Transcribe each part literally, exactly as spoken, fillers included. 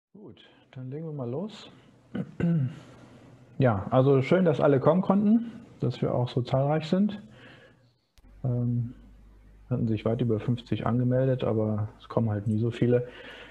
Gut, dann legen wir mal los. Ja, also schön, dass alle kommen konnten, dass wir auch so zahlreich sind. Ähm, hatten sich weit über fünfzig angemeldet, aber es kommen halt nie so viele.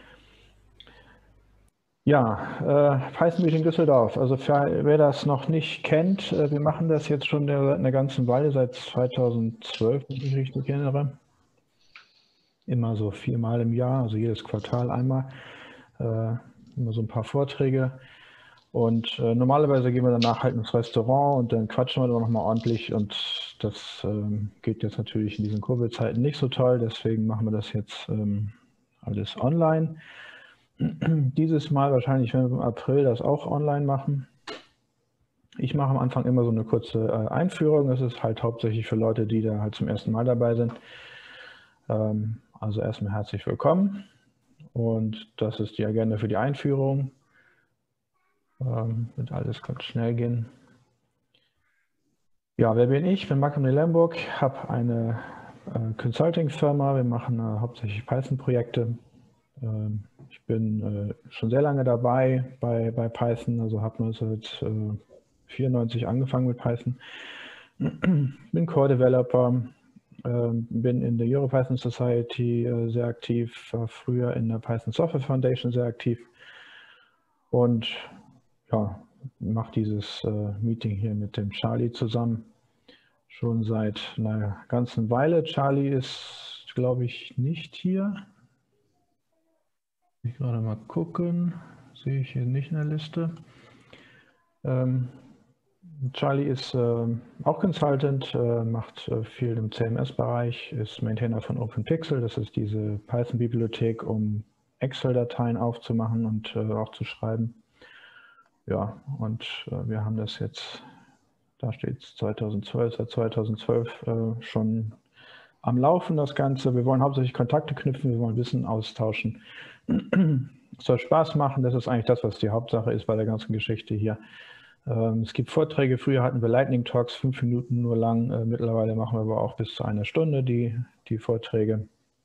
Ja, äh, Python Meeting Düsseldorf. Also für, wer das noch nicht kennt, äh, wir machen das jetzt schon seit einer ganzen Weile, seit zweitausendzwölf, wenn ich mich richtig erinnere. Immer so viermal im Jahr, also jedes Quartal einmal. Äh, immer so ein paar Vorträge. Und äh, normalerweise gehen wir danach halt ins Restaurant und dann quatschen wir dann nochmal ordentlich. Und das ähm, geht jetzt natürlich in diesen Covid-Zeiten nicht so toll. Deswegen machen wir das jetzt ähm, alles online. Dieses Mal wahrscheinlich, wenn wir im April das auch online machen. Ich mache am Anfang immer so eine kurze äh, Einführung. Das ist halt hauptsächlich für Leute, die da halt zum ersten Mal dabei sind. Ähm, also erstmal herzlich willkommen. Und das ist die Agenda für die Einführung. Ähm, wird alles ganz schnell gehen. Ja, wer bin ich? Ich bin Marc-André Lemburg, habe eine äh, Consulting-Firma. Wir machen äh, hauptsächlich Python-Projekte. Ähm, ich bin äh, schon sehr lange dabei bei, bei Python, also habe neunzehnhundertvierundneunzig angefangen mit Python. Bin Core-Developer, äh, bin in der EuroPython Society äh, sehr aktiv, war früher in der Python Software Foundation sehr aktiv und ja, mache dieses äh, Meeting hier mit dem Charlie zusammen schon seit einer ganzen Weile. Charlie ist, glaube ich, nicht hier. Ich gerade mal gucken, sehe ich hier nicht in der Liste. Ähm, Charlie ist äh, auch Consultant, äh, macht äh, viel im C M S-Bereich, ist Maintainer von OpenPixel. Das ist diese Python-Bibliothek, um Excel-Dateien aufzumachen und äh, auch zu schreiben. Ja, und äh, wir haben das jetzt, da steht zweitausendzwölf, seit zweitausendzwölf äh, schon am Laufen, das Ganze. Wir wollen hauptsächlich Kontakte knüpfen, wir wollen Wissen austauschen. Es soll Spaß machen, das ist eigentlich das, was die Hauptsache ist bei der ganzen Geschichte hier. Ähm, es gibt Vorträge, früher hatten wir Lightning Talks, fünf Minuten nur lang. Äh, mittlerweile machen wir aber auch bis zu einer Stunde die, die Vorträge.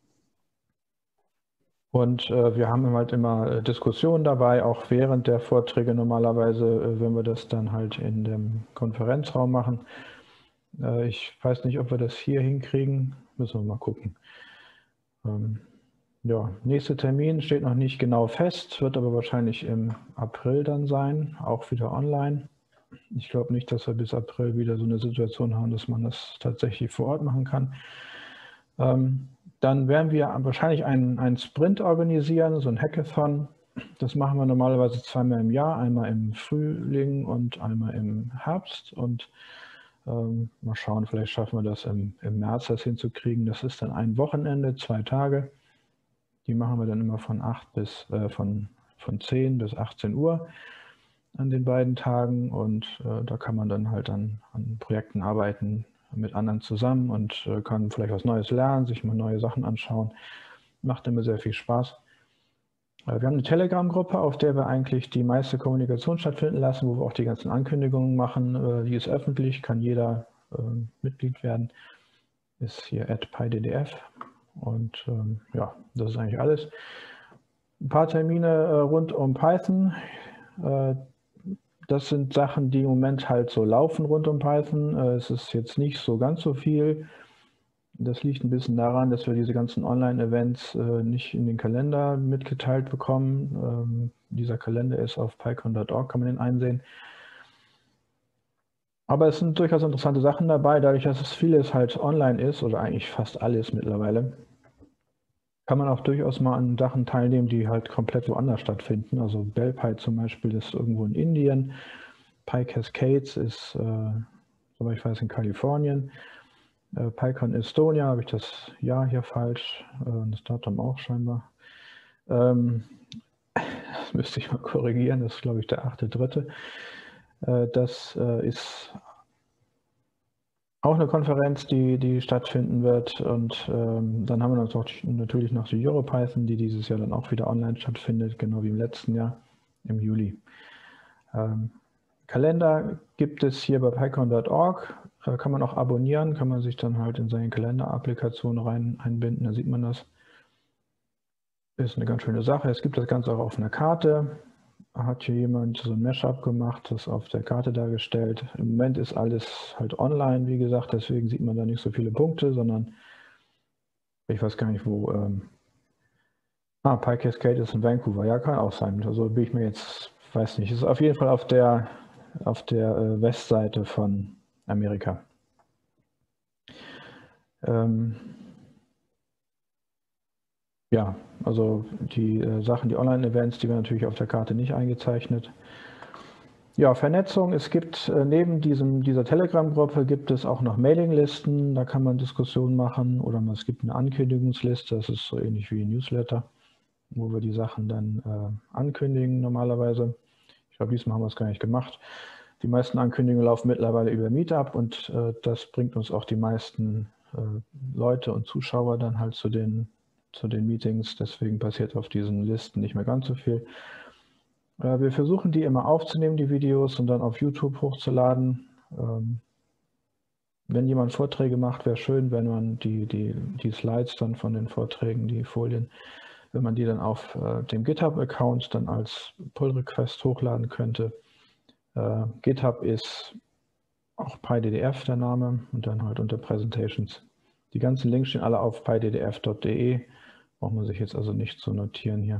Und äh, wir haben halt immer äh, Diskussionen dabei, auch während der Vorträge normalerweise, äh, wenn wir das dann halt in dem Konferenzraum machen. Äh, ich weiß nicht, ob wir das hier hinkriegen, müssen wir mal gucken. Ähm, ja, nächster Termin steht noch nicht genau fest, wird aber wahrscheinlich im April dann sein, auch wieder online. Ich glaube nicht, dass wir bis April wieder so eine Situation haben, dass man das tatsächlich vor Ort machen kann. Ähm, dann werden wir wahrscheinlich einen, einen Sprint organisieren, so ein Hackathon. Das machen wir normalerweise zweimal im Jahr, einmal im Frühling und einmal im Herbst. Und ähm, mal schauen, vielleicht schaffen wir das im, im März das hinzukriegen. Das ist dann ein Wochenende, zwei Tage. Die machen wir dann immer von acht bis äh, von, von zehn bis achtzehn Uhr an den beiden Tagen, und äh, da kann man dann halt an, an Projekten arbeiten mit anderen zusammen und äh, kann vielleicht was Neues lernen, sich mal neue Sachen anschauen. Macht immer sehr viel Spaß. Äh, wir haben eine Telegram-Gruppe, auf der wir eigentlich die meiste Kommunikation stattfinden lassen, wo wir auch die ganzen Ankündigungen machen. Äh, die ist öffentlich, kann jeder äh, Mitglied werden. Ist hier at pyddf. Und ähm, ja, das ist eigentlich alles. Ein paar Termine äh, rund um Python. Äh, das sind Sachen, die im Moment halt so laufen rund um Python. Äh, es ist jetzt nicht so ganz so viel. Das liegt ein bisschen daran, dass wir diese ganzen Online-Events äh, nicht in den Kalender mitgeteilt bekommen. Ähm, dieser Kalender ist auf pycon punkt org, kann man den einsehen. Aber es sind durchaus interessante Sachen dabei, dadurch, dass es vieles halt online ist, oder eigentlich fast alles mittlerweile, kann man auch durchaus mal an Sachen teilnehmen, die halt komplett woanders stattfinden. Also BellPy zum Beispiel ist irgendwo in Indien. PyCascades ist, äh, soweit ich weiß, in Kalifornien. Äh, PyCon Estonia, habe ich das Jahr hier falsch, äh, das Datum auch scheinbar. Ähm, das müsste ich mal korrigieren, das ist, glaube ich, der achte dritte. Äh, das äh, ist auch eine Konferenz, die, die stattfinden wird. Und ähm, dann haben wir noch, natürlich noch die EuroPython, die dieses Jahr dann auch wieder online stattfindet, genau wie im letzten Jahr, im Juli. Ähm, Kalender gibt es hier bei pycon punkt org. Äh, kann man auch abonnieren, kann man sich dann halt in seine Kalender-Applikation rein einbinden, da sieht man das. ist eine ganz schöne Sache. Es gibt das Ganze auch auf einer Karte. Hat hier jemand so ein Mashup gemacht, das auf der Karte dargestellt. Im Moment ist alles halt online, wie gesagt, deswegen sieht man da nicht so viele Punkte, sondern ich weiß gar nicht, wo. Ähm, ah, Pike Cascade ist in Vancouver. Ja, kann auch sein. Also bin ich mir jetzt, weiß nicht. Ist auf jeden Fall auf der, auf der äh, Westseite von Amerika. Ähm, ja, also die äh, Sachen, die Online-Events, die werden natürlich auf der Karte nicht eingezeichnet. Ja, Vernetzung. Es gibt äh, neben diesem, dieser Telegram-Gruppe gibt es auch noch Mailinglisten. Da kann man Diskussionen machen oder man, es gibt eine Ankündigungsliste. Das ist so ähnlich wie ein Newsletter, wo wir die Sachen dann äh, ankündigen normalerweise. Ich glaube, diesmal haben wir es gar nicht gemacht. Die meisten Ankündigungen laufen mittlerweile über Meetup und äh, das bringt uns auch die meisten äh, Leute und Zuschauer dann halt zu den, zu den Meetings. Deswegen passiert auf diesen Listen nicht mehr ganz so viel. Äh, wir versuchen die immer aufzunehmen, die Videos, und dann auf YouTube hochzuladen. Ähm, wenn jemand Vorträge macht, wäre schön, wenn man die, die, die Slides dann von den Vorträgen, die Folien, wenn man die dann auf äh, dem GitHub-Account dann als Pull-Request hochladen könnte. Äh, GitHub ist auch PyDDF der Name und dann halt unter Presentations. Die ganzen Links stehen alle auf py d d f punkt d e. Braucht man sich jetzt also nicht zu notieren hier.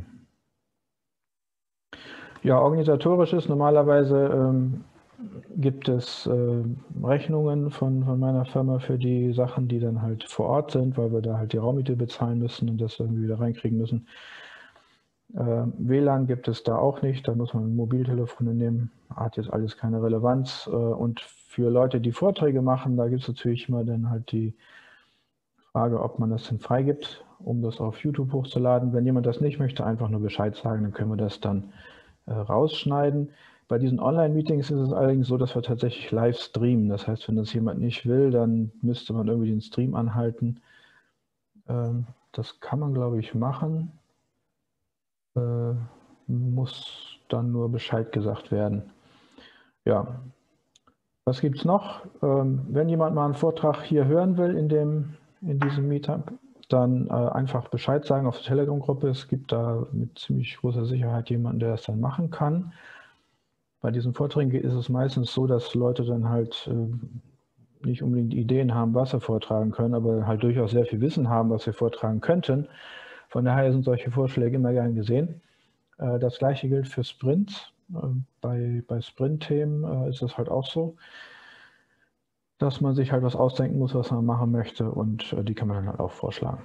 Ja, organisatorisch ist normalerweise ähm, gibt es äh, Rechnungen von, von meiner Firma für die Sachen, die dann halt vor Ort sind, weil wir da halt die Raummiete bezahlen müssen und das irgendwie wieder reinkriegen müssen. Äh, W L A N gibt es da auch nicht, da muss man Mobiltelefone nehmen, hat jetzt alles keine Relevanz. Äh, und für Leute, die Vorträge machen, da gibt es natürlich immer dann halt die Frage, ob man das denn freigibt, um das auf YouTube hochzuladen. Wenn jemand das nicht möchte, einfach nur Bescheid sagen, dann können wir das dann äh, rausschneiden. Bei diesen Online-Meetings ist es allerdings so, dass wir tatsächlich live streamen. Das heißt, wenn das jemand nicht will, dann müsste man irgendwie den Stream anhalten. Ähm, das kann man, glaube ich, machen. Äh, muss dann nur Bescheid gesagt werden. Ja, was gibt es noch? Ähm, wenn jemand mal einen Vortrag hier hören will in, dem, in diesem Meetup, dann äh, einfach Bescheid sagen auf der Telegram-Gruppe. Es gibt da mit ziemlich großer Sicherheit jemanden, der das dann machen kann. Bei diesen Vorträgen ist es meistens so, dass Leute dann halt äh, nicht unbedingt Ideen haben, was sie vortragen können, aber halt durchaus sehr viel Wissen haben, was sie vortragen könnten. Von daher sind solche Vorschläge immer gern gesehen. Äh, das gleiche gilt für Sprints. Äh, bei bei Sprint-Themen äh, ist es halt auch so, dass man sich halt was ausdenken muss, was man machen möchte, und äh, die kann man dann halt auch vorschlagen.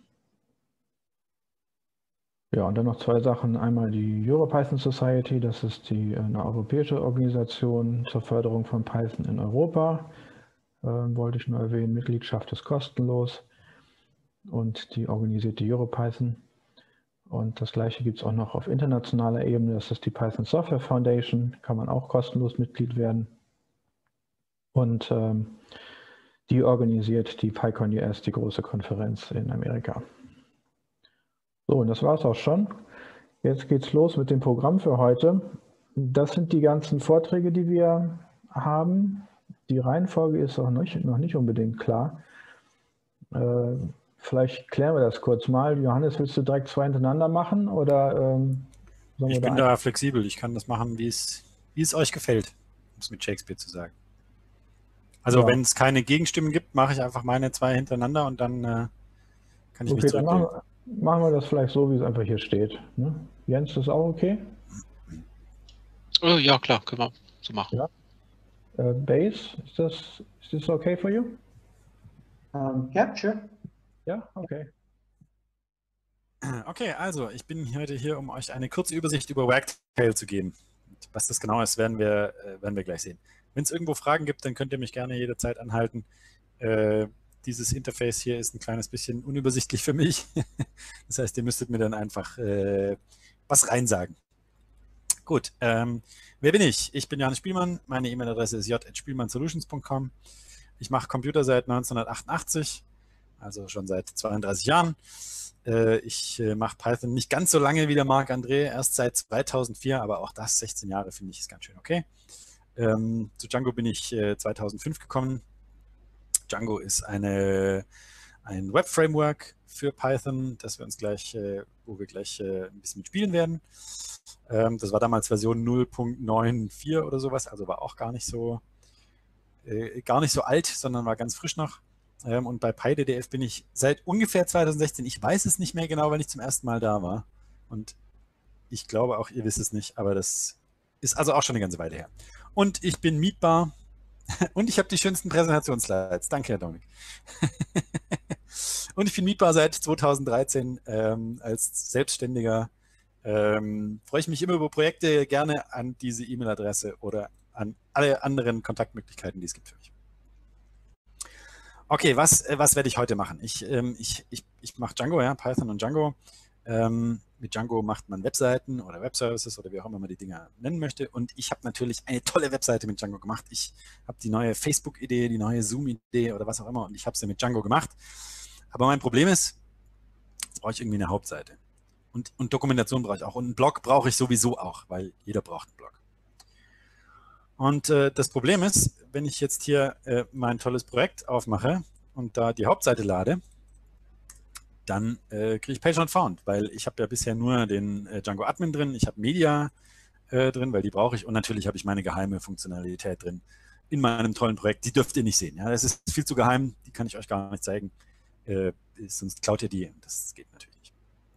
Ja, und dann noch zwei Sachen. Einmal die EuroPython Society, das ist die, eine europäische Organisation zur Förderung von Python in Europa. Äh, wollte ich nur erwähnen, Mitgliedschaft ist kostenlos und die organisiert die EuroPython. Und das gleiche gibt es auch noch auf internationaler Ebene, das ist die Python Software Foundation, kann man auch kostenlos Mitglied werden. Und ähm, die organisiert die PyCon U S, die große Konferenz in Amerika. So, und das war es auch schon. Jetzt geht's los mit dem Programm für heute. Das sind die ganzen Vorträge, die wir haben. Die Reihenfolge ist auch noch nicht, noch nicht unbedingt klar. Äh, vielleicht klären wir das kurz mal. Johannes, willst du direkt zwei hintereinander machen? Oder, ähm, ich bin da flexibel. Ich kann das machen, wie es, wie es euch gefällt, um es mit Shakespeare zu sagen. Also ja. Wenn es keine Gegenstimmen gibt, mache ich einfach meine zwei hintereinander und dann äh, kann ich okay, mich zurücklegen. Dann machen, machen wir das vielleicht so, wie es einfach hier steht. Ne? Jens, ist das auch okay? Oh, ja, klar, können wir so machen. Ja. Uh, Base, is this, is this okay for you? Um, yeah, sure. Ja, okay. Okay, also ich bin heute hier, um euch eine kurze Übersicht über Wagtail zu geben. Und was das genau ist, werden wir, äh, werden wir gleich sehen. Wenn es irgendwo Fragen gibt, dann könnt ihr mich gerne jederzeit anhalten. Äh, dieses Interface hier ist ein kleines bisschen unübersichtlich für mich. Das heißt, ihr müsstet mir dann einfach äh, was reinsagen. Gut, ähm, wer bin ich? Ich bin Johannes Spielmann. Meine E-Mail-Adresse ist j at spielmann solutions punkt com. Ich mache Computer seit neunzehnhundertachtundachtzig, also schon seit zweiunddreißig Jahren. Äh, ich äh, mache Python nicht ganz so lange wie der Marc-André, erst seit zweitausendvier, aber auch das sechzehn Jahre finde ich ist ganz schön okay. Ähm, zu Django bin ich äh, zweitausendfünf gekommen. Django ist eine, ein Web-Framework für Python, das wir uns gleich, äh, wo wir gleich äh, ein bisschen mitspielen werden. Ähm, das war damals Version null Punkt neunundneunzig oder sowas, also war auch gar nicht so, äh, gar nicht so alt, sondern war ganz frisch noch. Ähm, und bei PyDDF bin ich seit ungefähr zweitausendsechzehn, ich weiß es nicht mehr genau, wann ich zum ersten Mal da war. Und ich glaube auch, ihr wisst es nicht, aber das ist also auch schon eine ganze Weile her. Und ich bin mietbar und ich habe die schönsten Präsentationsslides. Danke, Herr Dominik. Und ich bin mietbar seit zweitausenddreizehn ähm, als Selbstständiger. Ähm, freue ich mich immer über Projekte, gerne an diese E-Mail-Adresse oder an alle anderen Kontaktmöglichkeiten, die es gibt für mich. Okay, was, was werde ich heute machen? Ich, ähm, ich, ich, ich mache Django, ja, Python und Django. Ähm, mit Django macht man Webseiten oder Webservices oder wie auch immer man die Dinger nennen möchte. Und ich habe natürlich eine tolle Webseite mit Django gemacht. Ich habe die neue Facebook-Idee, die neue Zoom-Idee oder was auch immer und ich habe sie mit Django gemacht. Aber mein Problem ist, jetzt brauche ich irgendwie eine Hauptseite. Und, und Dokumentation brauche ich auch. Und einen Blog brauche ich sowieso auch, weil jeder braucht einen Blog. Und äh, das Problem ist, wenn ich jetzt hier äh, mein tolles Projekt aufmache und da die Hauptseite lade, dann äh, kriege ich Page Not Found, weil ich habe ja bisher nur den äh, Django Admin drin, ich habe Media äh, drin, weil die brauche ich und natürlich habe ich meine geheime Funktionalität drin in meinem tollen Projekt. Die dürft ihr nicht sehen. Ja? Das ist viel zu geheim, die kann ich euch gar nicht zeigen, äh, sonst klaut ihr die. Das geht natürlich nicht.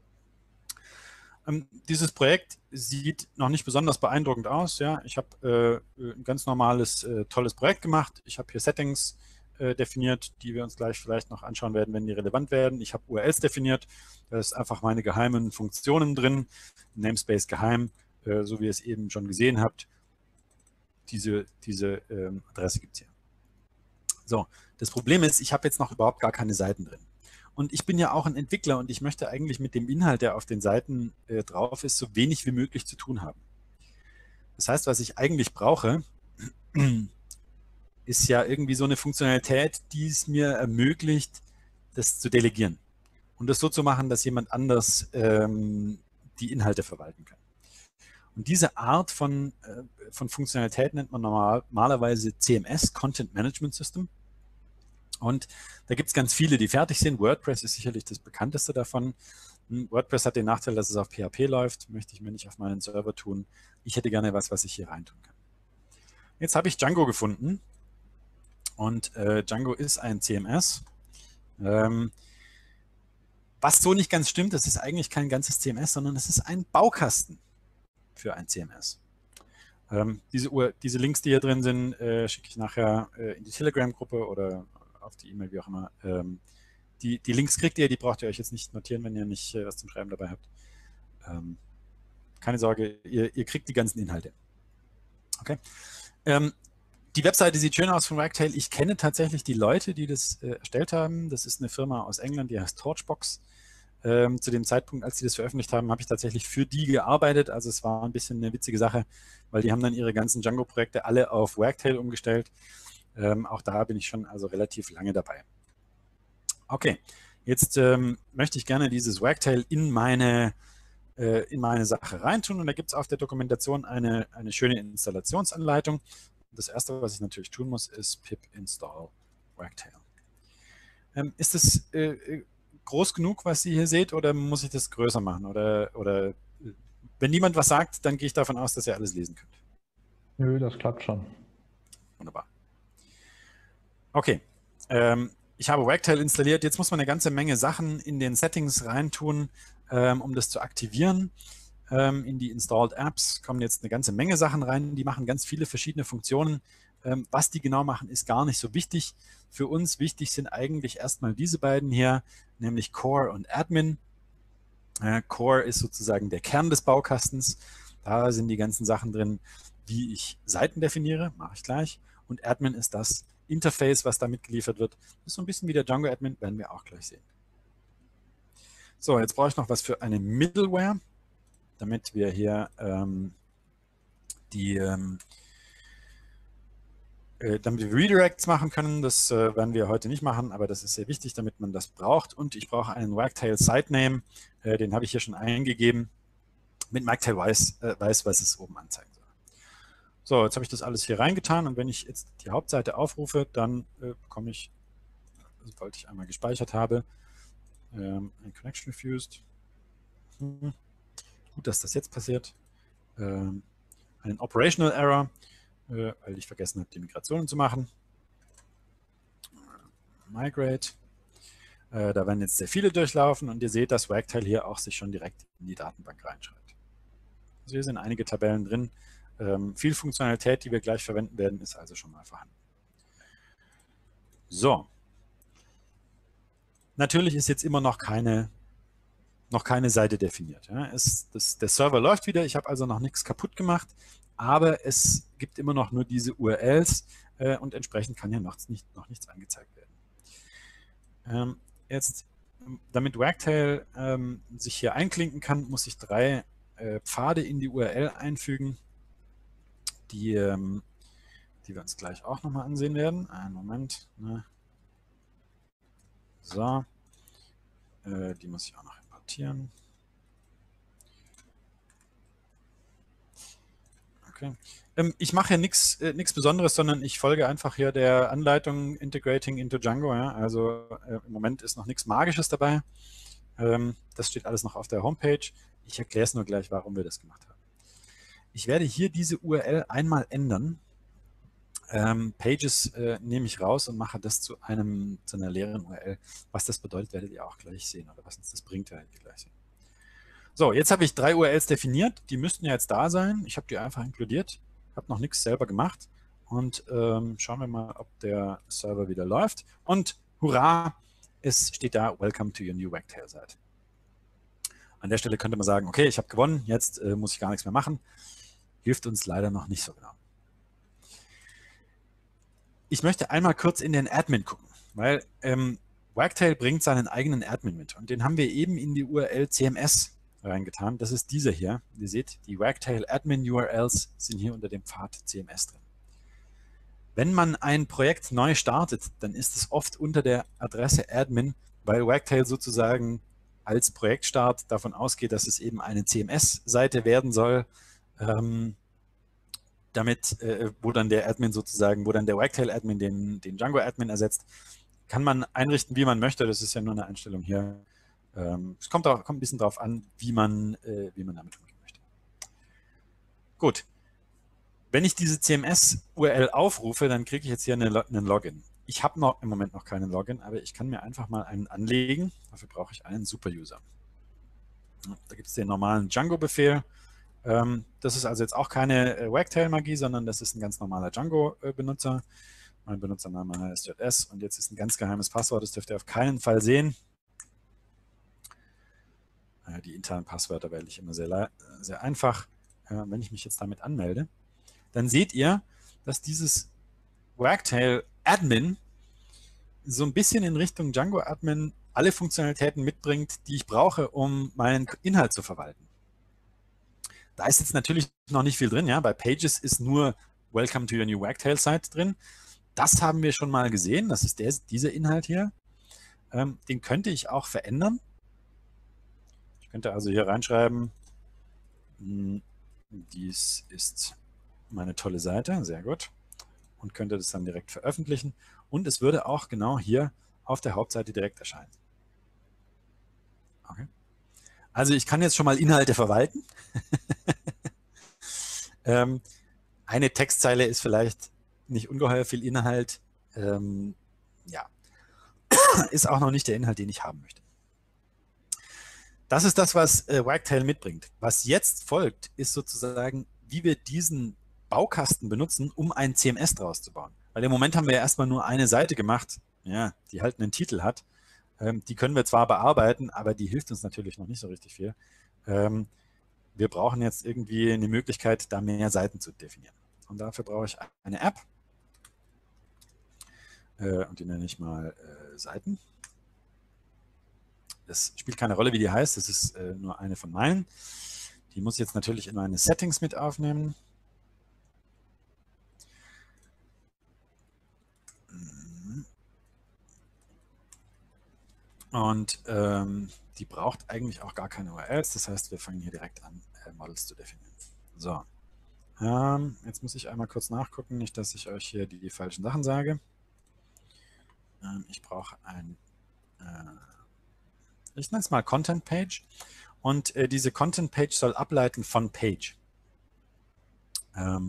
Ähm, dieses Projekt sieht noch nicht besonders beeindruckend aus. Ja? Ich habe äh, ein ganz normales, äh, tolles Projekt gemacht. Ich habe hier Settings definiert, die wir uns gleich vielleicht noch anschauen werden, wenn die relevant werden. Ich habe U R Ls definiert, da ist einfach meine geheimen Funktionen drin, Namespace geheim, äh, so wie ihr es eben schon gesehen habt. Diese, diese ähm, Adresse gibt es hier. So, das Problem ist, ich habe jetzt noch überhaupt gar keine Seiten drin. Und ich bin ja auch ein Entwickler und ich möchte eigentlich mit dem Inhalt, der auf den Seiten äh, drauf ist, so wenig wie möglich zu tun haben. Das heißt, was ich eigentlich brauche, ist ja irgendwie so eine Funktionalität, die es mir ermöglicht, das zu delegieren und das so zu machen, dass jemand anders ähm, die Inhalte verwalten kann. Und diese Art von, äh, von Funktionalität nennt man normal, normalerweise C M S, Content Management System. Und da gibt es ganz viele, die fertig sind. WordPress ist sicherlich das bekannteste davon. WordPress hat den Nachteil, dass es auf P H P läuft, möchte ich mir nicht auf meinen Server tun. Ich hätte gerne was, was ich hier reintun kann. Jetzt habe ich Django gefunden. Und äh, Django ist ein C M S. Ähm, was so nicht ganz stimmt, das ist eigentlich kein ganzes C M S, sondern es ist ein Baukasten für ein C M S. Ähm, diese, Ur diese Links, die hier drin sind, äh, schicke ich nachher äh, in die Telegram-Gruppe oder auf die E-Mail, wie auch immer. Ähm, die, die Links kriegt ihr, die braucht ihr euch jetzt nicht notieren, wenn ihr nicht äh, was zum Schreiben dabei habt. Ähm, keine Sorge, ihr, ihr kriegt die ganzen Inhalte. Okay. Ähm, Die Webseite sieht schön aus von Wagtail. Ich kenne tatsächlich die Leute, die das äh, erstellt haben. Das ist eine Firma aus England, die heißt Torchbox. Ähm, zu dem Zeitpunkt, als sie das veröffentlicht haben, habe ich tatsächlich für die gearbeitet. Also es war ein bisschen eine witzige Sache, weil die haben dann ihre ganzen Django-Projekte alle auf Wagtail umgestellt. Ähm, auch da bin ich schon also relativ lange dabei. Okay, jetzt ähm, möchte ich gerne dieses Wagtail in meine, äh, in meine Sache reintun. Und da gibt es auf der Dokumentation eine, eine schöne Installationsanleitung. Das erste, was ich natürlich tun muss, ist pip install Wagtail. Ähm, ist das äh, groß genug, was Sie hier seht, oder muss ich das größer machen? Oder, oder wenn niemand was sagt, dann gehe ich davon aus, dass ihr alles lesen könnt. Nö, das klappt schon. Wunderbar. Okay. Ähm, ich habe Wagtail installiert. Jetzt muss man eine ganze Menge Sachen in den Settings reintun, ähm, um das zu aktivieren. In die Installed Apps kommen jetzt eine ganze Menge Sachen rein, die machen ganz viele verschiedene Funktionen. Was die genau machen, ist gar nicht so wichtig. Für uns wichtig sind eigentlich erstmal diese beiden hier, nämlich Core und Admin. Core ist sozusagen der Kern des Baukastens. Da sind die ganzen Sachen drin, wie ich Seiten definiere, mache ich gleich. Und Admin ist das Interface, was da mitgeliefert wird. Das ist so ein bisschen wie der Django Admin, werden wir auch gleich sehen. So, jetzt brauche ich noch was für eine Middleware, damit wir hier ähm, die ähm, äh, damit wir Redirects machen können. Das äh, werden wir heute nicht machen, aber das ist sehr wichtig, damit man das braucht. Und ich brauche einen Wagtail Sitename, äh, den habe ich hier schon eingegeben. Mit Wagtail weiß, äh, weiß, was es oben anzeigen soll. So, jetzt habe ich das alles hier reingetan und wenn ich jetzt die Hauptseite aufrufe, dann äh, bekomme ich, sobald ich einmal gespeichert habe, Ähm, ein Connection refused. Hm. Gut, dass das jetzt passiert. Ähm, einen Operational Error, äh, weil ich vergessen habe, die Migrationen zu machen. Migrate. Äh, da werden jetzt sehr viele durchlaufen und ihr seht, dass Wagtail hier auch sich schon direkt in die Datenbank reinschreibt. Also hier sind einige Tabellen drin. Ähm, viel Funktionalität, die wir gleich verwenden werden, ist also schon mal vorhanden. So. Natürlich ist jetzt immer noch keine, noch keine Seite definiert. Ja. Es, das, der Server läuft wieder, ich habe also noch nichts kaputt gemacht, aber es gibt immer noch nur diese U R Ls äh, und entsprechend kann hier noch, nicht, noch nichts angezeigt werden. Ähm, jetzt, damit Wagtail ähm, sich hier einklinken kann, muss ich drei äh, Pfade in die U R L einfügen, die, ähm, die wir uns gleich auch nochmal ansehen werden. Einen Moment. Ne. So, äh, die muss ich auch noch importieren. Okay. Ähm, ich mache hier nichts äh, nichts Besonderes, sondern ich folge einfach hier der Anleitung Integrating into Django. Ja? Also äh, im Moment ist noch nichts Magisches dabei. Ähm, das steht alles noch auf der Homepage. Ich erkläre es nur gleich, warum wir das gemacht haben. Ich werde hier diese U R L einmal ändern. Ähm, Pages äh, nehme ich raus und mache das zu, einem, zu einer leeren U R L. Was das bedeutet, werdet ihr auch gleich sehen. Oder was uns das bringt, werdet ihr gleich sehen. So, jetzt habe ich drei U R Ls definiert. Die müssten ja jetzt da sein. Ich habe die einfach inkludiert. Habe noch nichts selber gemacht. Und ähm, schauen wir mal, ob der Server wieder läuft. Und hurra, es steht da, Welcome to your new Wagtail site. An der Stelle könnte man sagen, okay, ich habe gewonnen, jetzt äh, muss ich gar nichts mehr machen. Hilft uns leider noch nicht so genau. Ich möchte einmal kurz in den Admin gucken, weil ähm, Wagtail bringt seinen eigenen Admin mit und den haben wir eben in die U R L C M S reingetan. Das ist dieser hier. Ihr seht, die Wagtail Admin U R Ls sind hier unter dem Pfad C M S drin. Wenn man ein Projekt neu startet, dann ist es oft unter der Adresse Admin, weil Wagtail sozusagen als Projektstart davon ausgeht, dass es eben eine C M S-Seite werden soll, ähm, damit, äh, wo dann der Admin sozusagen, wo dann der Wagtail-Admin den, den Django-Admin ersetzt, kann man einrichten, wie man möchte. Das ist ja nur eine Einstellung hier. Ähm, es kommt, auch, kommt ein bisschen darauf an, wie man, äh, wie man damit umgehen möchte. Gut. Wenn ich diese C M S-U R L aufrufe, dann kriege ich jetzt hier eine, einen Login. Ich habe noch im Moment noch keinen Login, aber ich kann mir einfach mal einen anlegen. Dafür brauche ich einen Super-User. Da gibt es den normalen Django-Befehl. Das ist also jetzt auch keine Wagtail-Magie, sondern das ist ein ganz normaler Django-Benutzer. Mein Benutzername heißt J S und jetzt ist ein ganz geheimes Passwort, das dürft ihr auf keinen Fall sehen. Die internen Passwörter wähle ich immer sehr, sehr einfach. Wenn ich mich jetzt damit anmelde, dann seht ihr, dass dieses Wagtail-Admin so ein bisschen in Richtung Django-Admin alle Funktionalitäten mitbringt, die ich brauche, um meinen Inhalt zu verwalten. Da ist jetzt natürlich noch nicht viel drin. Ja? Bei Pages ist nur Welcome to your new Wagtail site drin. Das haben wir schon mal gesehen. Das ist der, dieser Inhalt hier. Ähm, den könnte ich auch verändern. Ich könnte also hier reinschreiben, dies ist meine tolle Seite. Sehr gut. Und könnte das dann direkt veröffentlichen. Und es würde auch genau hier auf der Hauptseite direkt erscheinen. Okay. Also ich kann jetzt schon mal Inhalte verwalten. ähm, eine Textzeile ist vielleicht nicht ungeheuer viel Inhalt. Ähm, ja, ist auch noch nicht der Inhalt, den ich haben möchte. Das ist das, was äh, Wagtail mitbringt. Was jetzt folgt, ist sozusagen, wie wir diesen Baukasten benutzen, um ein C M S draus zu bauen. Weil im Moment haben wir ja erstmal nur eine Seite gemacht, ja, die halt einen Titel hat. Die können wir zwar bearbeiten, aber die hilft uns natürlich noch nicht so richtig viel. Wir brauchen jetzt irgendwie eine Möglichkeit, da mehr Seiten zu definieren. Und dafür brauche ich eine App. Und die nenne ich mal Seiten. Das spielt keine Rolle, wie die heißt. Das ist nur eine von meinen. Die muss ich jetzt natürlich in meine Settings mit aufnehmen. Und ähm, die braucht eigentlich auch gar keine U R Ls. Das heißt, wir fangen hier direkt an, äh, Models zu definieren. So, ähm, jetzt muss ich einmal kurz nachgucken, nicht, dass ich euch hier die, die falschen Sachen sage. Ähm, ich brauche ein äh, ich nenne es mal Content Page. Und äh, diese Content Page soll ableiten von Page. Ähm,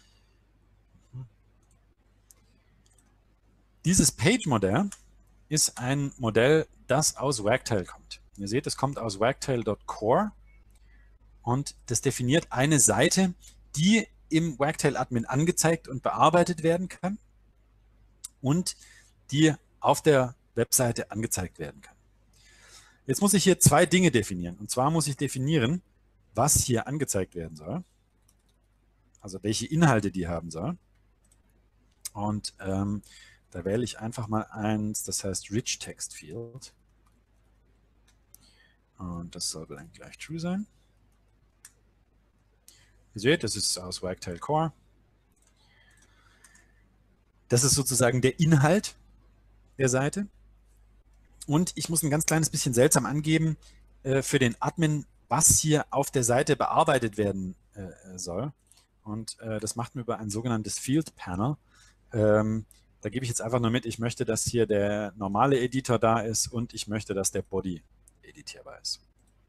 dieses Page-Modell ist ein Modell, das aus Wagtail kommt. Ihr seht, es kommt aus wagtail Punkt core und das definiert eine Seite, die im Wagtail-Admin angezeigt und bearbeitet werden kann und die auf der Webseite angezeigt werden kann. Jetzt muss ich hier zwei Dinge definieren. Und zwar muss ich definieren, was hier angezeigt werden soll, also welche Inhalte die haben soll. Und ähm, da wähle ich einfach mal eins, das heißt Rich Text Field. Und das soll dann gleich True sein. Ihr seht, das ist aus Wagtail Core. Das ist sozusagen der Inhalt der Seite. Und ich muss ein ganz kleines bisschen seltsam angeben äh, für den Admin, was hier auf der Seite bearbeitet werden äh, soll. Und äh, das macht mir über ein sogenanntes Field Panel. Ähm, da gebe ich jetzt einfach nur mit, ich möchte, dass hier der normale Editor da ist und ich möchte, dass der Body editierbar ist.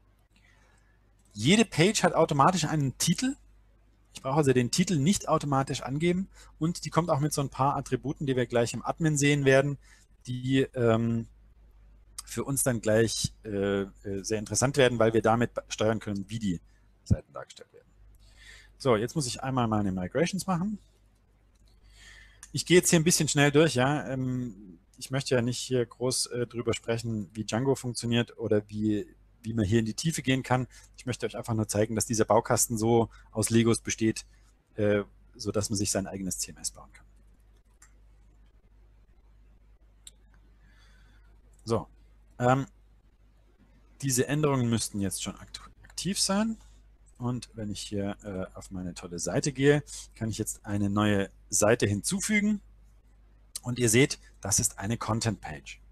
Jede Page hat automatisch einen Titel. Ich brauche also den Titel nicht automatisch angeben und die kommt auch mit so ein paar Attributen, die wir gleich im Admin sehen werden, die ähm, für uns dann gleich äh, sehr interessant werden, weil wir damit steuern können, wie die Seiten dargestellt werden. So, jetzt muss ich einmal meine Migrations machen. Ich gehe jetzt hier ein bisschen schnell durch. Ja. Ähm, ich möchte ja nicht hier groß äh, drüber sprechen, wie Django funktioniert oder wie, wie man hier in die Tiefe gehen kann. Ich möchte euch einfach nur zeigen, dass dieser Baukasten so aus Legos besteht, äh, sodass man sich sein eigenes C M S bauen kann. So, ähm, diese Änderungen müssten jetzt schon aktiv sein. Und wenn ich hier äh, auf meine tolle Seite gehe, kann ich jetzt eine neue Seite hinzufügen. Und ihr seht, das ist eine Content Page.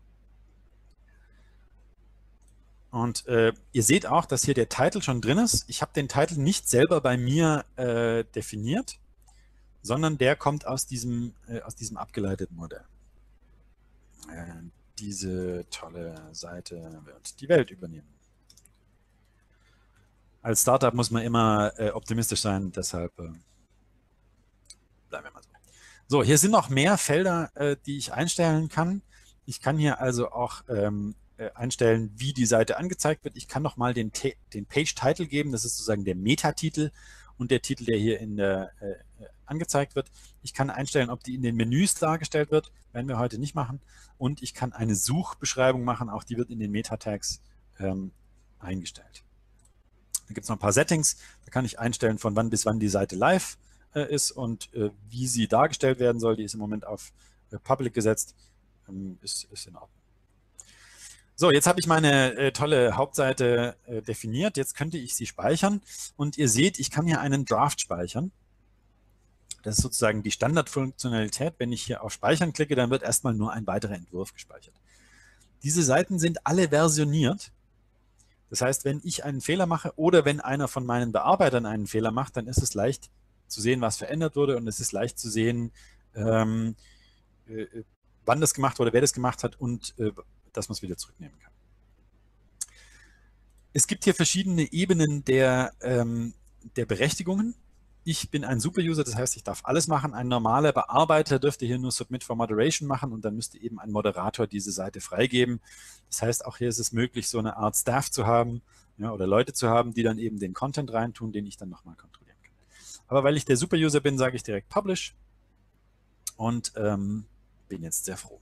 Und äh, ihr seht auch, dass hier der Titel schon drin ist. Ich habe den Titel nicht selber bei mir äh, definiert, sondern der kommt aus diesem, äh, aus diesem abgeleiteten Modell. Äh, diese tolle Seite wird die Welt übernehmen. Als Startup muss man immer äh, optimistisch sein, deshalb äh, bleiben wir mal so. So, hier sind noch mehr Felder, äh, die ich einstellen kann. Ich kann hier also auch ähm, äh, einstellen, wie die Seite angezeigt wird. Ich kann noch mal den, den Page-Title geben, das ist sozusagen der Metatitel und der Titel, der hier in der, äh, angezeigt wird. Ich kann einstellen, ob die in den Menüs dargestellt wird, werden wir heute nicht machen. Und ich kann eine Suchbeschreibung machen, auch die wird in den Meta-Tags ähm, eingestellt. Da gibt es noch ein paar Settings, da kann ich einstellen, von wann bis wann die Seite live äh, ist und äh, wie sie dargestellt werden soll. Die ist im Moment auf äh, Public gesetzt, ähm, ist, ist in Ordnung. So, jetzt habe ich meine äh, tolle Hauptseite äh, definiert. Jetzt könnte ich sie speichern und ihr seht, ich kann hier einen Draft speichern. Das ist sozusagen die Standardfunktionalität. Wenn ich hier auf Speichern klicke, dann wird erstmal nur ein weiterer Entwurf gespeichert. Diese Seiten sind alle versioniert. Das heißt, wenn ich einen Fehler mache oder wenn einer von meinen Bearbeitern einen Fehler macht, dann ist es leicht zu sehen, was verändert wurde und es ist leicht zu sehen, ähm, äh, wann das gemacht wurde, wer das gemacht hat und äh, dass man es wieder zurücknehmen kann. Es gibt hier verschiedene Ebenen der, ähm, der Berechtigungen. Ich bin ein Super-User, das heißt, ich darf alles machen. Ein normaler Bearbeiter dürfte hier nur Submit for Moderation machen und dann müsste eben ein Moderator diese Seite freigeben. Das heißt, auch hier ist es möglich, so eine Art Staff zu haben, ja, oder Leute zu haben, die dann eben den Content reintun, den ich dann nochmal kontrollieren kann. Aber weil ich der Super-User bin, sage ich direkt Publish und ähm, bin jetzt sehr froh.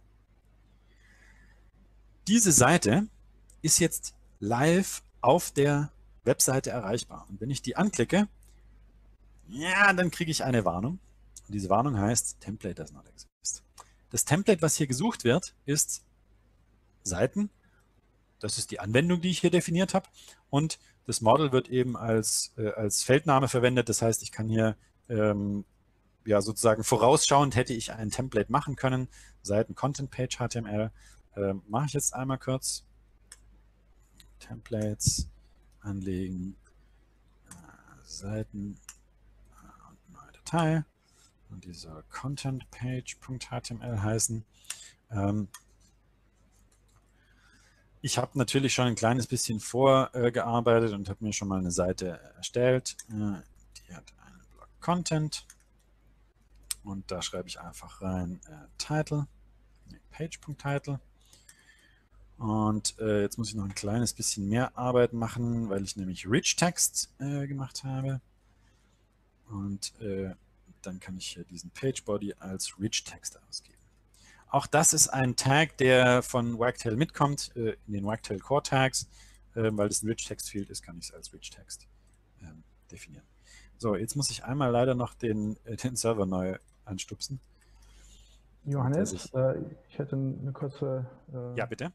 Diese Seite ist jetzt live auf der Webseite erreichbar. Und wenn ich die anklicke, ja, dann kriege ich eine Warnung. Und diese Warnung heißt, Template does not exist. Das Template, was hier gesucht wird, ist Seiten. Das ist die Anwendung, die ich hier definiert habe. Und das Model wird eben als, äh, als Feldname verwendet. Das heißt, ich kann hier ähm, ja, sozusagen vorausschauend hätte ich ein Template machen können. Seiten Content Page H T M L. Ähm, mache ich jetzt einmal kurz. Templates anlegen. Äh, Seiten. Datei und die soll contentpage.html heißen. Ähm, Ich habe natürlich schon ein kleines bisschen vorgearbeitet äh, und habe mir schon mal eine Seite erstellt. Äh, die hat einen Blog Content und da schreibe ich einfach rein äh, Title, nee, Page.title. Und äh, jetzt muss ich noch ein kleines bisschen mehr Arbeit machen, weil ich nämlich Rich Text äh, gemacht habe. Und äh, dann kann ich hier diesen Page Body als Rich Text ausgeben. Auch das ist ein Tag, der von Wagtail mitkommt, äh, in den Wagtail Core Tags. Äh, weil das ein Rich Text Field ist, kann ich es als Rich Text äh, definieren. So, jetzt muss ich einmal leider noch den, äh, den Server neu anstupsen. Johannes, ich, äh, ich hätte eine kurze... Äh, ja, bitte.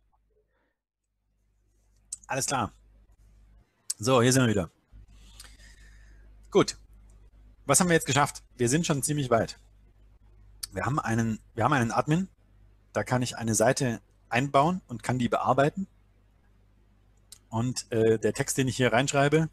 Alles klar. So, hier sind wir wieder. Gut. Was haben wir jetzt geschafft? Wir sind schon ziemlich weit. Wir haben einen, wir haben einen Admin. Da kann ich eine Seite einbauen und kann die bearbeiten. Und äh, der Text, den ich hier reinschreibe,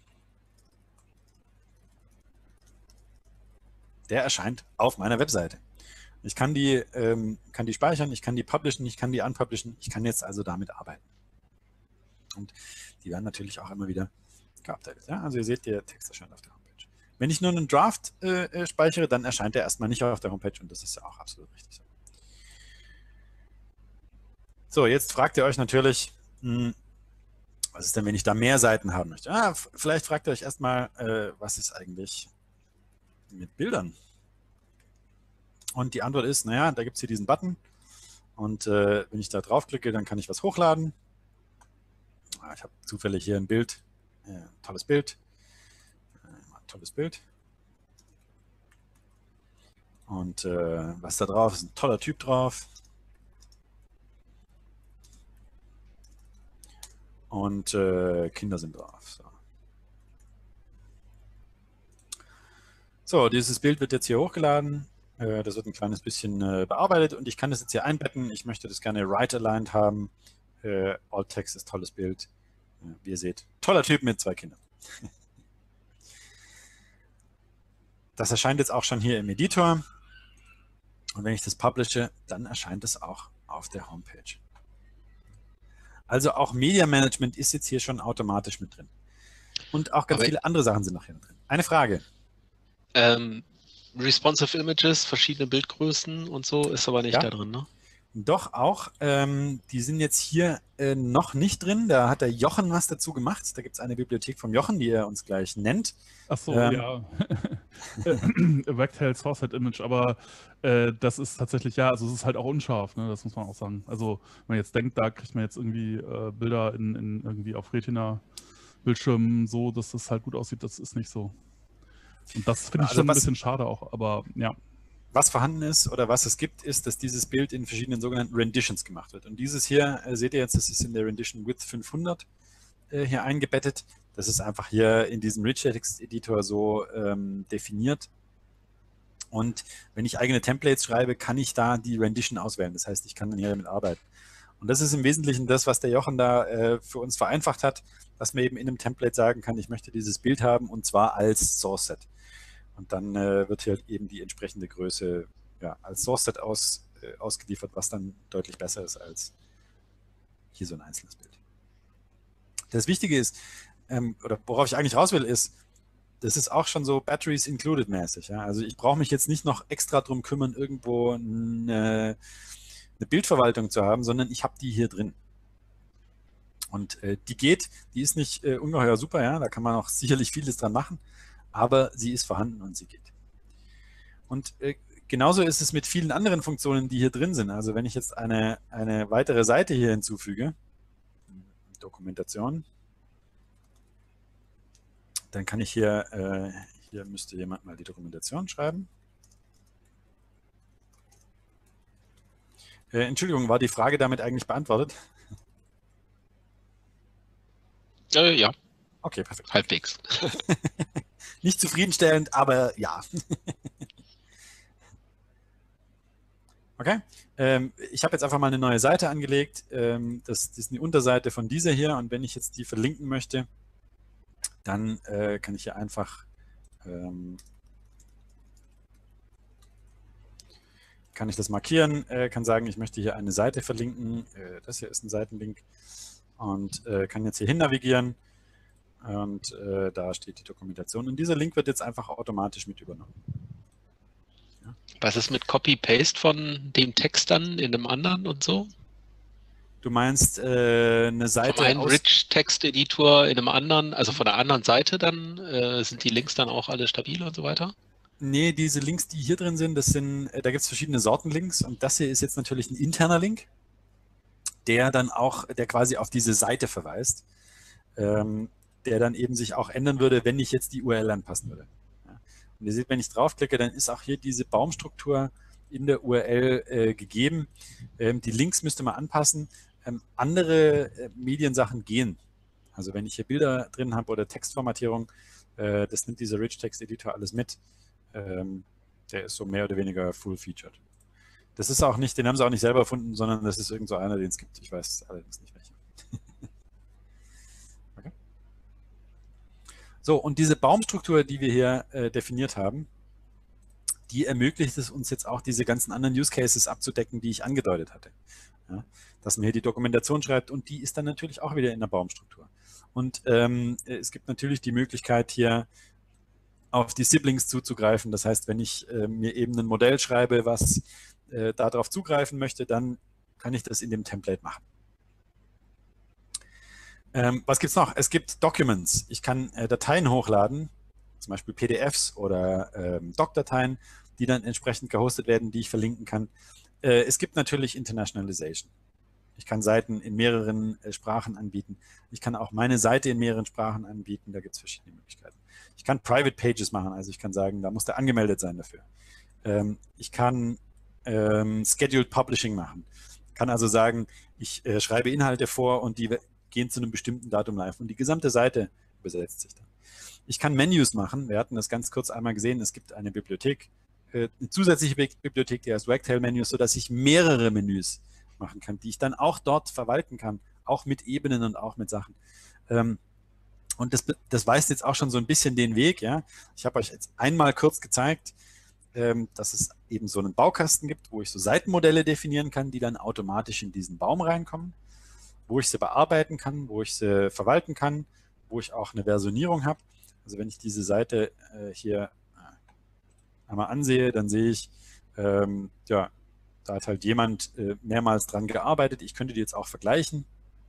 der erscheint auf meiner Webseite. Ich kann die, ähm, kann die speichern, ich kann die publishen, ich kann die unpublishen. Ich kann jetzt also damit arbeiten. Und die werden natürlich auch immer wieder geupdatet. Ja? Also ihr seht, der Text erscheint auf der Homepage. Wenn ich nur einen Draft äh, speichere, dann erscheint er erstmal nicht auf der Homepage und das ist ja auch absolut richtig so. So, jetzt fragt ihr euch natürlich, hm, was ist denn, wenn ich da mehr Seiten haben möchte? Ah, vielleicht fragt ihr euch erstmal, äh, was ist eigentlich mit Bildern? Und die Antwort ist, naja, da gibt es hier diesen Button und äh, wenn ich da draufklicke, dann kann ich was hochladen. Ich habe zufällig hier ein Bild, äh, tolles Bild, äh, tolles Bild. Und äh, was da drauf ist, ein toller Typ drauf. Und äh, Kinder sind drauf. So. so, dieses Bild wird jetzt hier hochgeladen. Äh, das wird ein kleines bisschen äh, bearbeitet und ich kann das jetzt hier einbetten. Ich möchte das gerne right-aligned haben. Äh, Alt-Text ist tolles Bild. Äh, wie ihr seht, toller Typ mit zwei Kindern. Das erscheint jetzt auch schon hier im Editor. Und wenn ich das publishe, dann erscheint es auch auf der Homepage. Also auch Media Management ist jetzt hier schon automatisch mit drin. Und auch ganz Aber viele andere Sachen sind noch hier drin. Eine Frage. Ähm, responsive Images, verschiedene Bildgrößen und so ist aber nicht Ja. da drin, ne? Doch auch, ähm, die sind jetzt hier äh, noch nicht drin. Da hat der Jochen was dazu gemacht. Da gibt es eine Bibliothek vom Jochen, die er uns gleich nennt. Ach so, Ähm, ja. Wagtail Source Set Image, aber äh, das ist tatsächlich, ja, also es ist halt auch unscharf, ne? Das muss man auch sagen. Also wenn man jetzt denkt, da kriegt man jetzt irgendwie äh, Bilder in, in irgendwie auf Retina-Bildschirmen so, dass das halt gut aussieht, das ist nicht so. Und das finde ich Also schon was- ein bisschen schade auch, aber ja. Was vorhanden ist oder was es gibt, ist, dass dieses Bild in verschiedenen sogenannten Renditions gemacht wird. Und dieses hier, äh, seht ihr jetzt, das ist in der Rendition Width fünfhundert äh, hier eingebettet. Das ist einfach hier in diesem Rich Text Editor so ähm, definiert. Und wenn ich eigene Templates schreibe, kann ich da die Rendition auswählen. Das heißt, ich kann dann hier damit arbeiten. Und das ist im Wesentlichen das, was der Jochen da äh, für uns vereinfacht hat, dass man eben in einem Template sagen kann, ich möchte dieses Bild haben und zwar als Source Set. Und dann äh, wird hier eben die entsprechende Größe ja, als Source Set aus, äh, ausgeliefert, was dann deutlich besser ist als hier so ein einzelnes Bild. Das Wichtige ist, ähm, oder worauf ich eigentlich raus will, ist, das ist auch schon so Batteries included mäßig. Ja? Also ich brauche mich jetzt nicht noch extra drum kümmern, irgendwo eine, eine Bildverwaltung zu haben, sondern ich habe die hier drin. Und äh, die geht, die ist nicht äh, ungeheuer super, ja, da kann man auch sicherlich vieles dran machen, aber sie ist vorhanden und sie geht. Und äh, genauso ist es mit vielen anderen Funktionen, die hier drin sind. Also wenn ich jetzt eine, eine weitere Seite hier hinzufüge, Dokumentation, dann kann ich hier, äh, hier müsste jemand mal die Dokumentation schreiben. Äh, Entschuldigung, war die Frage damit eigentlich beantwortet? Äh, ja, Okay, perfekt. halbwegs. Nicht zufriedenstellend, aber ja. Okay, ähm, ich habe jetzt einfach mal eine neue Seite angelegt. Ähm, das, das ist eine Unterseite von dieser hier und wenn ich jetzt die verlinken möchte, dann äh, kann ich hier einfach ähm, kann ich das markieren, äh, kann sagen, ich möchte hier eine Seite verlinken. Äh, das hier ist ein Seitenlink und äh, kann jetzt hier hin navigieren und äh, da steht die Dokumentation. Und dieser Link wird jetzt einfach automatisch mit übernommen. Ja. Was ist mit Copy-Paste von dem Text dann in einem anderen und so? Du meinst äh, eine Seite Von einem aus... Rich-Text-Editor in einem anderen, also von der anderen Seite dann, äh, sind die Links dann auch alle stabil und so weiter? Nee, diese Links, die hier drin sind, das sind, äh, da gibt es verschiedene Sorten Links und das hier ist jetzt natürlich ein interner Link, der dann auch, der quasi auf diese Seite verweist, ähm, der dann eben sich auch ändern würde, wenn ich jetzt die U R L anpassen würde. Ja. Und ihr seht, wenn ich draufklicke, dann ist auch hier diese Baumstruktur in der U R L äh, gegeben. Ähm, die Links müsste man anpassen. Ähm, andere äh, Mediensachen gehen. Also wenn ich hier Bilder drin habe oder Textformatierung, äh, das nimmt dieser Rich Text Editor alles mit. Ähm, der ist so mehr oder weniger full-featured. Das ist auch nicht, den haben sie auch nicht selber erfunden, sondern das ist irgend so einer, den es gibt. Ich weiß allerdings nicht welcher. Okay. So, und diese Baumstruktur, die wir hier äh, definiert haben, die ermöglicht es uns jetzt auch, diese ganzen anderen Use Cases abzudecken, die ich angedeutet hatte. Ja, dass man hier die Dokumentation schreibt und die ist dann natürlich auch wieder in der Baumstruktur. Und ähm, es gibt natürlich die Möglichkeit, hier auf die Siblings zuzugreifen. Das heißt, wenn ich äh, mir eben ein Modell schreibe, was äh, darauf zugreifen möchte, dann kann ich das in dem Template machen. Ähm, was gibt es noch? Es gibt Documents. Ich kann äh, Dateien hochladen, zum Beispiel P D Fs oder ähm, Doc-Dateien, die dann entsprechend gehostet werden, die ich verlinken kann. Äh, es gibt natürlich Internationalization. Ich kann Seiten in mehreren äh, Sprachen anbieten. Ich kann auch meine Seite in mehreren Sprachen anbieten. Da gibt es verschiedene Möglichkeiten. Ich kann Private Pages machen, also ich kann sagen, da muss der angemeldet sein dafür. Ähm, ich kann ähm, Scheduled Publishing machen. Ich kann also sagen, ich äh, schreibe Inhalte vor und die gehen zu einem bestimmten Datum live und die gesamte Seite übersetzt sich dann. Ich kann Menus machen. Wir hatten das ganz kurz einmal gesehen. Es gibt eine Bibliothek, äh, eine zusätzliche Bibliothek, die heißt Wagtail-Menus, sodass ich mehrere Menüs machen kann, die ich dann auch dort verwalten kann, auch mit Ebenen und auch mit Sachen. Ähm, Und das, das weist jetzt auch schon so ein bisschen den Weg. Ja? Ich habe euch jetzt einmal kurz gezeigt, ähm, dass es eben so einen Baukasten gibt, wo ich so Seitenmodelle definieren kann, die dann automatisch in diesen Baum reinkommen, wo ich sie bearbeiten kann, wo ich sie verwalten kann, wo ich auch eine Versionierung habe. Also wenn ich diese Seite äh, hier einmal ansehe, dann sehe ich, ähm, ja, da hat halt jemand äh, mehrmals dran gearbeitet. Ich könnte die jetzt auch vergleichen.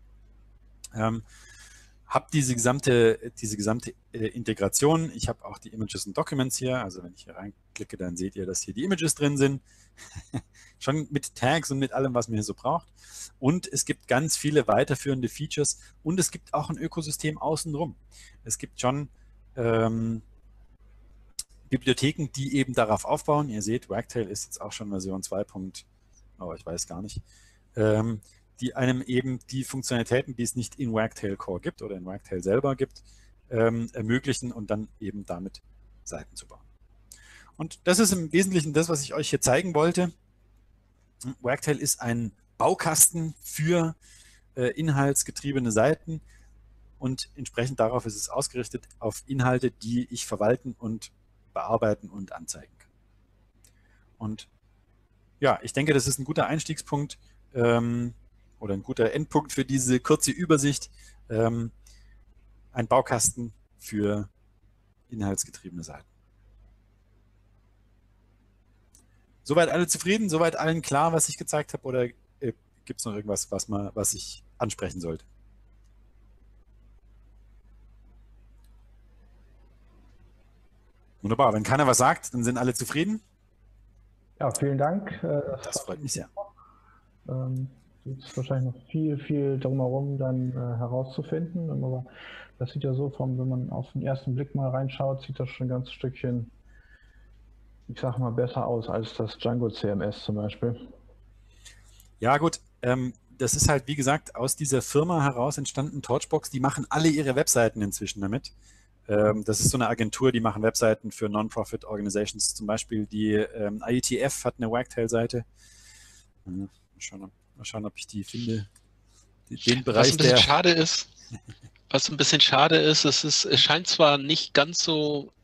Ähm, habe diese gesamte, diese gesamte äh, Integration. Ich habe auch die Images und Documents hier. Also wenn ich hier reinklicke, dann seht ihr, dass hier die Images drin sind. Schon mit Tags und mit allem, was man hier so braucht. Und es gibt ganz viele weiterführende Features und es gibt auch ein Ökosystem außenrum. Es gibt schon ähm, Bibliotheken, die eben darauf aufbauen. Ihr seht, Wagtail ist jetzt auch schon Version zwei. Oh, ich weiß gar nicht. Ähm, die einem eben die Funktionalitäten, die es nicht in Wagtail Core gibt oder in Wagtail selber gibt, ähm, ermöglichen und dann eben damit Seiten zu bauen. Und das ist im Wesentlichen das, was ich euch hier zeigen wollte. Wagtail ist ein Baukasten für äh, inhaltsgetriebene Seiten und entsprechend darauf ist es ausgerichtet auf Inhalte, die ich verwalten und bearbeiten und anzeigen kann. Und ja, ich denke, das ist ein guter Einstiegspunkt, ähm, oder ein guter Endpunkt für diese kurze Übersicht. Ähm, ein Baukasten für inhaltsgetriebene Seiten. Soweit alle zufrieden? Soweit allen klar, was ich gezeigt habe? Oder äh, gibt es noch irgendwas, was, man, was ich ansprechen sollte? Wunderbar. Wenn keiner was sagt, dann sind alle zufrieden. Ja, vielen Dank. Das, das freut mich sehr. Ähm, Es ist wahrscheinlich noch viel, viel drumherum dann äh, herauszufinden. Aber das sieht ja so, vom, wenn man auf den ersten Blick mal reinschaut, sieht das schon ein ganz Stückchen, ich sag mal, besser aus als das Django C M S zum Beispiel. Ja gut, ähm, das ist halt, wie gesagt, aus dieser Firma heraus entstanden, Torchbox. Die machen alle ihre Webseiten inzwischen damit. Ähm, das ist so eine Agentur, die machen Webseiten für Non-Profit Organizations. Zum Beispiel die ähm, I E T F hat eine Wagtail-Seite. Ja, mal schauen, Mal schauen, ob ich die finde. Den Bereich, was ein bisschen der schade ist, was ein bisschen schade ist, es ist, es scheint zwar nicht ganz so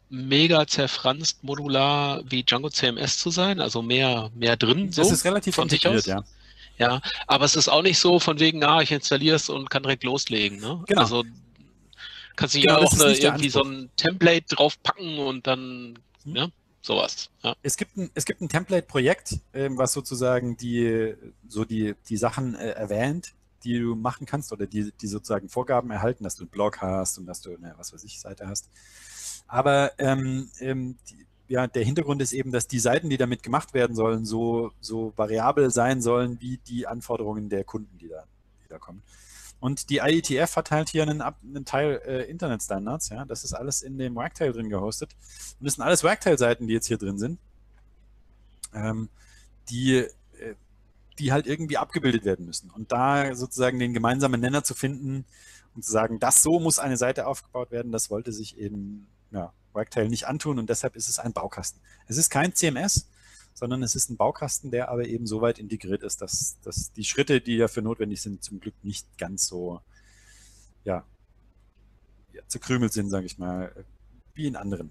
mega zerfranst modular wie Django C M S zu sein, also mehr, mehr drin. Das so, ist relativ von sich integriert, aus. ja. Ja, aber es ist auch nicht so von wegen, ah, ich installiere es und kann direkt loslegen. Ne? Genau. Also kannst du Genau, ja das auch ist eine, nicht der irgendwie so Anspruch. ein Template draufpacken und dann, Hm. ja, sowas. Ja. Es gibt ein, es gibt ein Template-Projekt, ähm, was sozusagen die, so die, die Sachen äh, erwähnt, die du machen kannst oder die, die sozusagen Vorgaben erhalten, dass du einen Blog hast und dass du eine, was weiß ich, Seite hast. Aber ähm, ähm, die, ja, der Hintergrund ist eben, dass die Seiten, die damit gemacht werden sollen, so, so variabel sein sollen wie die Anforderungen der Kunden, die da, die da kommen. Und die I E T F hat halt hier einen, einen Teil äh, Internetstandards. Ja? Das ist alles in dem Wagtail drin gehostet. Und das sind alles Wagtail-Seiten, die jetzt hier drin sind, ähm, die, äh, die halt irgendwie abgebildet werden müssen. Und da sozusagen den gemeinsamen Nenner zu finden und zu sagen, das so muss eine Seite aufgebaut werden, das wollte sich eben ja, Wagtail nicht antun und deshalb ist es ein Baukasten. Es ist kein C M S, sondern es ist ein Baukasten, der aber eben so weit integriert ist, dass, dass die Schritte, die dafür notwendig sind, zum Glück nicht ganz so ja, ja, zerkrümelt sind, sage ich mal, wie in anderen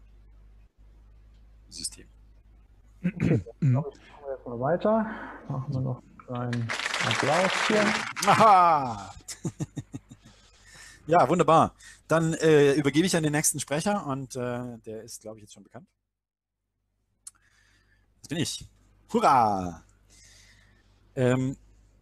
Systemen. Okay, dann glaube ich, machen wir jetzt mal weiter. Machen wir noch einen Applaus hier. Aha! Ja, wunderbar. Dann äh, übergebe ich an den nächsten Sprecher und äh, der ist, glaube ich, jetzt schon bekannt. Das bin ich. Hurra! Ähm,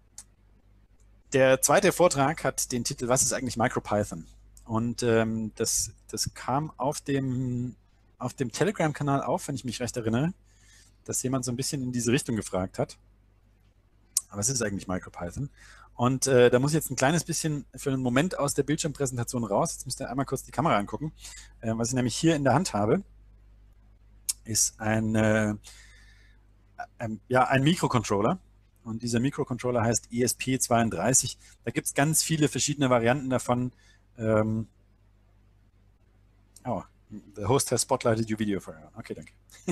der zweite Vortrag hat den Titel Was ist eigentlich MicroPython? Und ähm, das, das kam auf dem, auf dem Telegram-Kanal auf, wenn ich mich recht erinnere, dass jemand so ein bisschen in diese Richtung gefragt hat. Was ist eigentlich MicroPython? Und äh, da muss ich jetzt ein kleines bisschen für einen Moment aus der Bildschirmpräsentation raus. Jetzt müsst ihr einmal kurz die Kamera angucken. Äh, was ich nämlich hier in der Hand habe, ist ein, äh, ein, ja, ein Mikrocontroller. Und dieser Mikrocontroller heißt E S P zweiunddreißig. Da gibt es ganz viele verschiedene Varianten davon. Ähm, oh, the host has spotlighted your video for you. Okay, danke.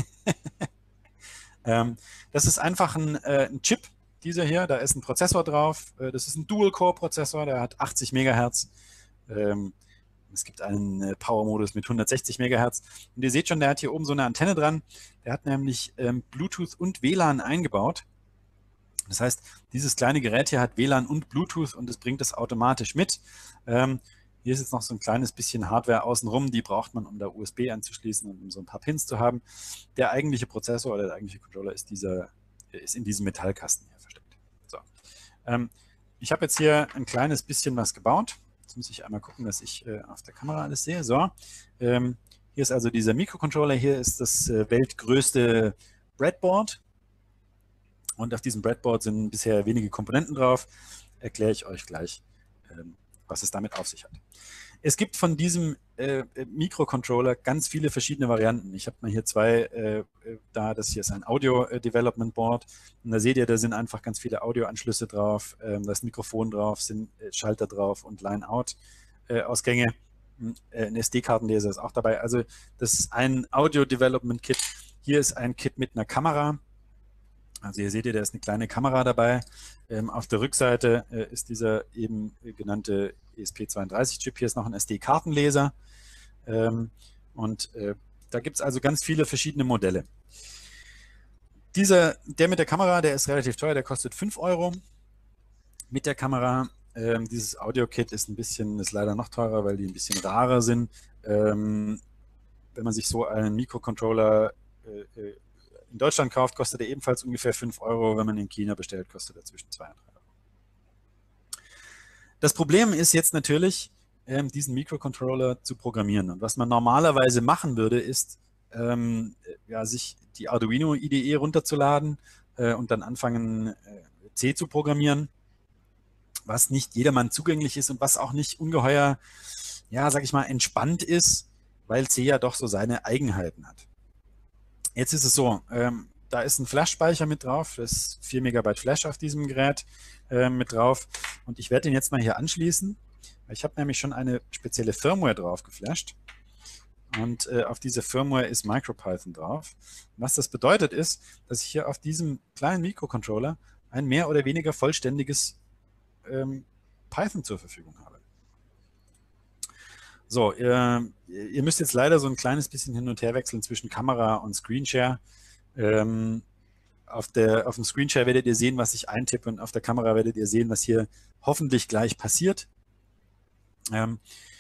ähm, das ist einfach ein, äh, ein Chip. Dieser hier, da ist ein Prozessor drauf. Das ist ein Dual-Core-Prozessor, der hat achtzig Megahertz. Ähm, es gibt einen Power-Modus mit hundertsechzig Megahertz. Und ihr seht schon, der hat hier oben so eine Antenne dran. Der hat nämlich ähm, Bluetooth und W L A N eingebaut. Das heißt, dieses kleine Gerät hier hat W L A N und Bluetooth und es bringt das automatisch mit. Ähm, hier ist jetzt noch so ein kleines bisschen Hardware außenrum, die braucht man, um da U S B anzuschließen und um so ein paar Pins zu haben. Der eigentliche Prozessor oder der eigentliche Controller ist, dieser, ist in diesem Metallkasten hier versteckt. So. Ähm, ich habe jetzt hier ein kleines bisschen was gebaut. Jetzt muss ich einmal gucken, dass ich äh, auf der Kamera alles sehe. So, ähm, hier ist also dieser Mikrocontroller. Hier ist das äh, weltgrößte Breadboard. Und auf diesem Breadboard sind bisher wenige Komponenten drauf. Erkläre ich euch gleich, ähm, was es damit auf sich hat. Es gibt von diesem äh, Mikrocontroller ganz viele verschiedene Varianten. Ich habe mal hier zwei äh, da. Das hier ist ein Audio Development Board. Und da seht ihr, da sind einfach ganz viele Audioanschlüsse drauf. Ähm, da ist ein Mikrofon drauf, sind äh, Schalter drauf und Line-Out-Ausgänge. Äh, ein S D-Kartenleser ist auch dabei. Also das ist ein Audio Development Kit. Hier ist ein Kit mit einer Kamera. Also hier seht ihr, da ist eine kleine Kamera dabei. Ähm, auf der Rückseite äh, ist dieser eben genannte E S P zweiunddreißig Chip. Hier ist noch ein S D-Kartenleser. Ähm, und äh, da gibt es also ganz viele verschiedene Modelle. Dieser, der mit der Kamera, der ist relativ teuer, der kostet fünf Euro. Mit der Kamera, ähm, dieses Audio-Kit ist ein bisschen, ist leider noch teurer, weil die ein bisschen rarer sind. Ähm, wenn man sich so einen Mikrocontroller äh, in Deutschland kauft, kostet er ebenfalls ungefähr fünf Euro. Wenn man in China bestellt, kostet er zwischen zwei und drei Euro. Das Problem ist jetzt natürlich, ähm, diesen Mikrocontroller zu programmieren. Und was man normalerweise machen würde, ist, ähm, ja, sich die Arduino I D E runterzuladen äh, und dann anfangen, äh, C zu programmieren, was nicht jedermann zugänglich ist und was auch nicht ungeheuer, ja, sag ich mal, entspannt ist, weil C ja doch so seine Eigenheiten hat. Jetzt ist es so, ähm, da ist ein Flash-Speicher mit drauf, das ist vier Megabyte Flash auf diesem Gerät äh, mit drauf und ich werde den jetzt mal hier anschließen. Ich habe nämlich schon eine spezielle Firmware drauf geflasht und äh, auf dieser Firmware ist MicroPython drauf. Und was das bedeutet ist, dass ich hier auf diesem kleinen Mikrocontroller ein mehr oder weniger vollständiges ähm, Python zur Verfügung habe. So, ihr, ihr müsst jetzt leider so ein kleines bisschen hin und her wechseln zwischen Kamera und Screenshare. Ähm, auf, der, auf dem Screenshare werdet ihr sehen, was ich eintippe, und auf der Kamera werdet ihr sehen, was hier hoffentlich gleich passiert. Ähm,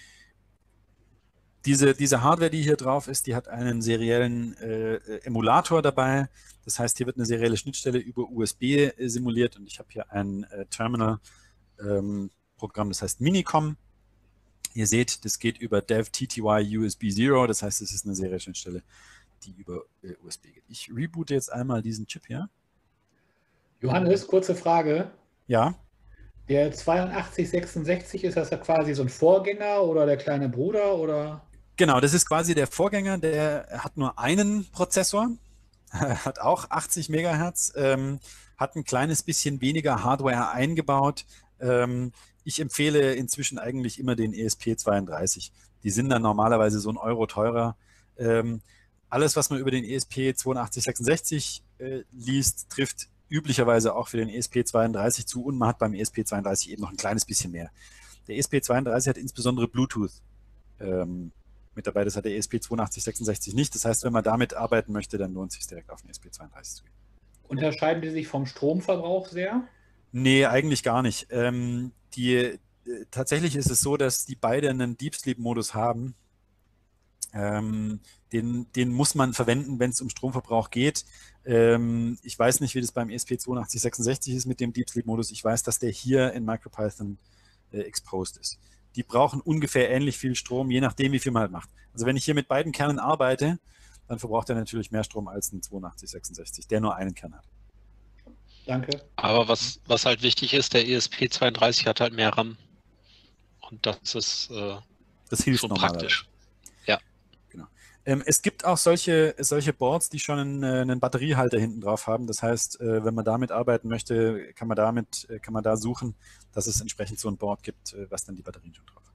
diese, diese Hardware, die hier drauf ist, die hat einen seriellen äh, Emulator dabei. Das heißt, hier wird eine serielle Schnittstelle über U S B äh, simuliert, und ich habe hier ein äh, Terminal-Programm, ähm, das heißt Minicom. Ihr seht, das geht über Dev T T Y U S B Zero, das heißt, es ist eine serielle Schnittstelle, die über äh, U S B geht. Ich reboote jetzt einmal diesen Chip hier. Johannes, kurze Frage. Ja. Der zweiundachtzig sechsundsechzig, ist das ja quasi so ein Vorgänger oder der kleine Bruder, oder? Genau, das ist quasi der Vorgänger, der hat nur einen Prozessor, hat auch achtzig Megahertz, ähm, hat ein kleines bisschen weniger Hardware eingebaut. Ähm, ich empfehle inzwischen eigentlich immer den E S P zweiunddreißig. Die sind dann normalerweise so ein Euro teurer. Ähm, alles, was man über den E S P zweiundachtzig sechsundsechzig äh, liest, trifft üblicherweise auch für den E S P zweiunddreißig zu, und man hat beim E S P zweiunddreißig eben noch ein kleines bisschen mehr. Der E S P zweiunddreißig hat insbesondere Bluetooth ähm, mit dabei, das hat der E S P zweiundachtzig sechsundsechzig nicht. Das heißt, wenn man damit arbeiten möchte, dann lohnt es sich direkt auf den E S P zweiunddreißig zu gehen. Unterscheiden die sich vom Stromverbrauch sehr? Nee, eigentlich gar nicht. Ähm, die, äh, tatsächlich ist es so, dass die beide einen Deep Sleep-Modus haben. Ähm, den, den muss man verwenden, wenn es um Stromverbrauch geht. Ähm, ich weiß nicht, wie das beim E S P zweiundachtzig sechsundsechzig ist mit dem Deep Sleep-Modus. Ich weiß, dass der hier in MicroPython äh, exposed ist. Die brauchen ungefähr ähnlich viel Strom, je nachdem, wie viel man halt macht. Also wenn ich hier mit beiden Kernen arbeite, dann verbraucht er natürlich mehr Strom als ein zweiundachtzig sechsundsechzig, der nur einen Kern hat. Danke. Aber was, was halt wichtig ist, der E S P zweiunddreißig hat halt mehr RAM. Und das ist äh, das hilft schon normalerweise. praktisch. Ja. Genau. Ähm, es gibt auch solche, solche Boards, die schon einen, einen Batteriehalter hinten drauf haben. Das heißt, äh, wenn man damit arbeiten möchte, kann man, damit, äh, kann man da suchen, dass es entsprechend so ein Board gibt, äh, was dann die Batterien schon drauf hat.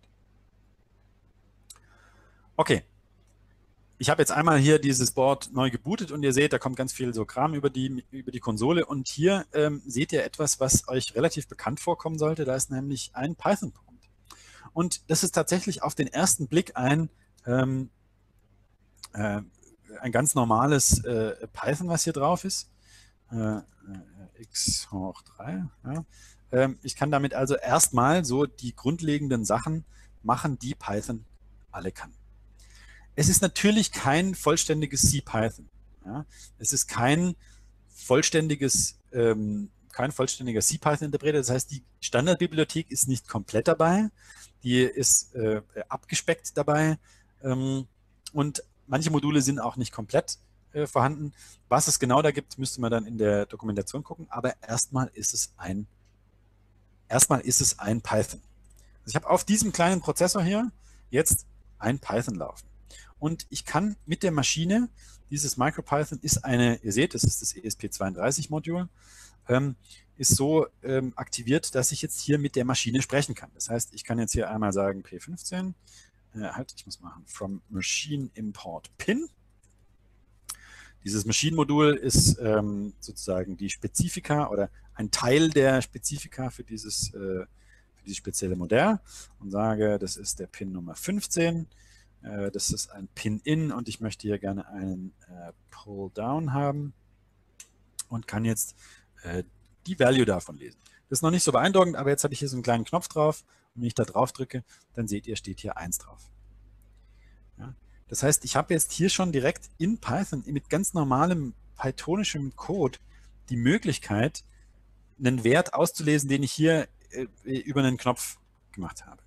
Okay. Ich habe jetzt einmal hier dieses Board neu gebootet, und ihr seht, da kommt ganz viel so Kram über die, über die Konsole, und hier ähm, seht ihr etwas, was euch relativ bekannt vorkommen sollte. Da ist nämlich ein Python-Prompt. Und das ist tatsächlich auf den ersten Blick ein, ähm, äh, ein ganz normales äh, Python, was hier drauf ist. Äh, äh, x hoch drei. Ja. Ähm, ich kann damit also erstmal so die grundlegenden Sachen machen, die Python alle kann. Es ist natürlich kein vollständiges CPython. Ja. Es ist kein vollständiges, ähm, kein vollständiger CPython-Interpreter. Das heißt, die Standardbibliothek ist nicht komplett dabei. Die ist äh, abgespeckt dabei. Ähm, und manche Module sind auch nicht komplett äh, vorhanden. Was es genau da gibt, müsste man dann in der Dokumentation gucken. Aber erstmal ist es ein, erstmal ist es ein Python. Also ich habe auf diesem kleinen Prozessor hier jetzt ein Python laufen. Und ich kann mit der Maschine, dieses MicroPython ist eine, ihr seht, das ist das E S P zweiunddreißig Modul, ähm, ist so ähm, aktiviert, dass ich jetzt hier mit der Maschine sprechen kann. Das heißt, ich kann jetzt hier einmal sagen P fünfzehn, äh, halt, ich muss machen, from Machine Import Pin. Dieses Maschinenmodul ist ähm, sozusagen die Spezifika oder ein Teil der Spezifika für dieses, äh, für dieses spezielle Modell, und sage, das ist der Pin Nummer fünfzehn. Das ist ein Pin-In, und ich möchte hier gerne einen äh, Pull-Down haben und kann jetzt äh, die Value davon lesen. Das ist noch nicht so beeindruckend, aber jetzt habe ich hier so einen kleinen Knopf drauf, und wenn ich da drauf drücke, dann seht ihr, steht hier eins drauf. Ja? Das heißt, ich habe jetzt hier schon direkt in Python mit ganz normalem pythonischem Code die Möglichkeit, einen Wert auszulesen, den ich hier äh, über einen Knopf gemacht habe.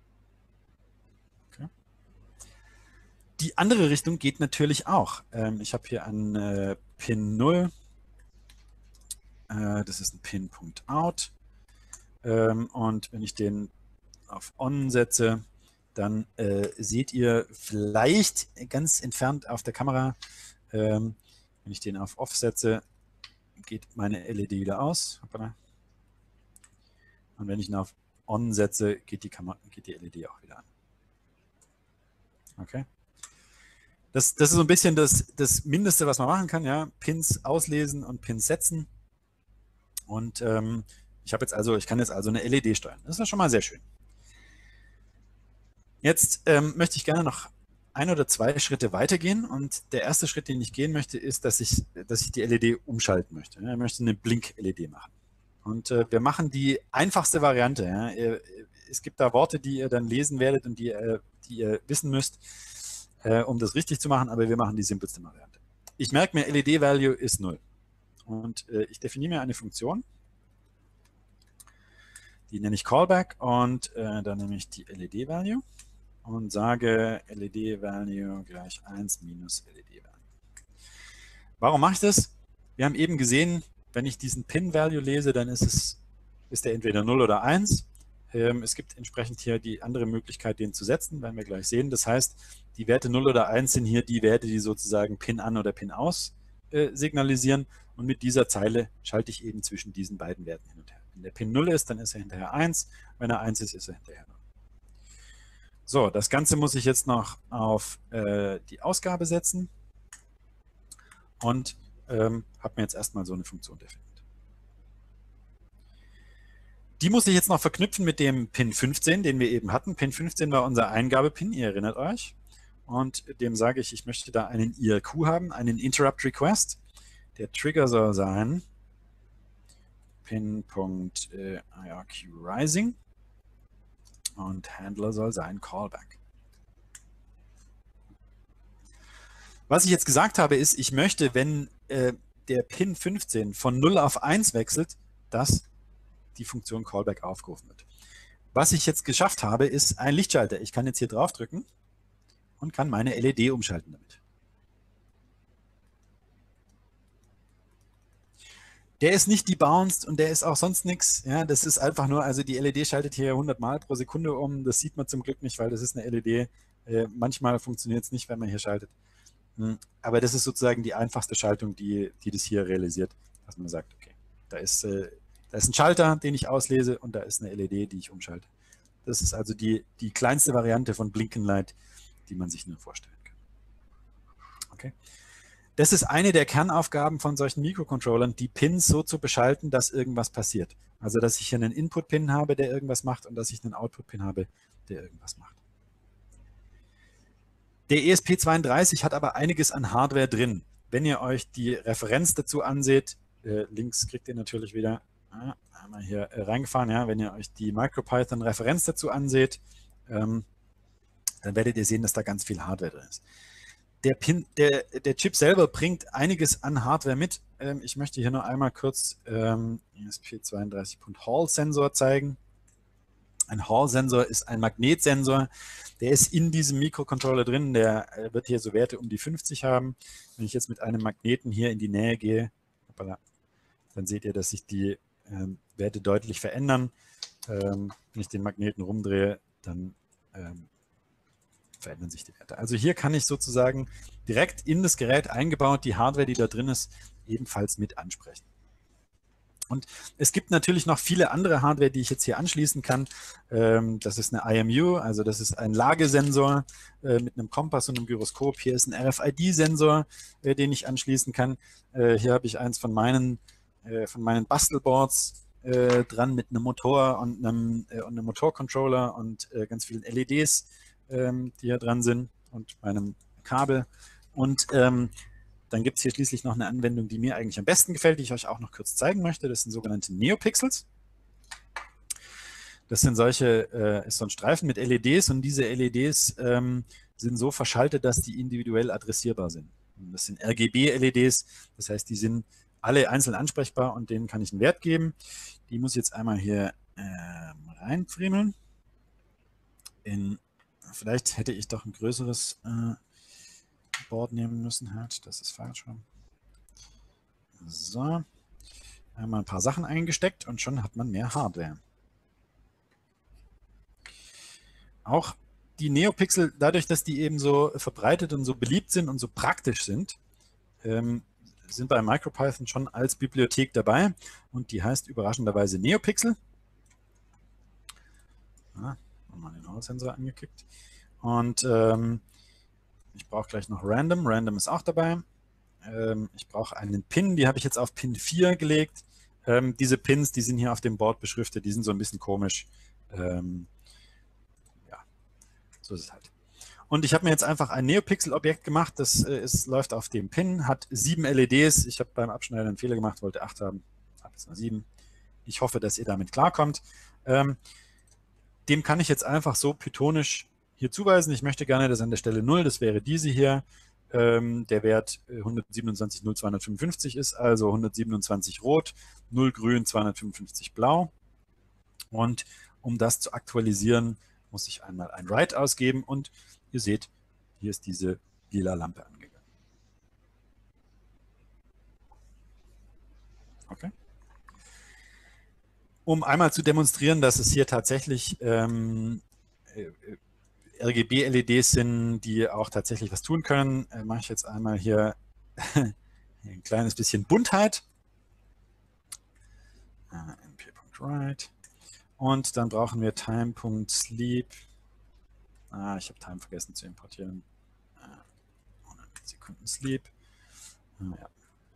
Die andere Richtung geht natürlich auch. Ähm, ich habe hier einen äh, Pin null. Äh, das ist ein Pin.out. Ähm, und wenn ich den auf On setze, dann äh, seht ihr vielleicht ganz entfernt auf der Kamera, ähm, wenn ich den auf Off setze, geht meine L E D wieder aus. Und wenn ich ihn auf On setze, geht die, Kamera, geht die L E D auch wieder an. Okay. Das, das ist so ein bisschen das, das Mindeste, was man machen kann, ja. Pins auslesen und Pins setzen. Und ähm, ich habe jetzt also, ich kann jetzt also eine L E D steuern. Das ist ja schon mal sehr schön. Jetzt ähm, möchte ich gerne noch ein oder zwei Schritte weitergehen und der erste Schritt, den ich gehen möchte, ist, dass ich, dass ich die L E D umschalten möchte. Ich möchte eine Blink-L E D machen. Und äh, wir machen die einfachste Variante. Ja. Es gibt da Worte, die ihr dann lesen werdet und die, äh, die ihr wissen müsst, äh, um das richtig zu machen, aber wir machen die simpelste Variante. Ich merke mir, L E D-Value ist null. Und äh, ich definiere mir eine Funktion, die nenne ich Callback und äh, dann nehme ich die L E D-Value und sage L E D-Value gleich eins minus L E D-Value. Warum mache ich das? Wir haben eben gesehen, wenn ich diesen Pin-Value lese, dann ist es ist der entweder null oder eins. Ähm, es gibt entsprechend hier die andere Möglichkeit, den zu setzen, werden wir gleich sehen. Das heißt, die Werte null oder eins sind hier die Werte, die sozusagen Pin an oder Pin aus äh, signalisieren. Und mit dieser Zeile schalte ich eben zwischen diesen beiden Werten hin und her. Wenn der Pin null ist, dann ist er hinterher eins. Wenn er eins ist, ist er hinterher null. So, das Ganze muss ich jetzt noch auf äh, die Ausgabe setzen und ähm, habe mir jetzt erstmal so eine Funktion definiert. Die muss ich jetzt noch verknüpfen mit dem Pin fünfzehn, den wir eben hatten. Pin fünfzehn war unser Eingabepin, ihr erinnert euch. Und dem sage ich, ich möchte da einen I R Q haben, einen Interrupt Request. Der Trigger soll sein Pin.IRQRising und Handler soll sein Callback. Was ich jetzt gesagt habe, ist, ich möchte, wenn äh, der Pin fünfzehn von null auf eins wechselt, dass die Funktion Callback aufgerufen wird. Was ich jetzt geschafft habe, ist ein Lichtschalter. Ich kann jetzt hier draufdrücken und kann meine L E D umschalten damit. Der ist nicht debounced und der ist auch sonst nichts. Ja, das ist einfach nur, also die L E D schaltet hier hundert Mal pro Sekunde um. Das sieht man zum Glück nicht, weil das ist eine L E D. Äh, manchmal funktioniert es nicht, wenn man hier schaltet. Hm. Aber das ist sozusagen die einfachste Schaltung, die, die das hier realisiert, dass man sagt, okay, da ist äh, Da ist ein Schalter, den ich auslese und da ist eine L E D, die ich umschalte. Das ist also die, die kleinste Variante von Blinkenlight, die man sich nur vorstellen kann. Okay. Das ist eine der Kernaufgaben von solchen Mikrocontrollern, die Pins so zu beschalten, dass irgendwas passiert. Also dass ich hier einen Input-Pin habe, der irgendwas macht und dass ich einen Output-Pin habe, der irgendwas macht. Der E S P zweiunddreißig hat aber einiges an Hardware drin. Wenn ihr euch die Referenz dazu anseht, äh, Links kriegt ihr natürlich wieder, Ah, einmal hier äh, reingefahren, ja, wenn ihr euch die MicroPython-Referenz dazu anseht, ähm, dann werdet ihr sehen, dass da ganz viel Hardware drin ist. Der, Pin, der, der Chip selber bringt einiges an Hardware mit. Ähm, ich möchte hier noch einmal kurz ähm, E S P zweiunddreißig.Hall-Sensor zeigen. Ein Hall-Sensor ist ein Magnetsensor, der ist in diesem Mikrocontroller drin, der äh, wird hier so Werte um die fünfzig haben. Wenn ich jetzt mit einem Magneten hier in die Nähe gehe, hoppala, dann seht ihr, dass sich die ähm, Werte deutlich verändern. Ähm, wenn ich den Magneten rumdrehe, dann ähm, verändern sich die Werte. Also hier kann ich sozusagen direkt in das Gerät eingebaut die Hardware, die da drin ist, ebenfalls mit ansprechen. Und es gibt natürlich noch viele andere Hardware, die ich jetzt hier anschließen kann. Ähm, das ist eine I M U, also das ist ein Lagesensor äh, mit einem Kompass und einem Gyroskop. Hier ist ein R F I D-Sensor, äh, den ich anschließen kann. Äh, hier habe ich eins von meinen von meinen Bastelboards äh, dran mit einem Motor und einem, äh, und einem Motorcontroller und äh, ganz vielen L E Ds, ähm, die hier dran sind und meinem Kabel. Und ähm, dann gibt es hier schließlich noch eine Anwendung, die mir eigentlich am besten gefällt, die ich euch auch noch kurz zeigen möchte. Das sind sogenannte Neopixels. Das sind solche, äh, ist so ein Streifen mit L E Ds und diese L E Ds ähm, sind so verschaltet, dass die individuell adressierbar sind. Und das sind R G B-L E Ds, das heißt, die sind alle einzeln ansprechbar und denen kann ich einen Wert geben. Die muss ich jetzt einmal hier ähm, reinfriemeln. In, vielleicht hätte ich doch ein größeres äh, Board nehmen müssen. Halt, das ist falsch. So. Einmal ein paar Sachen eingesteckt und schon hat man mehr Hardware. Auch die Neopixel, dadurch, dass die eben so verbreitet und so beliebt sind und so praktisch sind, ähm, sind bei MicroPython schon als Bibliothek dabei und die heißt überraschenderweise Neopixel. Ah, nochmal den Hall-Sensor angeklickt. Und ähm, ich brauche gleich noch Random. Random ist auch dabei. Ähm, ich brauche einen Pin, die habe ich jetzt auf Pin vier gelegt. Ähm, diese Pins, die sind hier auf dem Board beschriftet, die sind so ein bisschen komisch. Ähm, ja, So ist es halt. Und ich habe mir jetzt einfach ein NeoPixel-Objekt gemacht, das äh, ist, läuft auf dem Pin, hat sieben L E Ds. Ich habe beim Abschneiden einen Fehler gemacht, wollte acht haben, habe jetzt nur sieben. Ich hoffe, dass ihr damit klarkommt. Ähm, dem kann ich jetzt einfach so pythonisch hier zuweisen. Ich möchte gerne, dass an der Stelle null, das wäre diese hier, ähm, der Wert hundertsiebenundzwanzig null zweihundertfünfundfünfzig ist, also hundertsiebenundzwanzig rot, null grün, zweihundertfünfundfünfzig blau. Und um das zu aktualisieren, muss ich einmal ein Write ausgeben und ihr seht, hier ist diese lila Lampe angegangen. Okay. Um einmal zu demonstrieren, dass es hier tatsächlich ähm, R G B-L E Ds sind, die auch tatsächlich was tun können, äh, mache ich jetzt einmal hier ein kleines bisschen Buntheit. Uh, np.write. Und dann brauchen wir time.sleep. Ah, ich habe time vergessen zu importieren. Uh, hundert Sekunden sleep. Uh, ja.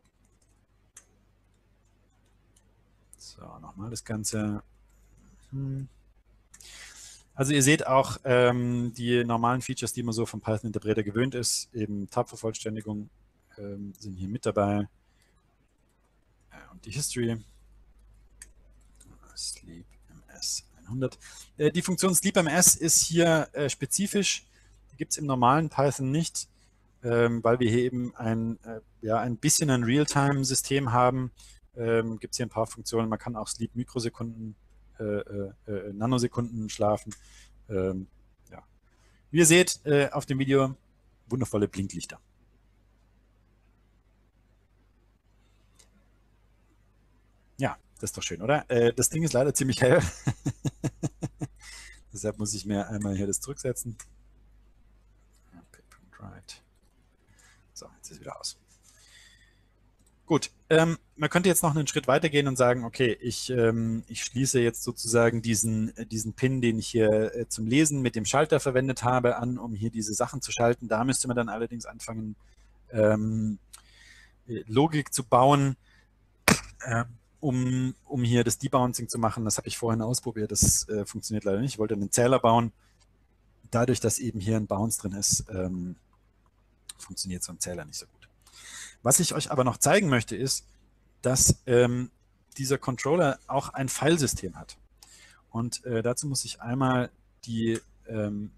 So, nochmal das Ganze. Hm. Also ihr seht auch ähm, die normalen Features, die man so vom Python-Interpreter gewöhnt ist, eben Tab-Vervollständigung ähm, sind hier mit dabei. Äh, und die History. Sleep M S hundert. Äh, die Funktion Sleep M S ist hier äh, spezifisch. Die gibt es im normalen Python nicht, ähm, weil wir hier eben ein, äh, ja, ein bisschen ein Realtime-System haben. Ähm, gibt es hier ein paar Funktionen. Man kann auch Sleep Mikrosekunden, äh, äh, Nanosekunden schlafen. Ähm, ja. Wie ihr seht äh, auf dem Video, wundervolle Blinklichter. Ja, das ist doch schön, oder? Äh, das Ding ist leider ziemlich hell. Deshalb muss ich mir einmal hier das zurücksetzen. So, jetzt ist es wieder aus. Gut, ähm, man könnte jetzt noch einen Schritt weitergehen und sagen, okay, ich, ähm, ich schließe jetzt sozusagen diesen, diesen Pin, den ich hier äh, zum Lesen mit dem Schalter verwendet habe, an, um hier diese Sachen zu schalten. Da müsste man dann allerdings anfangen, ähm, Logik zu bauen, äh, um, um hier das Debouncing zu machen. Das habe ich vorhin ausprobiert, das äh, funktioniert leider nicht. Ich wollte einen Zähler bauen. Dadurch, dass eben hier ein Bounce drin ist, ähm, funktioniert so ein Zähler nicht so gut. Was ich euch aber noch zeigen möchte, ist, dass ähm, dieser Controller auch ein Filesystem hat. Und äh, dazu muss ich einmal die, ähm,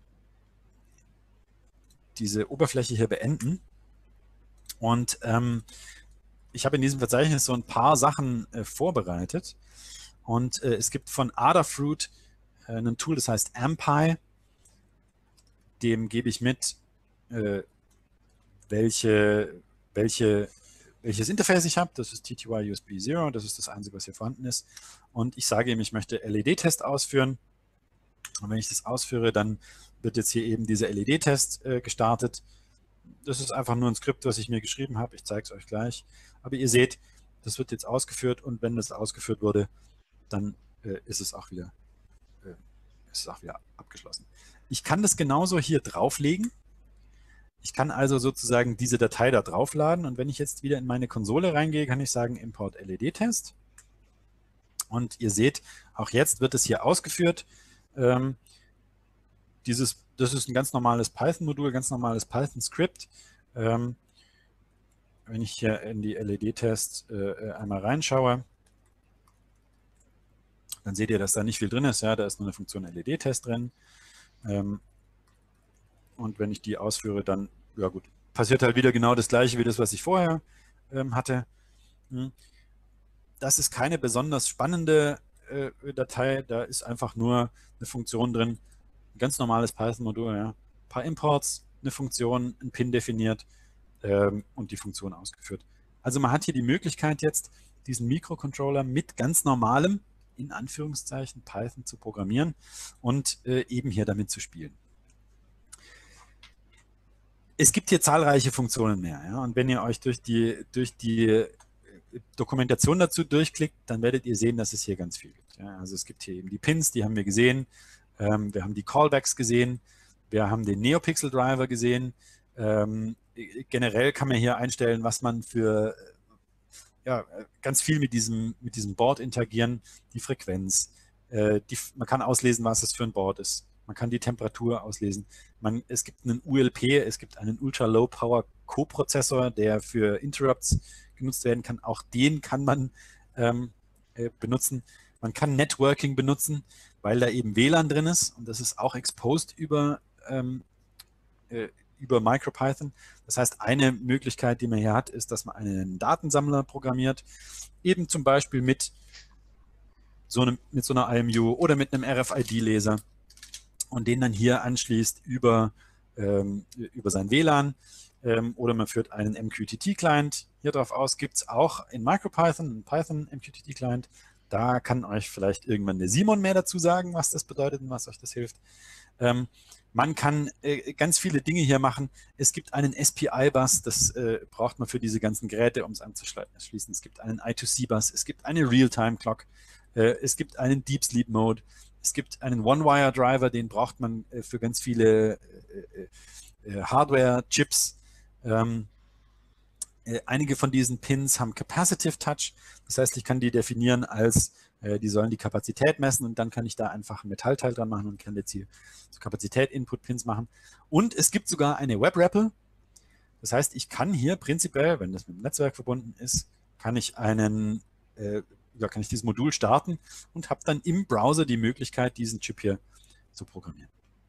diese Oberfläche hier beenden. Und ähm, ich habe in diesem Verzeichnis so ein paar Sachen äh, vorbereitet. Und äh, es gibt von Adafruit äh, ein Tool, das heißt Ampy. Dem gebe ich mit, äh, welche Welche, welches Interface ich habe. Das ist T T Y U S B null, das ist das Einzige, was hier vorhanden ist. Und ich sage ihm, ich möchte L E D-Test ausführen. Und wenn ich das ausführe, dann wird jetzt hier eben dieser L E D-Test äh, gestartet. Das ist einfach nur ein Skript, was ich mir geschrieben habe. Ich zeige es euch gleich. Aber ihr seht, das wird jetzt ausgeführt und wenn das ausgeführt wurde, dann äh, ist es auch wieder, äh, ist es auch wieder abgeschlossen. Ich kann das genauso hier drauflegen. Ich kann also sozusagen diese Datei da draufladen und wenn ich jetzt wieder in meine Konsole reingehe, kann ich sagen Import L E D-Test. Und ihr seht, auch jetzt wird es hier ausgeführt. Ähm, dieses, das ist ein ganz normales Python-Modul, ganz normales Python-Skript. Ähm, wenn ich hier in die L E D-Test äh, einmal reinschaue, dann seht ihr, dass da nicht viel drin ist. Ja, da ist nur eine Funktion L E D-Test drin. Ähm, Und wenn ich die ausführe, dann, ja gut, passiert halt wieder genau das Gleiche wie das, was ich vorher ähm, hatte. Das ist keine besonders spannende äh, Datei, da ist einfach nur eine Funktion drin, ein ganz normales Python-Modul, ja. Ein paar Imports, eine Funktion, ein Pin definiert ähm, und die Funktion ausgeführt. Also man hat hier die Möglichkeit jetzt, diesen Mikrocontroller mit ganz normalem, in Anführungszeichen, Python zu programmieren und äh, eben hier damit zu spielen. Es gibt hier zahlreiche Funktionen mehr. Ja? Und wenn ihr euch durch die, durch die Dokumentation dazu durchklickt, dann werdet ihr sehen, dass es hier ganz viel gibt. Ja? Also es gibt hier eben die Pins, die haben wir gesehen. Ähm, wir haben die Callbacks gesehen. Wir haben den NeoPixel Driver gesehen. Ähm, generell kann man hier einstellen, was man für, ja, ganz viel mit diesem, mit diesem Board interagieren. Die Frequenz. Äh, die, man kann auslesen, was es für ein Board ist. man kann die Temperatur auslesen. Man, es gibt einen U L P, es gibt einen Ultra Low Power Co-Prozessor, der für Interrupts genutzt werden kann. Auch den kann man ähm, äh, benutzen. Man kann Networking benutzen, weil da eben W L A N drin ist und das ist auch exposed über, ähm, äh, über MicroPython. Das heißt, eine Möglichkeit, die man hier hat, ist, dass man einen Datensammler programmiert, eben zum Beispiel mit so, einem, mit so einer I M U oder mit einem R F I D-Laser und den dann hier anschließt über, ähm, über sein W L A N ähm, oder man führt einen M Q T T-Client hier drauf aus. Gibt es auch in MicroPython, einen Python M Q T T-Client. Da kann euch vielleicht irgendwann der Simon mehr dazu sagen, was das bedeutet und was euch das hilft. Ähm, man kann äh, ganz viele Dinge hier machen. Es gibt einen S P I-Bus, das äh, braucht man für diese ganzen Geräte, um es anzuschließen. Es gibt einen I zwei C-Bus, es gibt eine Real-Time-Clock, äh, es gibt einen Deep Sleep Mode, es gibt einen One-Wire-Driver, den braucht man äh, für ganz viele äh, äh, Hardware-Chips. Ähm, äh, einige von diesen Pins haben Capacitive Touch, das heißt, ich kann die definieren als die sollen die Kapazität messen und dann kann ich da einfach ein Metallteil dran machen und kann jetzt hier so Kapazität-Input-Pins machen. Und es gibt sogar eine Web-R E P L. Das heißt, ich kann hier prinzipiell, wenn das mit dem Netzwerk verbunden ist, kann ich einen, äh, ja, kann ich dieses Modul starten und habe dann im Browser die Möglichkeit, diesen Chip hier zu programmieren.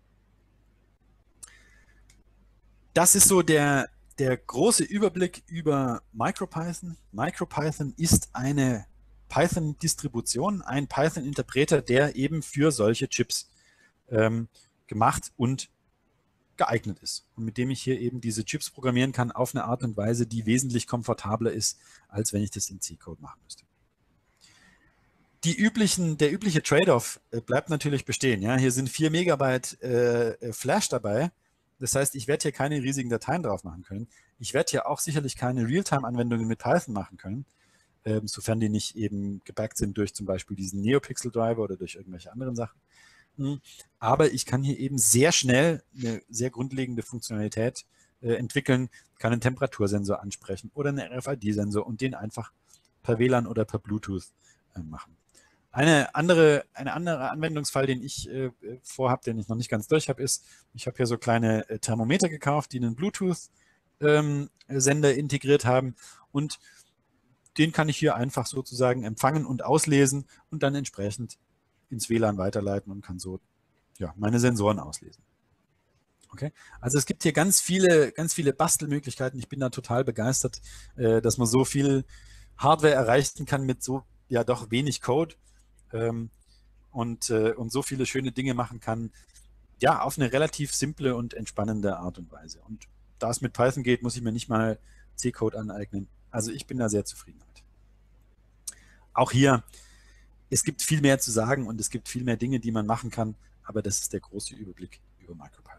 Das ist so der, der große Überblick über MicroPython. MicroPython ist eine Python-Distribution, ein Python-Interpreter, der eben für solche Chips ähm, gemacht und geeignet ist und mit dem ich hier eben diese Chips programmieren kann auf eine Art und Weise, die wesentlich komfortabler ist, als wenn ich das in C-Code machen müsste. Die üblichen, der übliche Trade-off äh, bleibt natürlich bestehen. Ja? Hier sind vier Megabyte äh, Flash dabei. Das heißt, ich werde hier keine riesigen Dateien drauf machen können. Ich werde hier auch sicherlich keine Realtime-Anwendungen mit Python machen können, Ähm, sofern die nicht eben gebackt sind durch zum Beispiel diesen NeoPixel-Driver oder durch irgendwelche anderen Sachen. Hm. Aber ich kann hier eben sehr schnell eine sehr grundlegende Funktionalität äh, entwickeln, kann einen Temperatursensor ansprechen oder einen R F I D-Sensor und den einfach per W L A N oder per Bluetooth äh, machen. Eine andere, eine andere Anwendungsfall, den ich äh, vorhabe, den ich noch nicht ganz durch habe, ist, ich habe hier so kleine äh, Thermometer gekauft, die einen Bluetooth-Sender ähm, integriert haben und den kann ich hier einfach sozusagen empfangen und auslesen und dann entsprechend ins W L A N weiterleiten und kann so ja, meine Sensoren auslesen. Okay? Also es gibt hier ganz viele, ganz viele Bastelmöglichkeiten. Ich bin da total begeistert, äh, dass man so viel Hardware erreichen kann mit so ja doch wenig Code ähm, und, äh, und so viele schöne Dinge machen kann, ja, auf eine relativ simple und entspannende Art und Weise. Und da es mit Python geht, muss ich mir nicht mal C-Code aneignen. Also ich bin da sehr zufrieden damit. Auch hier, es gibt viel mehr zu sagen und es gibt viel mehr Dinge, die man machen kann, aber das ist der große Überblick über MicroPython.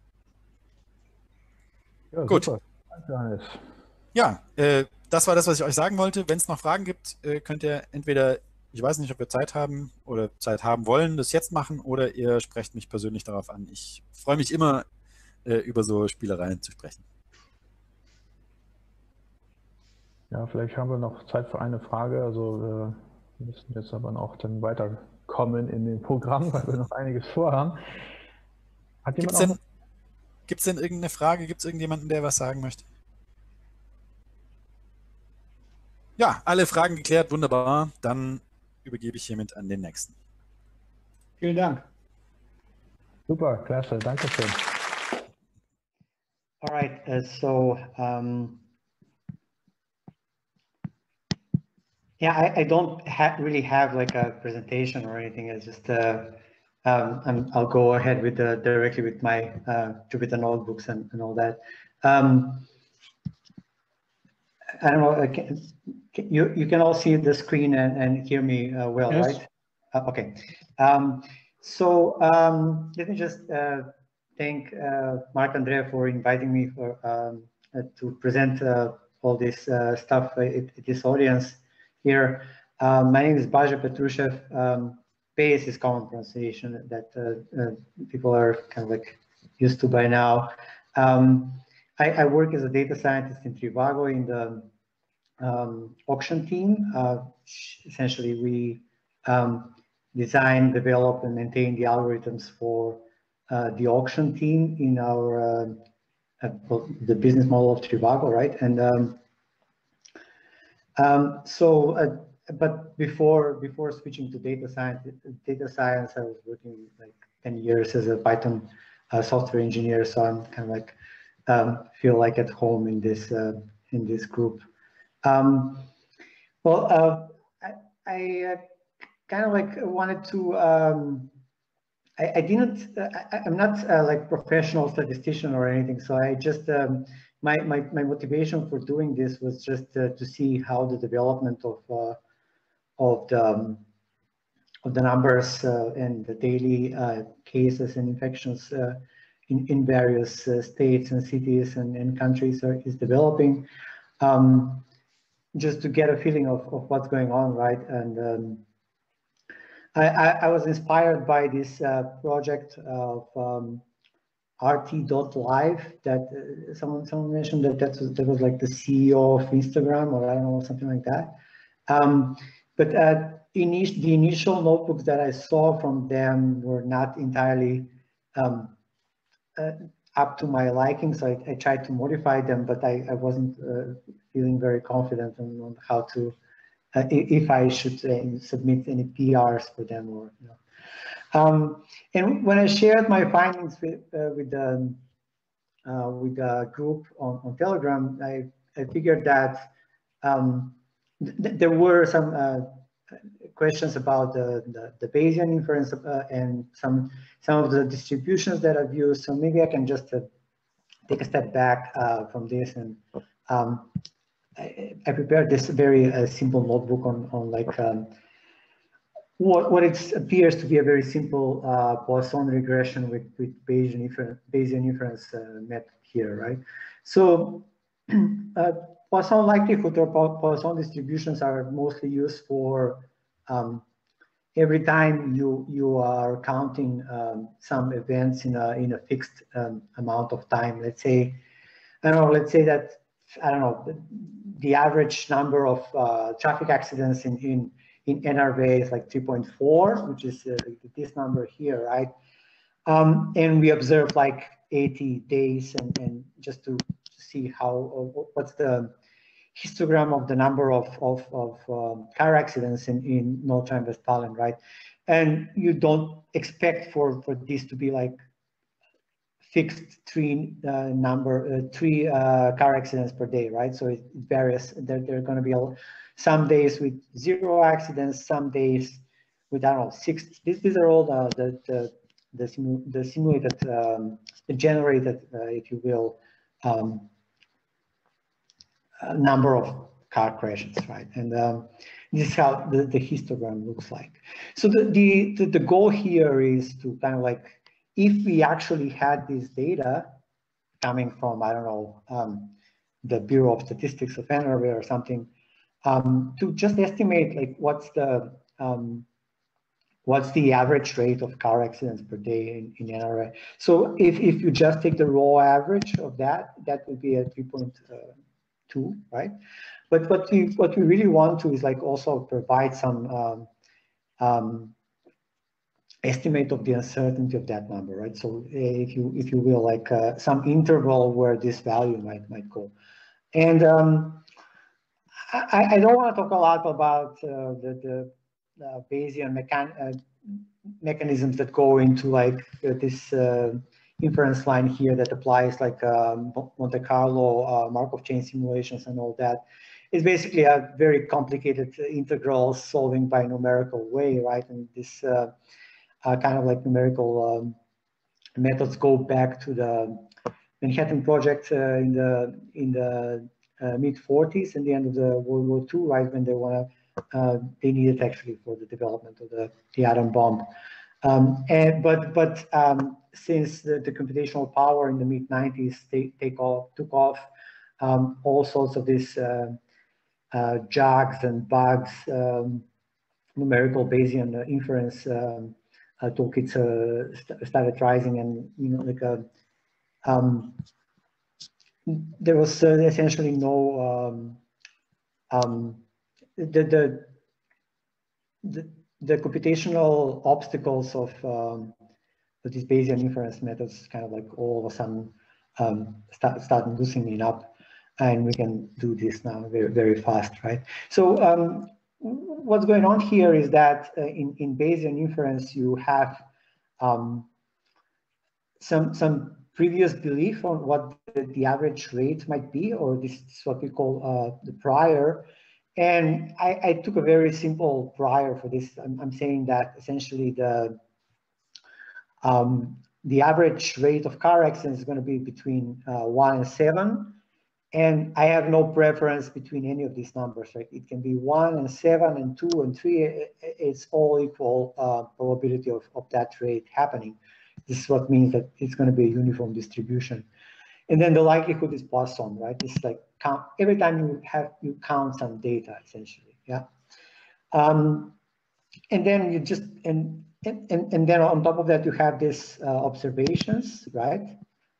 Ja, gut. Super. Danke, Hannes. Ja, äh, das war das, was ich euch sagen wollte. Wenn es noch Fragen gibt, äh, könnt ihr entweder, ich weiß nicht, ob wir Zeit haben oder Zeit haben wollen, das jetzt machen oder ihr sprecht mich persönlich darauf an. Ich freue mich immer, äh, über so Spielereien zu sprechen. Ja, vielleicht haben wir noch Zeit für eine Frage. Also wir müssen jetzt aber auch dann weiterkommen in dem Programm, weil wir noch einiges vorhaben. Hat Gibt jemand es denn, gibt's denn irgendeine Frage? Gibt es irgendjemanden, der was sagen möchte? Ja, alle Fragen geklärt, wunderbar. Dann übergebe ich hiermit an den nächsten. Vielen Dank. Super, klasse, danke schön. All right, uh, so um, yeah, I, I don't ha really have like a presentation or anything. It's just uh, um, I'm, I'll go ahead with the, directly with my uh, Jupyter notebooks and, and all that. Um, I don't know. Can, can you you can all see the screen and, and hear me uh, well, Yes. right? Uh, okay. Um, so um, let me just uh, thank uh, Marc-André for inviting me for um, uh, to present uh, all this uh, stuff uh, at, at this audience here. Uh, my name is Baja Petrushev. Um, Pace is common pronunciation that uh, uh, people are kind of like used to by now. Um, I, I work as a data scientist in Trivago in the um, auction team. Uh, essentially, we um, design, develop, and maintain the algorithms for uh, the auction team in our uh, uh, the business model of Trivago, right? And um, um, so, uh, but before before switching to data science, data science, I was working like ten years as a Python uh, software engineer, so I'm kind of like um, feel like at home in this uh, in this group. Um, well, uh, I, I uh, kind of like wanted to. Um, I, I didn't. Uh, I, I'm not uh, like professional statistician or anything, so I just um, my my my motivation for doing this was just uh, to see how the development of uh, of the um, of the numbers uh, and the daily uh, cases and infections uh, in in various uh, states and cities and, and countries are, is developing. Um, just to get a feeling of, of what's going on, right? And um, I, I, I was inspired by this uh, project of um, R T dot live that uh, someone someone mentioned that that was, that was like the C E O of Instagram, or I don't know, something like that. Um, but uh, init the initial notebooks that I saw from them were not entirely um, uh, up to my liking, so I, I tried to modify them, but I, I wasn't uh, feeling very confident on, on how to, uh, if I should uh, submit any P Rs for them or, you know. Um, and when I shared my findings with uh, with the uh, with the group on, on Telegram, I, I figured that um, th there were some uh, questions about the, the, the Bayesian inference uh, and some some of the distributions that I've used. So maybe I can just uh, take a step back uh, from this, and um, I, I prepared this very uh, simple notebook on on like um, what what it appears to be a very simple uh, Poisson regression with with Bayesian inference Bayesian inference uh, method here, right? So uh, Poisson likelihood or Poisson distributions are mostly used for um, every time you you are counting um, some events in a in a fixed um, amount of time. Let's say, I don't know. Let's say that I don't know the, the average number of uh, traffic accidents in in in N R V A is like three point four, which is uh, this number here, right? Um, and we observed like eighty days, and and just to see how what's the histogram of the number of, of, of um, car accidents in, in North Rhine-Westphalia, right? And you don't expect for, for this to be like fixed three uh, number, uh, three uh, car accidents per day, right? So it, it varies. There, there are going to be a, some days with zero accidents, some days with, I don't know, six. These, these are all the, the, the, the, simu the simulated, um, the generated, uh, if you will, um, a number of car crashes, right? And um, this is how the, the histogram looks like. So the, the, the, the goal here is to kind of like, if we actually had this data coming from, I don't know, um, the Bureau of Statistics of N R V A or something, um, to just estimate like what's the, um, what's the average rate of car accidents per day in, in N R V A. So if, if you just take the raw average of that, that would be a three point two, right? But what we what we really want to is like also provide some um, um, estimate of the uncertainty of that number, right? So if you if you will, like uh, some interval where this value might might go. And um, I, I don't want to talk a lot about uh, the the uh, Bayesian mechan uh, mechanisms that go into like uh, this. Uh, inference line here that applies like um, Monte Carlo, uh, Markov chain simulations and all that. It's basically a very complicated uh, integral solving by numerical way, right? And this uh, uh, kind of like numerical um, methods go back to the Manhattan Project uh, in the in the uh, mid forties and the end of the World War Two, right? When they want to, uh, they needed actually for the development of the, the atom bomb. Um, and but but um, since the, the computational power in the mid nineties take, take off took off, um, all sorts of these uh, uh, jogs and bugs, um, numerical Bayesian uh, inference um, uh, toolkits uh, st started rising, and you know like a, um, there was uh, essentially no um, um, the the the the computational obstacles of um, that these Bayesian inference methods kind of like all of a sudden um, start, start loosening up, and we can do this now very, very fast, right? So um, what's going on here is that uh, in, in Bayesian inference, you have um, some, some previous belief on what the, the average rate might be, or this is what we call uh, the prior. And I, I took a very simple prior for this. I'm, I'm saying that essentially the um, the average rate of car accidents is going to be between uh, one and seven, and I have no preference between any of these numbers. Right? It can be one and seven and two and three. It's all equal uh, probability of, of that rate happening. This is what means that it's going to be a uniform distribution. And then the likelihood is Poisson, right? It's like count, every time you have you count some data essentially, yeah. Um, and then you just and, and and then on top of that you have this uh, observations, right?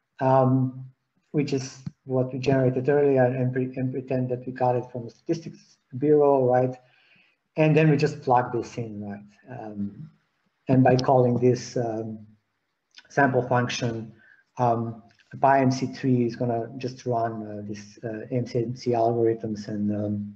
Um, which is what we generated earlier, and, pre and pretend that we got it from the statistics bureau, right? And then we just plug this in, right? Um, and by calling this um, sample function. Um, Pi M C three is going to just run uh, this uh, M C M C algorithms and um,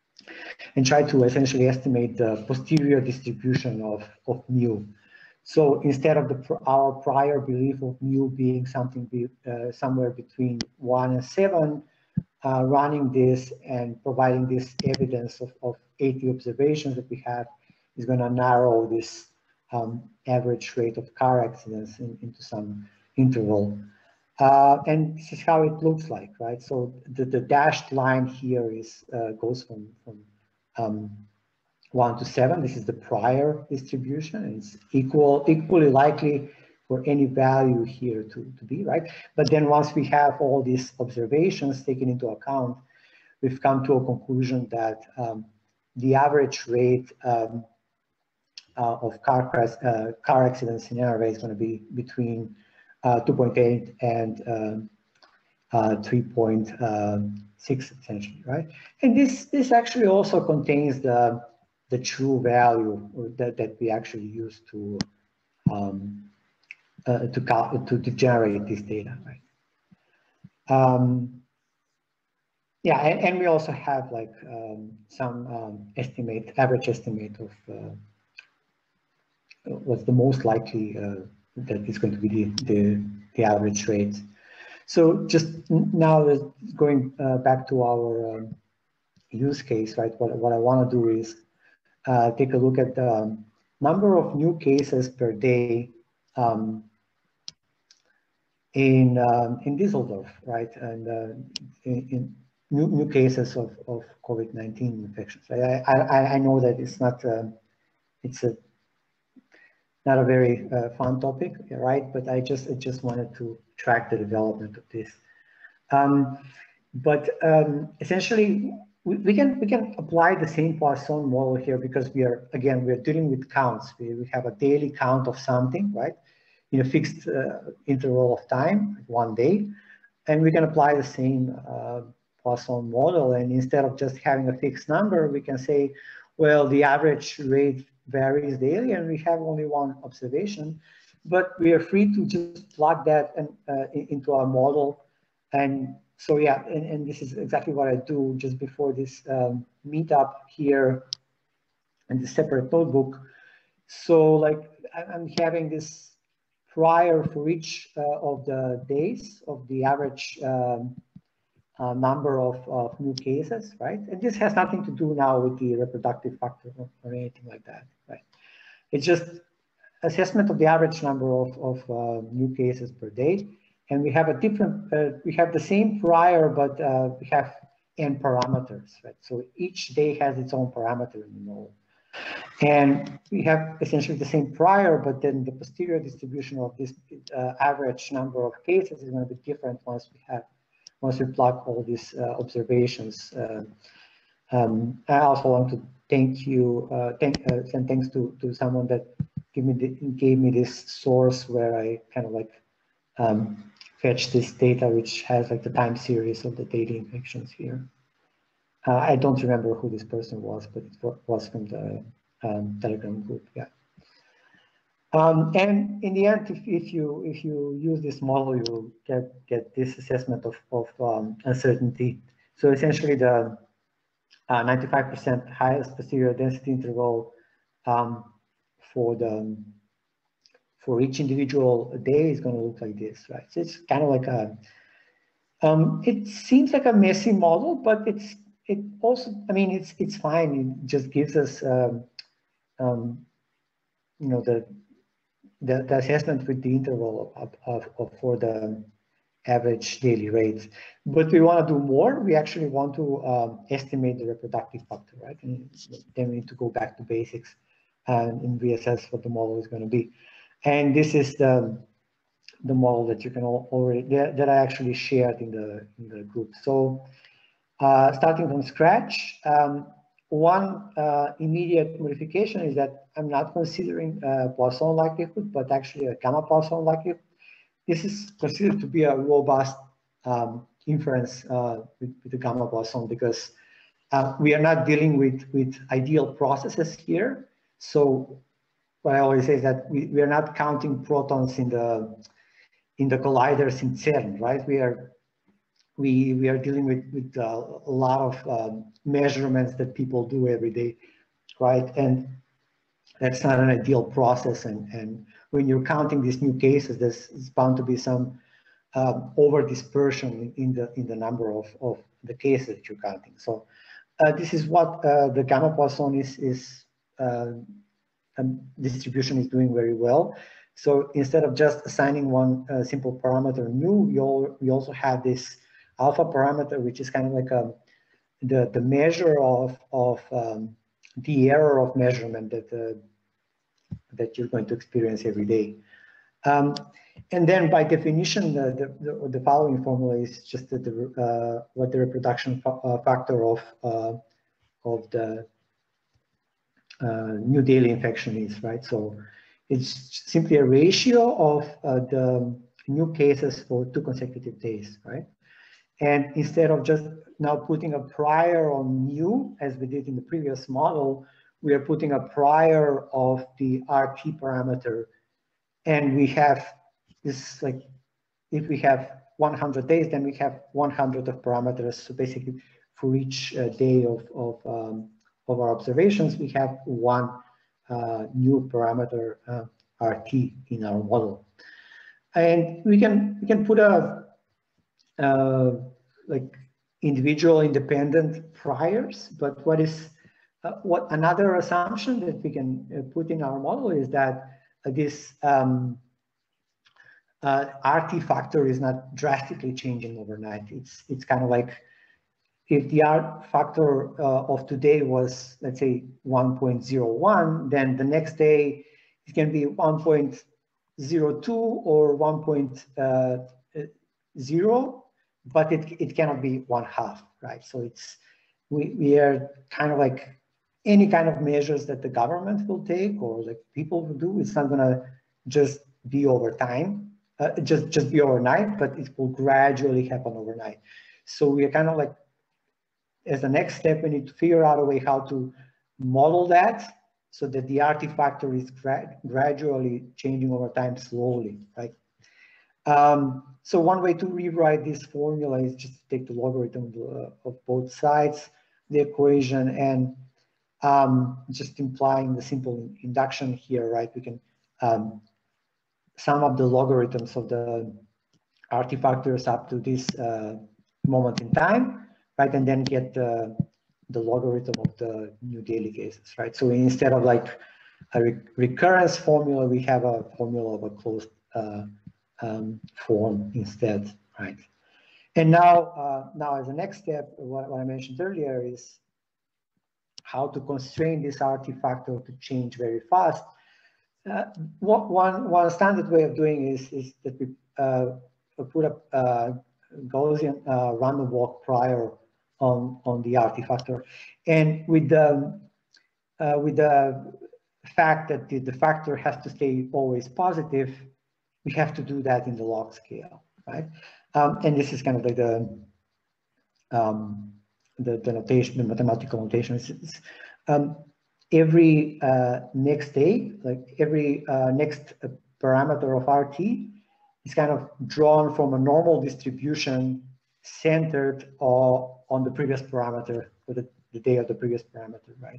and try to essentially estimate the posterior distribution of, of mu. So instead of the our prior belief of mu being something be, uh, somewhere between one and seven, uh, running this and providing this evidence of, of eighty observations that we have is going to narrow this um, average rate of car accidents in, into some interval. Uh, and this is how it looks like, right? So the, the dashed line here is uh, goes from, from um, one to seven. This is the prior distribution. It's equal, equally likely for any value here to, to be, right? But then once we have all these observations taken into account, we've come to a conclusion that um, the average rate um, uh, of car, crash, uh, car accidents in N R A is going to be between Uh, two point eight and um, uh, three point six essentially, right? And this this actually also contains the the true value that, that we actually use to um, uh, to, to to generate this data, right? Um, yeah, and, and we also have like um, some um, estimate, average estimate of uh, what's the most likely uh, that is going to be the, the, the average rate. So just now going uh, back to our um, use case, right? What, what I want to do is uh, take a look at the number of new cases per day um, in um, in Düsseldorf, right? And uh, in, in new, new cases of, of COVID nineteen infections. Right? I, I, I know that it's not, uh, it's a Not a very uh, fun topic, right? But I just I just wanted to track the development of this. Um, but um, essentially, we, we can we can apply the same Poisson model here because we are again we are dealing with counts. We we have a daily count of something, right? In a fixed uh, interval of time, one day, and we can apply the same uh, Poisson model. And instead of just having a fixed number, we can say, well, the average rate varies daily and we have only one observation, but we are free to just plug that and, uh, into our model. And so, yeah, and, and this is exactly what I do just before this um, meetup here in the separate notebook. So like I'm having this prior for each uh, of the days of the average um, Uh, number of, of new cases, right? And this has nothing to do now with the reproductive factor or, or anything like that, right? It's just assessment of the average number of, of uh, new cases per day. And we have a different, uh, we have the same prior, but uh, we have n parameters, right? So each day has its own parameter in the model. And we have essentially the same prior, but then the posterior distribution of this uh, average number of cases is going to be different once we have once we plug all these uh, observations. Uh, um, I also want to thank you, uh, thank, uh, send thanks to, to someone that gave me, the, gave me this source where I kind of like um, fetch this data, which has like the time series of the daily infections here. Uh, I don't remember who this person was, but it was from the um, Telegram group, yeah. Um, and in the end, if, if you if you use this model, you get get this assessment of of um, uncertainty. So essentially, the ninety-five percent uh, highest posterior density interval um, for the for each individual day is going to look like this, right? So it's kind of like a um, it seems like a messy model, but it's it also I mean it's it's fine. It just gives us um, um, you know the The, the assessment with the interval of, of, of for the average daily rates. But we want to do more. We actually want to um, estimate the reproductive factor, right? And then we need to go back to basics and, and reassess what the model is going to be. And this is the the model that you can already that, that I actually shared in the in the group. So uh, starting from scratch. Um, One uh, immediate modification is that I'm not considering uh, Poisson likelihood, but actually a gamma Poisson likelihood. This is considered to be a robust um, inference uh, with, with the gamma Poisson because uh, we are not dealing with, with ideal processes here. So what I always say is that we, we are not counting protons in the in the colliders in CERN, right? We are We, we are dealing with, with uh, a lot of um, measurements that people do every day, right? And that's not an ideal process. And, and when you're counting these new cases, there's bound to be some um, over dispersion in, in, the, in the number of, of the cases that you're counting. So uh, this is what uh, the gamma Poisson is, is uh, um, distribution is doing very well. So instead of just assigning one uh, simple parameter nu, we, all, we also have this alpha parameter, which is kind of like a, the, the measure of, of um, the error of measurement that, uh, that you're going to experience every day. Um, and then by definition, the, the, the following formula is just the, the, uh, what the reproduction fa uh, factor of, uh, of the uh, new daily infection is, right? So it's simply a ratio of uh, the new cases for two consecutive days, right? And instead of just now putting a prior on new, as we did in the previous model, we are putting a prior of the R T parameter. And we have this, like, if we have one hundred days, then we have one hundred of parameters. So basically, for each uh, day of, of, um, of our observations, we have one uh, new parameter uh, R T in our model. And we can, we can put a Uh, like individual independent priors, but what is uh, what another assumption that we can uh, put in our model is that uh, this um, uh, R T factor is not drastically changing overnight. It's it's kind of like if the R factor uh, of today was, let's say, one point zero one, then the next day it can be one point zero two or one point zero. But it, it cannot be one half, right? So it's, we, we are kind of like any kind of measures that the government will take or like people will do, it's not gonna just be over time, uh, just, just be overnight, but it will gradually happen overnight. So we are kind of like, as the next step, we need to figure out a way how to model that so that the R T factor is gra gradually changing over time slowly, right? Um, so one way to rewrite this formula is just to take the logarithm uh, of both sides, the equation, and um, just implying the simple induction here, right? We can um, sum up the logarithms of the R T factors up to this uh, moment in time, right? And then get the, the logarithm of the new daily cases, right? So instead of like a re recurrence formula, we have a formula of a closed uh, Um, form instead, right? And now, uh, now as a next step, what, what I mentioned earlier is how to constrain this R T factor to change very fast. Uh, one, one standard way of doing is, is that we uh, put a uh, Gaussian uh, random walk prior on, on the R T factor. And with the, uh, with the fact that the, the factor has to stay always positive, we have to do that in the log scale, right? Um, and this is kind of like the um, the, the notation, the mathematical notation. Is, um, every uh, next day, like every uh, next parameter of R T is kind of drawn from a normal distribution centered uh, on the previous parameter for the, the day of the previous parameter, right?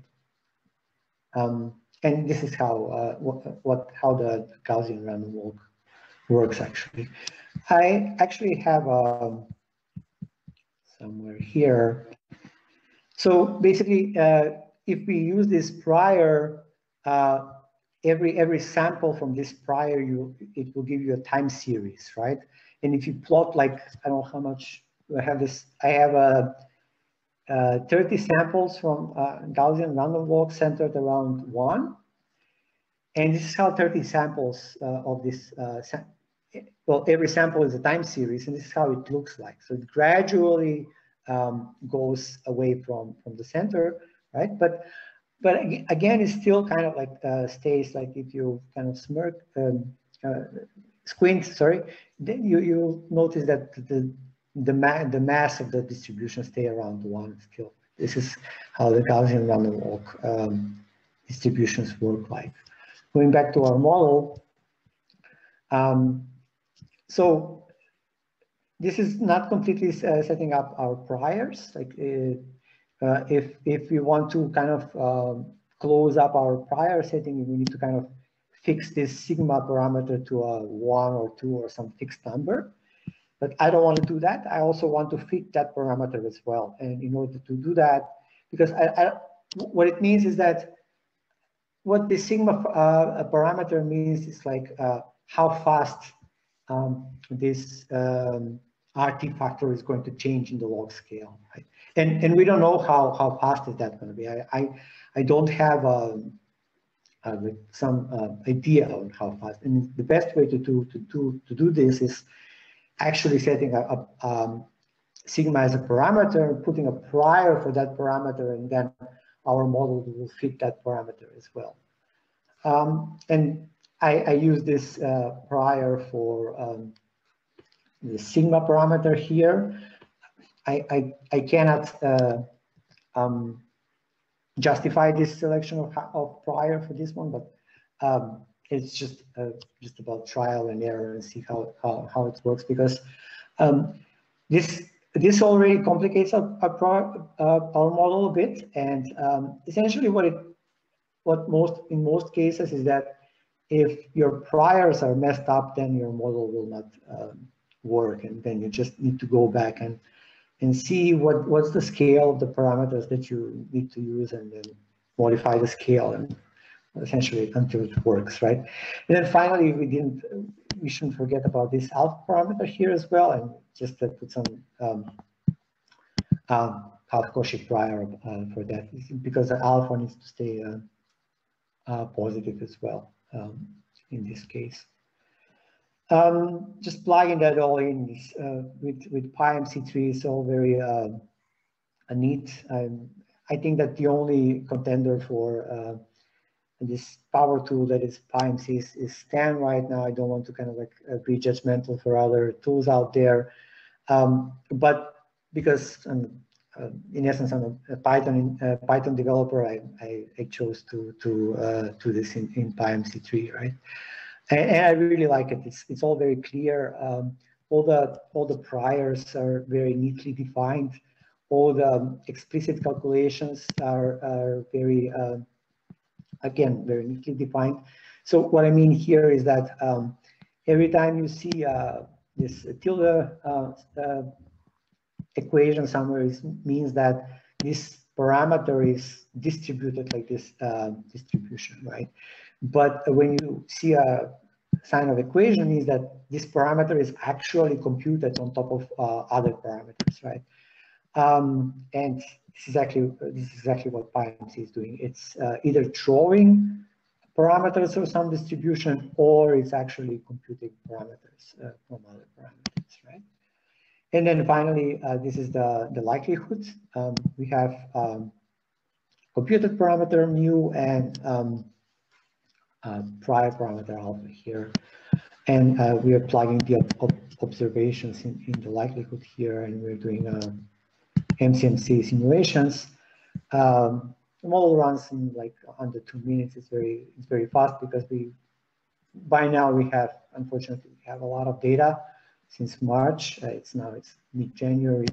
Um, and this is how uh, what, what how the Gaussian random walk works actually. I actually have um, somewhere here. So basically, uh, if we use this prior, uh, every every sample from this prior, you it will give you a time series, right? And if you plot, like, I don't know how much I have this. I have a uh, thirty samples from uh, Gaussian random walk centered around one, and this is how thirty samples uh, of this. Uh, sam well, every sample is a time series, and this is how it looks like. So it gradually um, goes away from from the center, right? But but again, it still kind of like uh, stays like if you kind of smirk, um, uh, squint, sorry, then you you notice that the the ma the mass of the distribution stay around one still. This is how the Gaussian random walk um, distributions work like. Going back to our model, um, so this is not completely uh, setting up our priors. Like uh, uh, if if we want to kind of um, close up our prior setting, we need to kind of fix this sigma parameter to a one or two or some fixed number. But I don't want to do that. I also want to fit that parameter as well. And in order to do that, because I, I, what it means is that what the sigma uh, parameter means is like uh, how fast um, this um, R T factor is going to change in the log scale, right? And and we don't know how how fast is that going to be. I I, I don't have um, uh, some uh, idea on how fast. And the best way to do to do to do this is actually setting up um, sigma as a parameter, putting a prior for that parameter, and then our model will fit that parameter as well. Um, and I, I use this uh, prior for um, the sigma parameter here. I, I, I cannot uh, um, justify this selection of, of prior for this one, but um, it's just uh, just about trial and error and see how how, how it works, because um, this this already complicates our our, uh, our model a bit. And um, essentially, what it what most in most cases is that if your priors are messed up, then your model will not um, work, and then you just need to go back and and see what what's the scale of the parameters that you need to use, and then modify the scale and essentially until it works, right? And then finally, we didn't, we shouldn't forget about this alpha parameter here as well, and just to put some um, um, half-Cauchy prior uh, for that, because the alpha needs to stay uh, uh, positive as well um, in this case. Um, just plugging that all in uh, with with PyMC three is all very uh, neat. Um, I think that the only contender for uh, this power tool that is PyMC is, is Stan right now. I don't want to kind of like uh, be judgmental for other tools out there, um, but because um, uh, in essence I'm a Python uh, Python developer, I, I, I chose to to uh, do this in, in PyMC three, right? And, and I really like it. It's it's all very clear. Um, all the all the priors are very neatly defined. All the explicit calculations are are very uh, again, very neatly defined. So what I mean here is that um, every time you see uh, this tilde uh, uh, equation somewhere, is, means that this parameter is distributed like this uh, distribution, right? But when you see a sign of equation, means that this parameter is actually computed on top of uh, other parameters, right? Um, and this is exactly this is exactly what PyMC is doing. It's uh, either drawing parameters of some distribution, or it's actually computing parameters uh, from other parameters, right? And then finally, uh, this is the the likelihood. Um, we have um, computed parameter mu and um, uh, prior parameter alpha here, and uh, we are plugging the ob observations in, in the likelihood here, and we're doing a M C M C simulations. Um, the model runs in like under two minutes. It's very, it's very fast because we, by now we have, unfortunately, we have a lot of data since March. Uh, it's now, it's mid-January.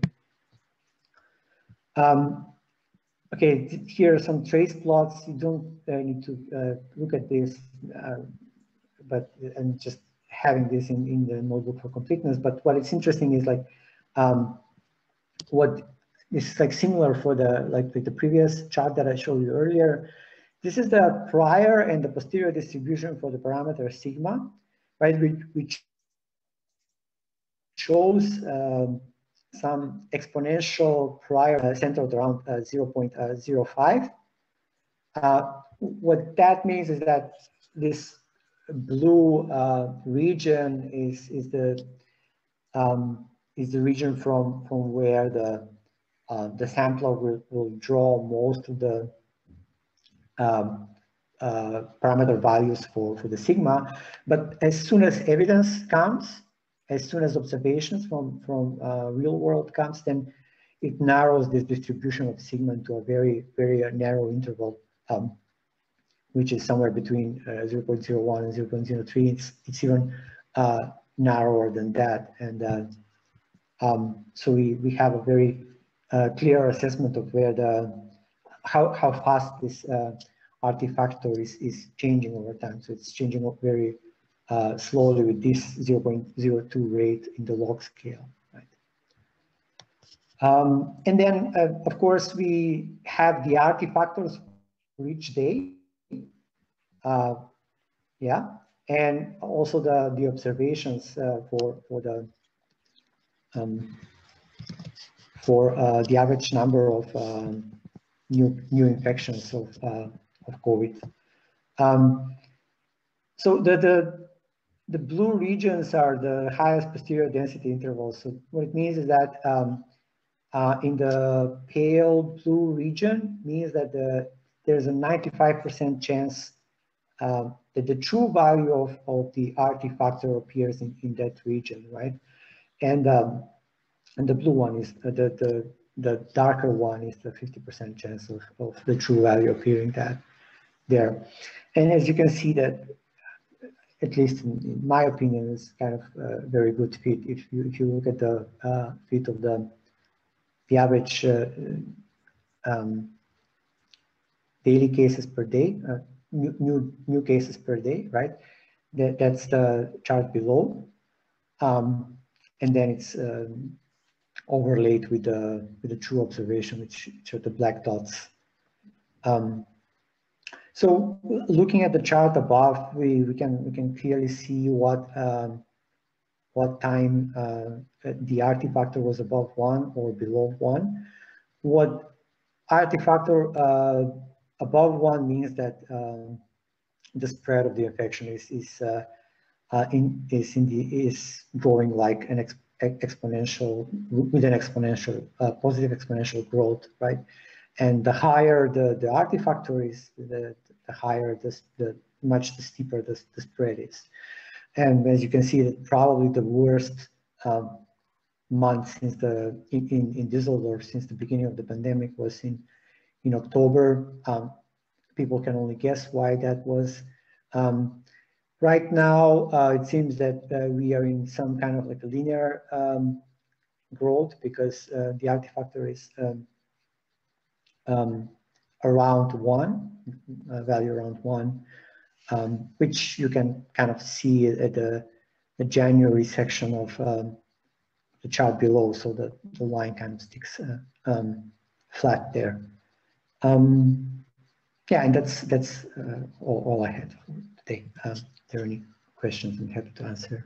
Um, okay, here are some trace plots. You don't uh, need to uh, look at this, uh, but and just having this in, in the notebook for completeness. But what is interesting is like um, what is like similar for the like the previous chart that I showed you earlier. This is the prior and the posterior distribution for the parameter sigma, right? Which, which shows um, some exponential prior uh, centered around uh, zero point zero five. Uh, what that means is that this blue uh, region is is the um, is the region from from where the uh, the sampler will, will draw most of the um, uh, parameter values for for the sigma. But as soon as evidence comes, as soon as observations from from uh, real world comes, then it narrows this distribution of sigma to a very very narrow interval. Um, which is somewhere between uh, zero point zero one and zero point zero three. It's, it's even uh, narrower than that. And uh, um, so we, we have a very uh, clear assessment of where the, how, how fast this uh, artifactor is, is changing over time. So it's changing up very uh, slowly with this zero point zero two rate in the log scale. Right? Um, and then, uh, of course, we have the artifactors for each day. Uh, yeah, and also the the observations uh, for for the um, for uh, the average number of um, new new infections of uh, of COVID. Um, so the the the blue regions are the highest posterior density intervals. So what it means is that um, uh, in the pale blue region means that the there's a ninety-five percent chance Um, that the true value of, of the artifactor appears in, in that region, right? And um, and the blue one is uh, the, the the darker one is the fifty percent chance of, of the true value appearing that there. And as you can see that, at least in, in my opinion, is kind of a very good fit. If you if you look at the uh, fit of the the average uh, um, daily cases per day. Uh, New, new new cases per day, right? That that's the chart below, um, and then it's um, overlaid with the with the true observation, which, which are the black dots. Um, so looking at the chart above, we we can we can clearly see what um, what time uh, the artifactor was above one or below one. What artifactor uh, above one means that um, the spread of the infection is is uh, uh, in is in the is growing like an ex exponential with an exponential uh, positive exponential growth, right? And the higher the the artifactor is, the the higher this the much the steeper the, the spread is. And as you can see, that probably the worst um, month since the in, in in Düsseldorf since the beginning of the pandemic was in in October. Um, people can only guess why that was. Um, right now, uh, it seems that uh, we are in some kind of like a linear um, growth because uh, the artifactor is um, um, around one, uh, value around one, um, which you can kind of see at the, the January section of um, the chart below. So the, the line kind of sticks uh, um, flat there. Um, Yeah, and that's that's uh, all, all I had for today. Um, if there are any questions, I'm happy to answer.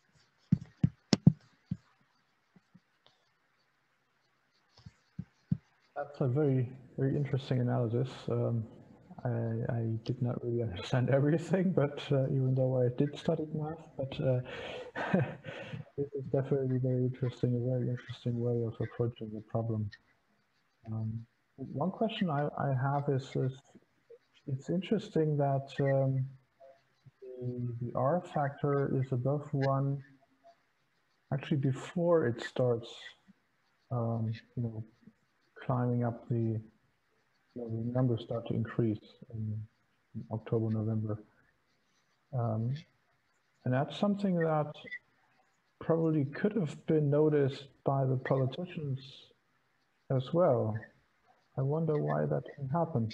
That's a very very interesting analysis. Um, I, I did not really understand everything, but uh, even though I did study math, but uh, this is definitely very interesting. A very interesting way of approaching the problem. Um, one question I, I have is, is it's interesting that um, the, the R factor is above one actually before it starts, um, you know, climbing up the the numbers start to increase in, in October, November. Um, and that's something that probably could have been noticed by the politicians as well. I wonder why that didn't happen.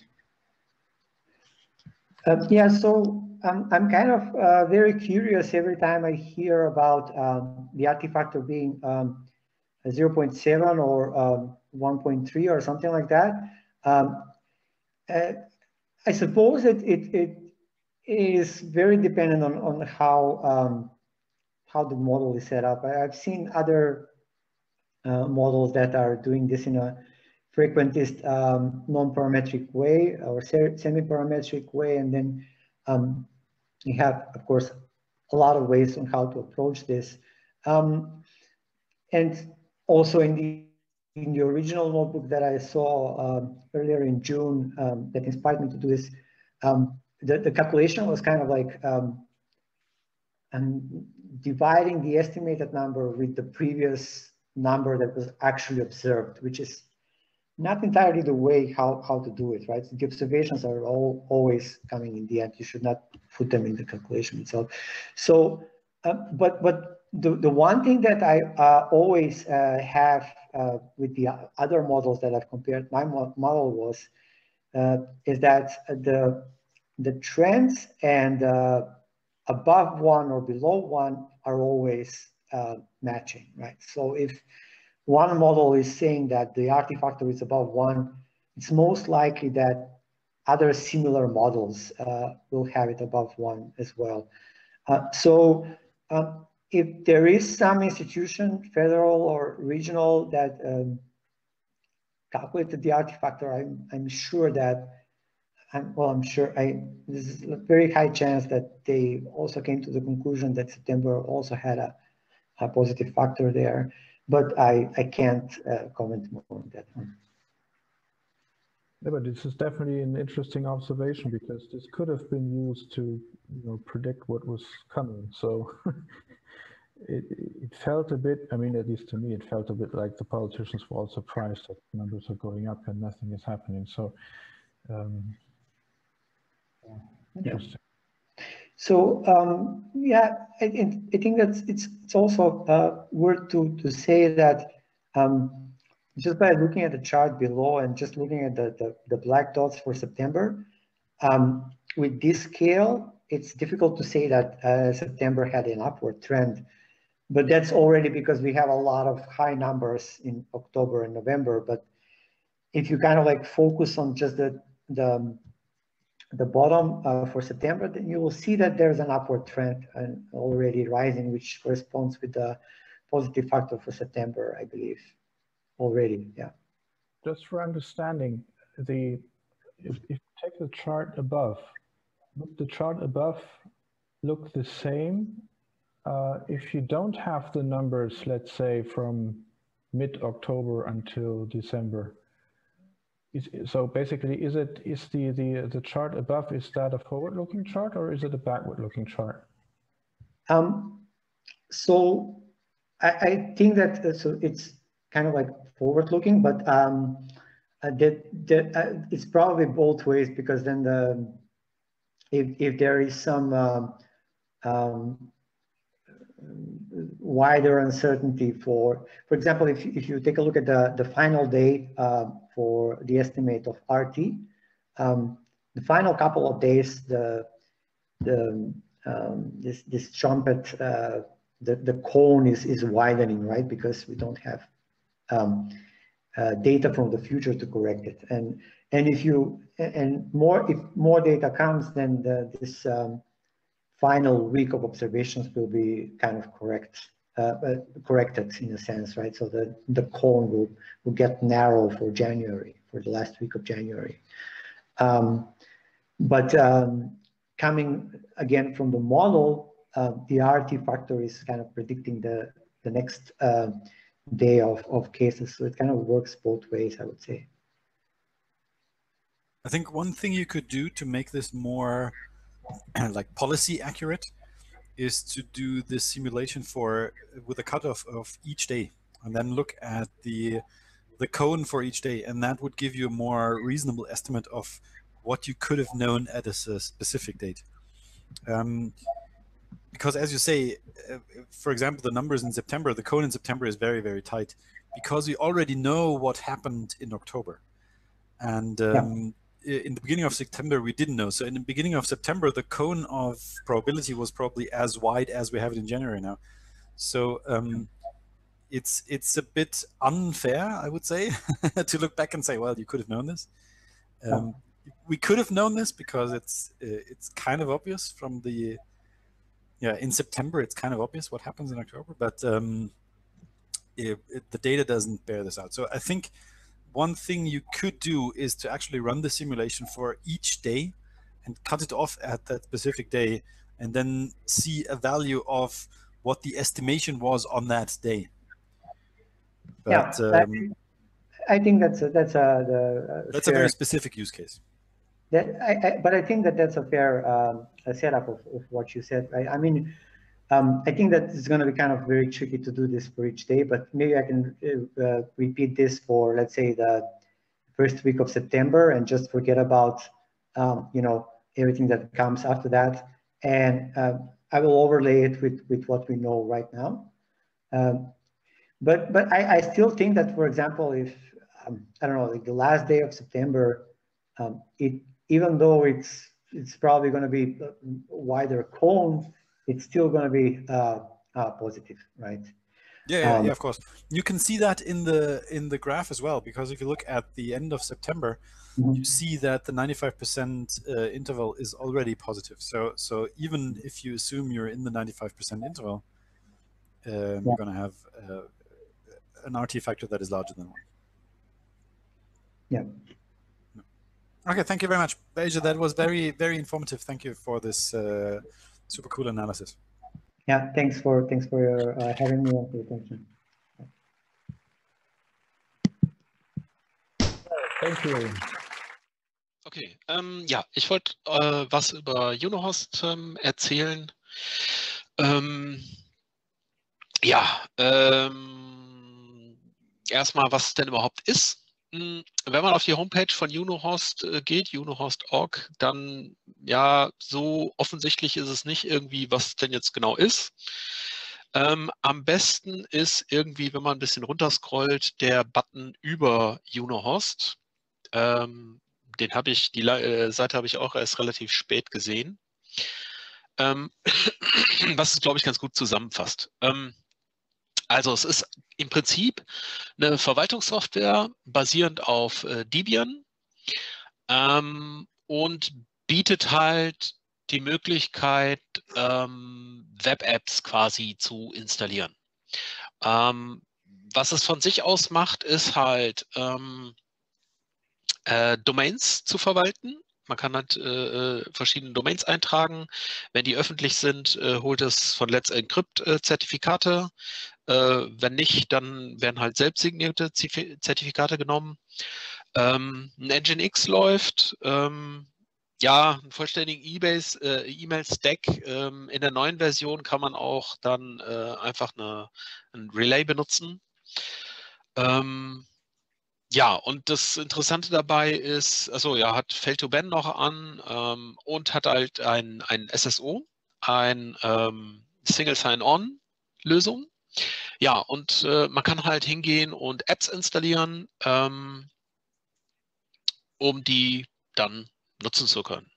Uh, yeah, so um, I'm kind of uh, very curious every time I hear about um, the Artifactor being um, zero point seven or um, one point three or something like that. Um, uh, I suppose it, it, it is very dependent on, on how, um, how the model is set up. I, I've seen other uh, models that are doing this in a frequentist um, non-parametric way or semi-parametric way, and then um, you have, of course, a lot of ways on how to approach this. Um, and also in the in the original notebook that I saw um, earlier in June um, that inspired me to do this, um, the, the calculation was kind of like um, um, dividing the estimated number with the previous number that was actually observed, which is not entirely the way how, how to do it, right? The observations are all always coming in the end. You should not put them in the calculation itself. So, uh, but but the, the one thing that I uh, always uh, have uh, with the other models that I've compared my model was, uh, is that the, the trends and uh, above one or below one are always uh, matching, right? So if one model is saying that the Artifactor is above one, it's most likely that other similar models uh, will have it above one as well. Uh, so uh, if there is some institution, federal or regional, that um, calculated the Artifactor, I'm, I'm sure that, I'm, well, I'm sure, I, this is a very high chance that they also came to the conclusion that September also had a, a positive factor there. But I, I can't uh, comment more on that one. Yeah, but this is definitely an interesting observation, because this could have been used to, you know, predict what was coming. So it, it felt a bit, I mean, at least to me, it felt a bit like the politicians were all surprised that numbers are going up and nothing is happening. So um, interesting. Yeah. So um, yeah, I, I think that it's it's also uh, worth to to say that um, just by looking at the chart below and just looking at the the, the black dots for September, um, with this scale, it's difficult to say that uh, September had an upward trend, but that's already because we have a lot of high numbers in October and November. But if you kind of like focus on just the the the bottom uh, for September, then you will see that there's an upward trend and already rising, which corresponds with the positive factor for September, I believe, already. Yeah. Just for understanding, the if, if you take the chart above, would the chart above look the same uh, if you don't have the numbers, let's say, from mid-October until December? Is, so basically, is it is the the the chart above, is that a forward-looking chart or is it a backward-looking chart? Um, so I, I think that uh, so it's kind of like forward-looking, but um, uh, that that uh, it's probably both ways, because then the if if there is some um, um, wider uncertainty for, for example, if if you take a look at the the final day uh, for the estimate of R T, um, the final couple of days, the the um, this this trumpet, uh, the the cone is is widening, right? Because we don't have um, uh, data from the future to correct it, and and if you and more if more data comes, then the, this um, final week of observations will be kind of correct, uh, uh, corrected in a sense, right? So the, the cone will, will get narrow for January, for the last week of January. Um, but um, coming again from the model, uh, the R T factor is kind of predicting the, the next uh, day of, of cases. So it kind of works both ways, I would say. I think one thing you could do to make this more like policy accurate is to do this simulation for with a cutoff of each day, and then look at the the cone for each day, and that would give you a more reasonable estimate of what you could have known at a specific date. Um, because as you say, uh, for example, the numbers in September, the cone in September is very, very tight because we already know what happened in October. And um, yeah. in the beginning of September, we didn't know. So in the beginning of September, the cone of probability was probably as wide as we have it in January now. So um, it's it's a bit unfair, I would say, to look back and say, well, you could have known this. Um, yeah. We could have known this because it's uh, it's kind of obvious from the, yeah, in September, it's kind of obvious what happens in October, but um, it, it, the data doesn't bear this out. So I think one thing you could do is to actually run the simulation for each day and cut it off at that specific day and then see a value of what the estimation was on that day. But, yeah, um, I, I think that's a, that's a, the, uh, that's fair, a very specific use case. That I, I, but I think that that's a fair um, a setup of, of what you said. Right? I mean, um, I think that it's going to be kind of very tricky to do this for each day, but maybe I can uh, repeat this for, let's say, the first week of September and just forget about, um, you know, everything that comes after that. And uh, I will overlay it with, with what we know right now. Um, but but I, I still think that, for example, if, um, I don't know, like the last day of September, um, it even though it's it's probably going to be a wider cone, it's still going to be uh, uh, positive, right? Yeah, yeah, um, yeah, of course. You can see that in the in the graph as well, because if you look at the end of September, mm-hmm. you see that the ninety-five percent uh, interval is already positive. So so even if you assume you're in the ninety-five percent interval, um, yeah. you're going to have uh, an R T factor that is larger than one. Yeah. Okay, thank you very much, Beja. That was very, very informative. Thank you for this uh, super cool analysis. Yeah, thanks for thanks for your, uh, having me and for your attention. Thank you. Okay, ähm, ja, ich wollte äh, was über Junohost ähm, erzählen. Ähm, ja, ähm, erstmal, was es denn überhaupt ist. Wenn man auf die Homepage von Junohost geht, junohost punkt org, dann, ja, so offensichtlich ist es nicht irgendwie, was es denn jetzt genau ist. Ähm, am besten ist irgendwie, wenn man ein bisschen runterscrollt, der Button über Junohost. Ähm, den habe ich, die äh, Seite habe ich auch erst relativ spät gesehen. Ähm, was es, glaube ich, ganz gut zusammenfasst. Ähm, Also es ist im Prinzip eine Verwaltungssoftware basierend auf äh, Debian ähm, und bietet halt die Möglichkeit, ähm, Web-Apps quasi zu installieren. Ähm, was es von sich aus macht, ist halt ähm, äh, Domains zu verwalten. Man kann halt äh, verschiedene Domains eintragen. Wenn die öffentlich sind, äh, holt es von Let's Encrypt äh, Zertifikate. Äh, wenn nicht, dann werden halt selbstsignierte Zertifikate genommen. Ähm, ein Nginx läuft. Ähm, ja, einen vollständigen E-Mail-Stack. Äh, ähm, in der neuen Version kann man auch dann äh, einfach eine, ein Relay benutzen. Ähm, Ja, und das Interessante dabei ist, also ja, hat Fail-to-Ban noch an ähm, und hat halt ein, ein S S O, ein ähm, Single Sign-On-Lösung. Ja, und äh, man kann halt hingehen und Apps installieren, ähm, um die dann nutzen zu können.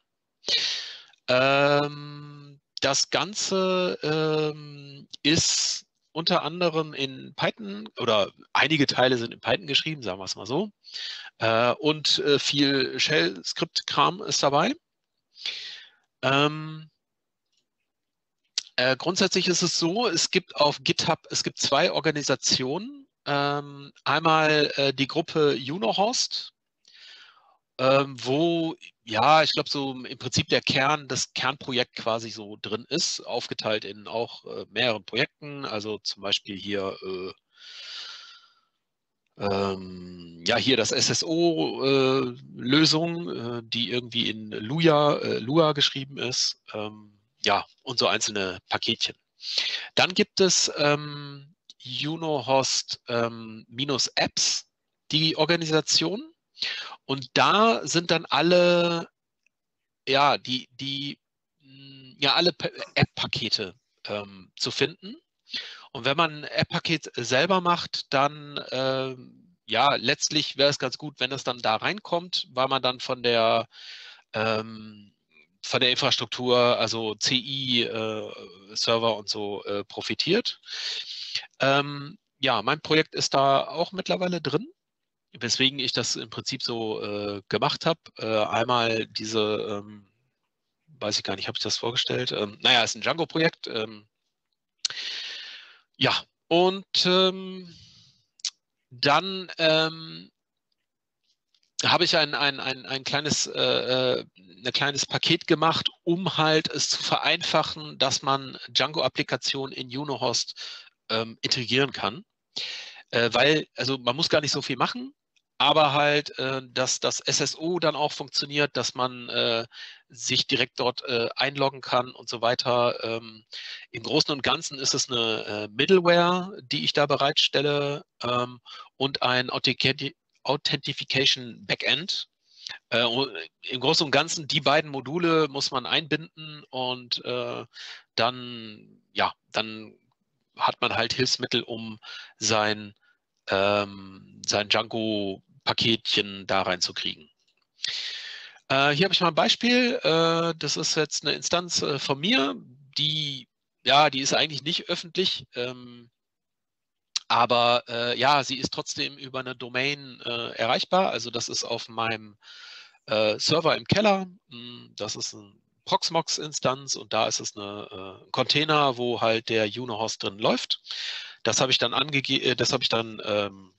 Ähm, das Ganze ähm, ist unter anderem in Python, oder einige Teile sind in Python geschrieben, sagen wir es mal so. Äh, und äh, viel Shell-Skript-Kram ist dabei. Ähm, äh, grundsätzlich ist es so, es gibt auf GitHub, es gibt zwei Organisationen. Ähm, einmal äh, die Gruppe Junohost, ähm, wo, ja, ich glaube, so im Prinzip der Kern, das Kernprojekt quasi so drin ist, aufgeteilt in auch äh, mehreren Projekten, also zum Beispiel hier, äh, ähm, ja, hier das S S O-Lösung, äh, äh, die irgendwie in Lua, äh, Lua geschrieben ist, ähm, ja, und so einzelne Paketchen. Dann gibt es ähm, Junohost ähm, minus Apps. die Organisation. Und da sind dann alle, ja, die, die, ja, alle App-Pakete ähm, zu finden. Und wenn man ein App-Paket selber macht, dann, äh, ja, letztlich wäre es ganz gut, wenn es dann da reinkommt, weil man dann von der, ähm, von der Infrastruktur, also C I-Server äh, und so äh, profitiert. Ähm, ja, mein Projekt ist da auch mittlerweile drin, weswegen ich das im Prinzip so äh, gemacht habe. Äh, einmal diese, ähm, weiß ich gar nicht, habe ich das vorgestellt? Ähm, naja, es ist ein Django-Projekt. Ähm, ja, und ähm, dann ähm, habe ich ein, ein, ein, ein, kleines, äh, ein kleines Paket gemacht, um halt es zu vereinfachen, dass man Django-Applikationen in Unohost ähm, integrieren kann. Äh, weil, also man muss gar nicht so viel machen, aber halt, äh, dass das S S O dann auch funktioniert, dass man äh, sich direkt dort äh, einloggen kann und so weiter. Ähm, im Großen und Ganzen ist es eine äh, Middleware, die ich da bereitstelle ähm, und ein Authentic Authentification Backend. Äh, Im Großen und Ganzen die beiden Module muss man einbinden und äh, dann, ja, dann hat man halt Hilfsmittel, um sein, ähm, sein Django-Paketchen da reinzukriegen. Äh, hier habe ich mal ein Beispiel. Äh, das ist jetzt eine Instanz äh, von mir, die, ja, die ist eigentlich nicht öffentlich. Ähm, Aber äh, ja, sie ist trotzdem über eine Domain äh, erreichbar. Also das ist auf meinem äh, Server im Keller. Das ist ein Proxmox-Instanz und da ist es eine äh, Container, wo halt der Unohost drin läuft. Das habe ich dann angegeben, das habe ich dann ähm,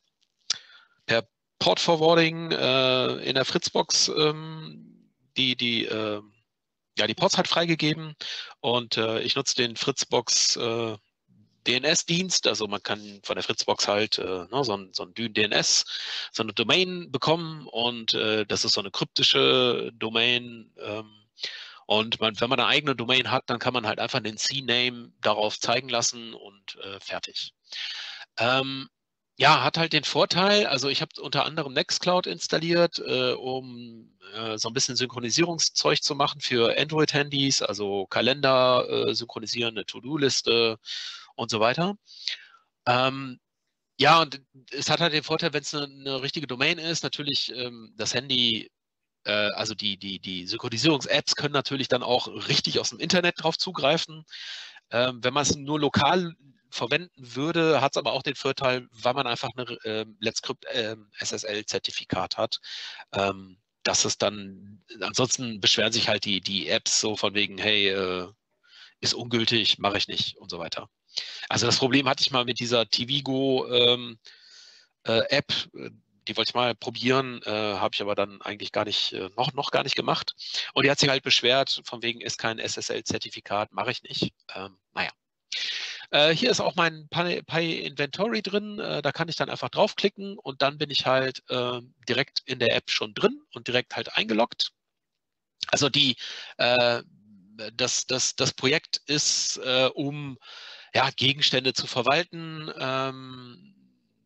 per Port Forwarding äh, in der Fritzbox ähm, die, die, äh, ja, die Ports halt freigegeben und äh, ich nutze den Fritzbox äh, D N S-Dienst, also man kann von der Fritzbox halt äh, ne, so ein, so ein D N S, so eine Domain bekommen und äh, das ist so eine kryptische Domain ähm, und man, wenn man eine eigene Domain hat, dann kann man halt einfach den C-Name darauf zeigen lassen und äh, fertig. Ähm, ja, hat halt den Vorteil, also ich habe unter anderem Nextcloud installiert, äh, um äh, so ein bisschen Synchronisierungszeug zu machen für Android-Handys, also Kalender äh, synchronisieren, eine To-Do-Liste und so weiter. Ähm, ja, und es hat halt den Vorteil, wenn es eine, eine richtige Domain ist, natürlich ähm, das Handy, äh, also die, die, die Synchronisierungs-Apps können natürlich dann auch richtig aus dem Internet drauf zugreifen. Ähm, wenn man es nur lokal verwenden würde, hat es aber auch den Vorteil, weil man einfach eine äh, Let's Crypt äh, S S L-Zertifikat hat, ähm, dass es dann, ansonsten beschweren sich halt die, die Apps so von wegen, hey, äh, ist ungültig, mache ich nicht und so weiter. Also das Problem hatte ich mal mit dieser Tivigo ähm, äh, App, die wollte ich mal probieren, äh, habe ich aber dann eigentlich gar nicht, äh, noch, noch gar nicht gemacht. Und die hat sich halt beschwert, von wegen ist kein S S L-Zertifikat, mache ich nicht. Ähm, naja. Äh, hier ist auch mein Pi-Inventory drin, äh, da kann ich dann einfach draufklicken und dann bin ich halt äh, direkt in der App schon drin und direkt halt eingeloggt. Also die, äh, das, das, das Projekt ist, äh, um ja, Gegenstände zu verwalten. Ähm,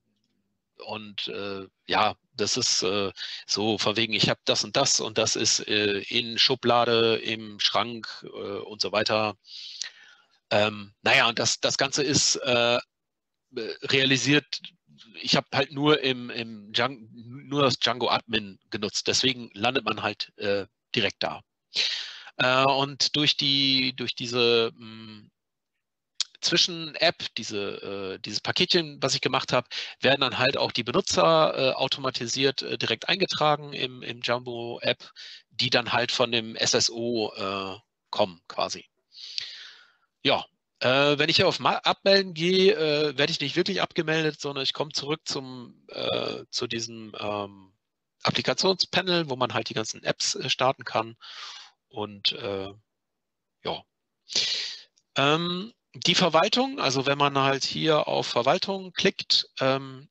und äh, ja, das ist äh, so von wegen, ich habe das und das und das ist äh, in Schublade, im Schrank äh, und so weiter. Ähm, naja, und das, das Ganze ist äh, realisiert, ich habe halt nur im, im Django, nur das Django Admin genutzt, deswegen landet man halt äh, direkt da. Äh, und durch die, durch diese mh, Zwischen-App, diese, äh, dieses Paketchen, was ich gemacht habe, werden dann halt auch die Benutzer äh, automatisiert äh, direkt eingetragen im, im Django-App, die dann halt von dem S S O äh, kommen quasi. Ja, äh, wenn ich hier auf Abmelden gehe, äh, werde ich nicht wirklich abgemeldet, sondern ich komme zurück zum, äh, zu diesem ähm, Applikationspanel, wo man halt die ganzen Apps äh, starten kann. Und äh, ja. Ähm, die Verwaltung, also wenn man halt hier auf Verwaltung klickt, ähm,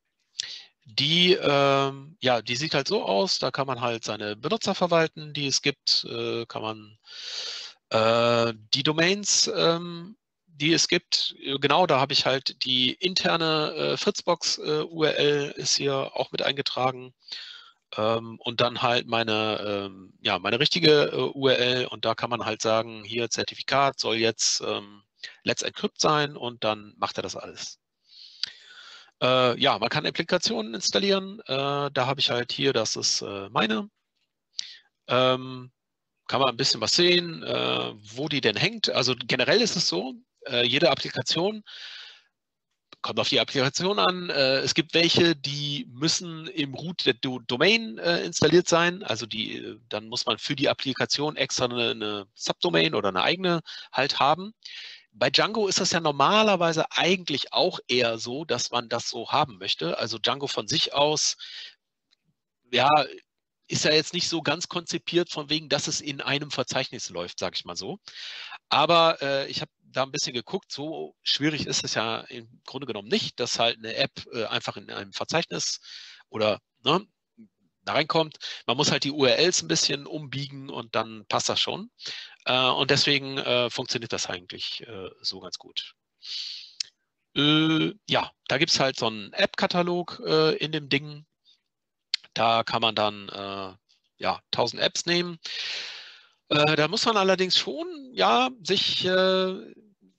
die, ähm, ja, die sieht halt so aus, da kann man halt seine Benutzer verwalten, die es gibt, äh, kann man äh, die Domains, ähm, die es gibt. Genau, da habe ich halt die interne äh, Fritzbox-U R L ist hier auch mit eingetragen. Ähm, und dann halt meine, ähm, ja, meine richtige äh, U R L. Und da kann man halt sagen, hier Zertifikat soll jetzt ähm, Let's Encrypt sein und dann macht er das alles. Äh, ja, man kann Applikationen installieren. Äh, da habe ich halt hier, das ist äh, meine. Ähm, kann man ein bisschen was sehen, äh, wo die denn hängt. Also generell ist es so, äh, jede Applikation kommt auf die Applikation an. Äh, es gibt welche, die müssen im Root der Do Domain äh, installiert sein. Also die, äh, dann muss man für die Applikation extra eine, eine Subdomain oder eine eigene halt haben. Bei Django ist das ja normalerweise eigentlich auch eher so, dass man das so haben möchte. Also Django von sich aus, ja, ist ja jetzt nicht so ganz konzipiert von wegen, dass es in einem Verzeichnis läuft, sage ich mal so. Aber äh, ich habe da ein bisschen geguckt, so schwierig ist es ja im Grunde genommen nicht, dass halt eine App äh, einfach in einem Verzeichnis oder ne, da reinkommt. Man muss halt die U R Ls ein bisschen umbiegen und dann passt das schon. Äh, und deswegen äh, funktioniert das eigentlich äh, so ganz gut. Äh, ja, da gibt es halt so einen App-Katalog äh, in dem Ding. Da kann man dann äh, ja, tausend Apps nehmen. Äh, da muss man allerdings schon ja, sich äh,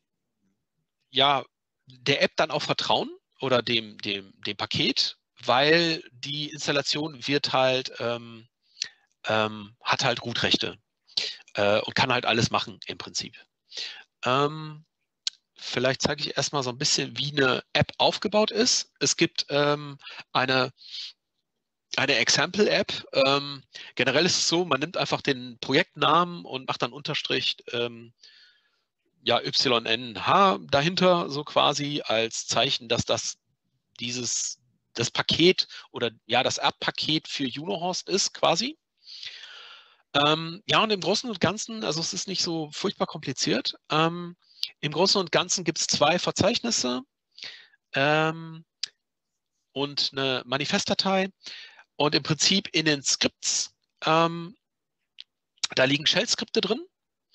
ja, der App dann auch vertrauen oder dem, dem, dem Paket, weil die Installation wird halt, ähm, ähm, hat halt Root-Rechte äh, und kann halt alles machen im Prinzip. Ähm, vielleicht zeige ich erstmal so ein bisschen, wie eine App aufgebaut ist. Es gibt ähm, eine Eine Example-App. Ähm, generell ist es so, man nimmt einfach den Projektnamen und macht dann Unterstrich ähm, ja, Y N H dahinter, so quasi als Zeichen, dass das dieses das Paket oder ja das App-Paket für Junohost ist quasi. Ähm, ja, und im Großen und Ganzen, also es ist nicht so furchtbar kompliziert. Ähm, Im Großen und Ganzen gibt es zwei Verzeichnisse ähm, und eine Manifestdatei. Und im Prinzip in den Skripts, ähm, da liegen Shell-Skripte drin,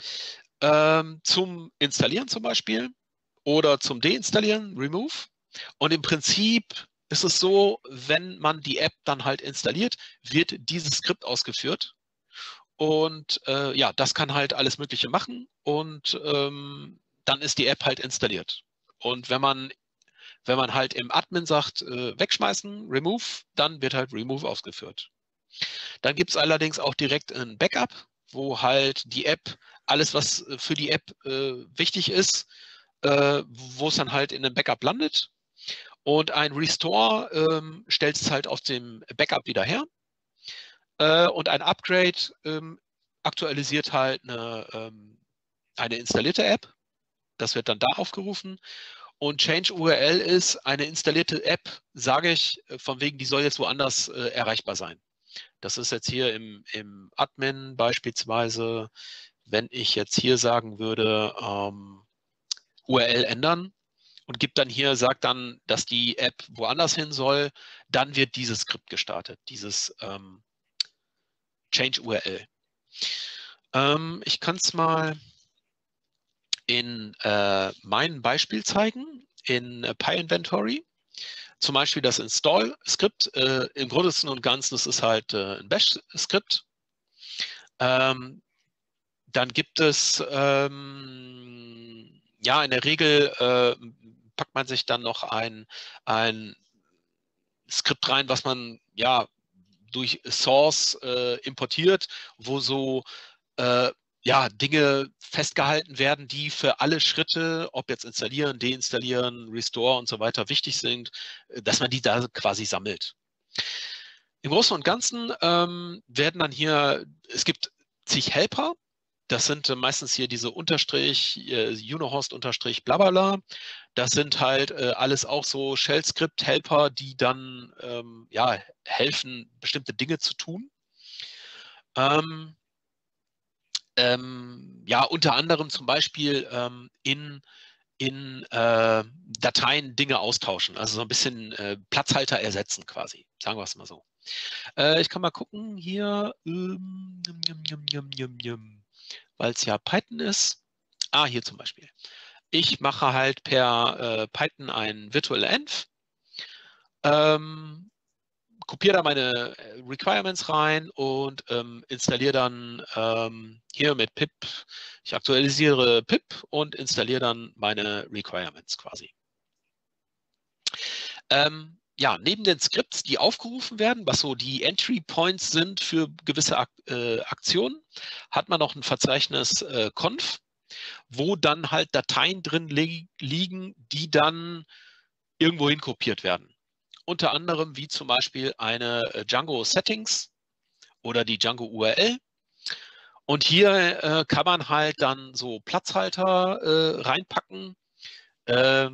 ähm, zum Installieren zum Beispiel oder zum Deinstallieren, Remove. Und im Prinzip ist es so, wenn man die App dann halt installiert, wird dieses Skript ausgeführt. Und äh, ja, das kann halt alles Mögliche machen und ähm, dann ist die App halt installiert. Und wenn man wenn man halt im Admin sagt, äh, wegschmeißen, Remove, dann wird halt Remove ausgeführt. Dann gibt es allerdings auch direkt ein Backup, wo halt die App, alles was für die App äh, wichtig ist, äh, wo es dann halt in einem Backup landet. Und ein Restore ähm, stellt es halt aus dem Backup wieder her. Äh, und ein Upgrade ähm, aktualisiert halt eine, ähm, eine installierte App. Das wird dann da aufgerufen. Und Change U R L ist eine installierte App, sage ich, von wegen, die soll jetzt woanders äh, erreichbar sein. Das ist jetzt hier im, im Admin beispielsweise, wenn ich jetzt hier sagen würde, ähm, U R L ändern und gibt dann hier, sagt dann, dass die App woanders hin soll, dann wird dieses Skript gestartet, dieses ähm, Change U R L. Ähm, ich kann es mal in äh, meinem Beispiel zeigen, in äh, PyInventory. Zum Beispiel das Install-Skript. Äh, Im Grunde und Ganzen das ist halt äh, ein Bash-Skript. Ähm, dann gibt es, ähm, ja, in der Regel äh, packt man sich dann noch ein, ein Skript rein, was man ja durch Source äh, importiert, wo so äh, ja, Dinge festgehalten werden, die für alle Schritte, ob jetzt installieren, deinstallieren, restore und so weiter wichtig sind, dass man die da quasi sammelt. Im Großen und Ganzen ähm, werden dann hier, es gibt zig Helper, das sind äh, meistens hier diese Unterstrich, äh, Unohost Unterstrich blablabla. Das sind halt äh, alles auch so Shell-Script-Helper, die dann ähm, ja, helfen, bestimmte Dinge zu tun. Ähm, Ähm, ja, unter anderem zum Beispiel ähm, in, in äh, Dateien Dinge austauschen, also so ein bisschen äh, Platzhalter ersetzen quasi, sagen wir es mal so. Äh, ich kann mal gucken hier, ähm, weil es ja Python ist. Ah, hier zum Beispiel. ich mache halt per äh, Python ein virtual env, ähm, kopiere da meine Requirements rein und ähm, installiere dann ähm, hier mit pip, ich aktualisiere pip und installiere dann meine Requirements quasi. Ähm, ja, neben den Skripts, die aufgerufen werden, was so die Entry Points sind für gewisse Ak äh, Aktionen, hat man noch ein Verzeichnis äh, conf, wo dann halt Dateien drin li liegen, die dann irgendwo hin kopiert werden. Unter anderem wie zum Beispiel eine äh, Django Settings oder die Django U R L. Und hier äh, kann man halt dann so Platzhalter äh, reinpacken. Äh,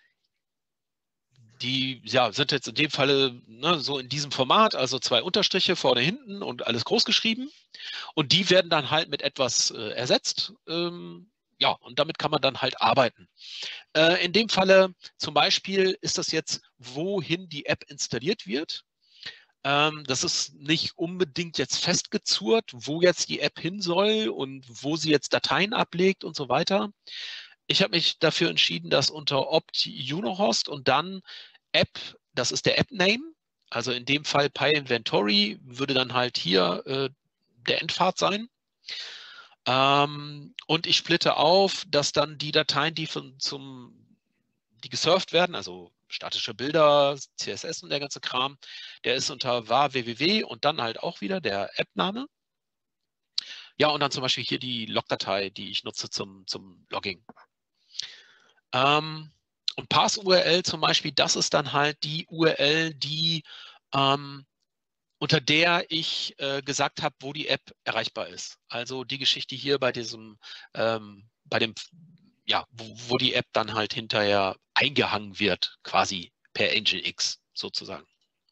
die ja, sind jetzt in dem Falle ne, so in diesem Format, also zwei Unterstriche vorne, hinten und alles groß geschrieben. Und die werden dann halt mit etwas äh, ersetzt. Ähm, ja, und damit kann man dann halt arbeiten. Äh, in dem Falle zum Beispiel ist das jetzt, wohin die App installiert wird. Ähm, das ist nicht unbedingt jetzt festgezurrt, wo jetzt die App hin soll und wo sie jetzt Dateien ablegt und so weiter. Ich habe mich dafür entschieden, dass unter opt Unohost und dann App, das ist der App-Name, also in dem Fall PyInventory würde dann halt hier äh, der Endpfad sein. Ähm, und ich splitte auf, dass dann die Dateien, die von zum, die gesurft werden, also statische Bilder, C S S und der ganze Kram, der ist unter var www und dann halt auch wieder der App-Name. Ja, und dann zum Beispiel hier die Logdatei, die ich nutze zum, zum Logging. Ähm, und Pass-U R L zum Beispiel, das ist dann halt die U R L, die ähm, unter der ich äh, gesagt habe, wo die App erreichbar ist. Also die Geschichte hier bei diesem, ähm, bei dem, ja, wo, wo die App dann halt hinterher eingehangen wird, quasi per Nginx sozusagen.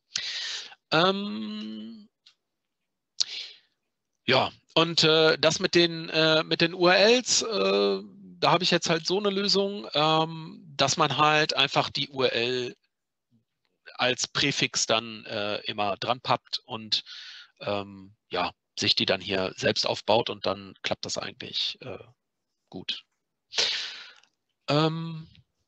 Ähm, ja, und äh, das mit den, äh, mit den U R Ls, äh, da habe ich jetzt halt so eine Lösung, ähm, dass man halt einfach die U R L als Präfix dann äh, immer dran pappt und ähm, ja, sich die dann hier selbst aufbaut und dann klappt das eigentlich äh, gut. Ähm,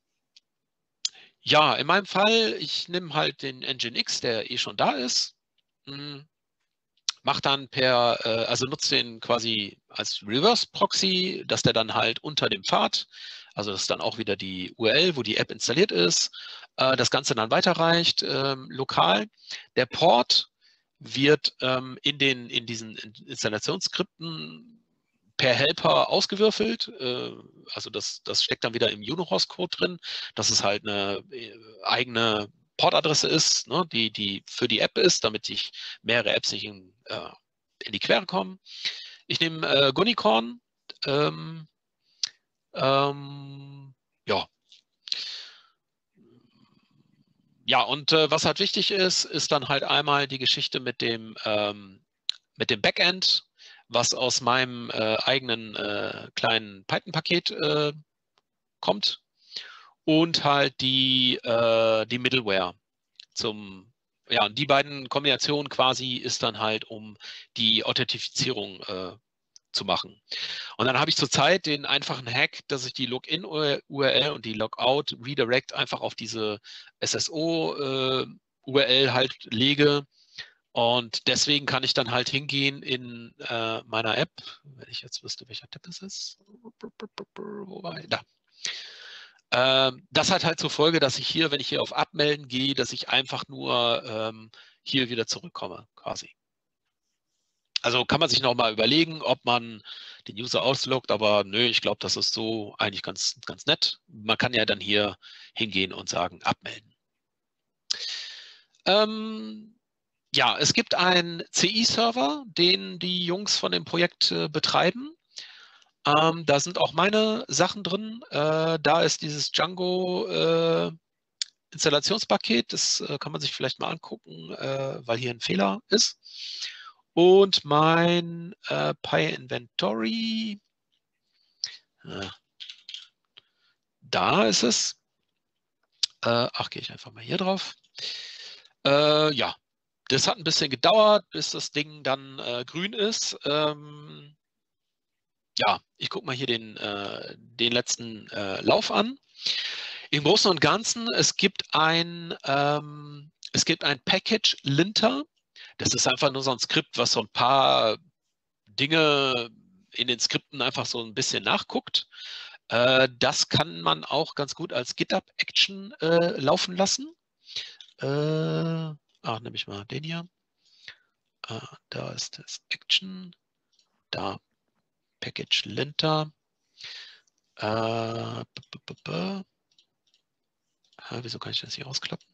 ja, in meinem Fall, ich nehme halt den Nginx, der eh schon da ist, mache dann per, äh, also nutze den quasi als Reverse Proxy, dass der dann halt unter dem Pfad, also das ist dann auch wieder die U R L, wo die App installiert ist, äh, das Ganze dann weiterreicht, ähm, lokal. Der Port wird ähm, in, den, in diesen Installationsskripten per Helper ausgewürfelt. Äh, also das, das steckt dann wieder im Unohost-Code drin, dass es halt eine äh, eigene Portadresse ist, ne, die, die für die App ist, damit sich mehrere Apps nicht in, äh, in die Quere kommen. Ich nehme äh, Gunicorn. Ähm, ähm, ja. Ja, und äh, was halt wichtig ist, ist dann halt einmal die Geschichte mit dem, ähm, mit dem Backend, was aus meinem äh, eigenen äh, kleinen Python-Paket äh, kommt. Und halt die, äh, die Middleware zum, ja, und die beiden Kombinationen quasi ist dann halt, um die Authentifizierung äh, zu machen. Und dann habe ich zurzeit den einfachen Hack, dass ich die Login-U R L und die Logout Redirect einfach auf diese S S O-U R L äh, halt lege. Und deswegen kann ich dann halt hingehen in äh, meiner App, wenn ich jetzt wüsste, welcher Tab es ist. Wo war ich? Da. Ähm, das hat halt zur Folge, dass ich hier, wenn ich hier auf Abmelden gehe, dass ich einfach nur ähm, hier wieder zurückkomme, quasi. Also kann man sich nochmal überlegen, ob man den User ausloggt, aber nö, ich glaube, das ist so eigentlich ganz, ganz nett. Man kann ja dann hier hingehen und sagen, abmelden. Ähm, ja, es gibt einen C I-Server, den die Jungs von dem Projekt äh, betreiben. Ähm, da sind auch meine Sachen drin. Äh, da ist dieses Django äh, Installationspaket. Das äh, kann man sich vielleicht mal angucken, äh, weil hier ein Fehler ist. Und mein äh, PyInventory. Äh, da ist es. Äh, ach, gehe ich einfach mal hier drauf. Äh, ja, das hat ein bisschen gedauert, bis das Ding dann äh, grün ist. Ähm, ja, ich gucke mal hier den, äh, den letzten äh, Lauf an. Im Großen und Ganzen, es gibt ein, ähm, es gibt ein Package Linter. Das ist einfach nur so ein Skript, was so ein paar Dinge in den Skripten einfach so ein bisschen nachguckt. Äh, das kann man auch ganz gut als GitHub-Action äh, laufen lassen. Äh, ach, nehme ich mal den hier. Äh, da ist das Action. Da Package Linter. Äh, b -b -b -b. Ah, wieso kann ich das hier ausklappen?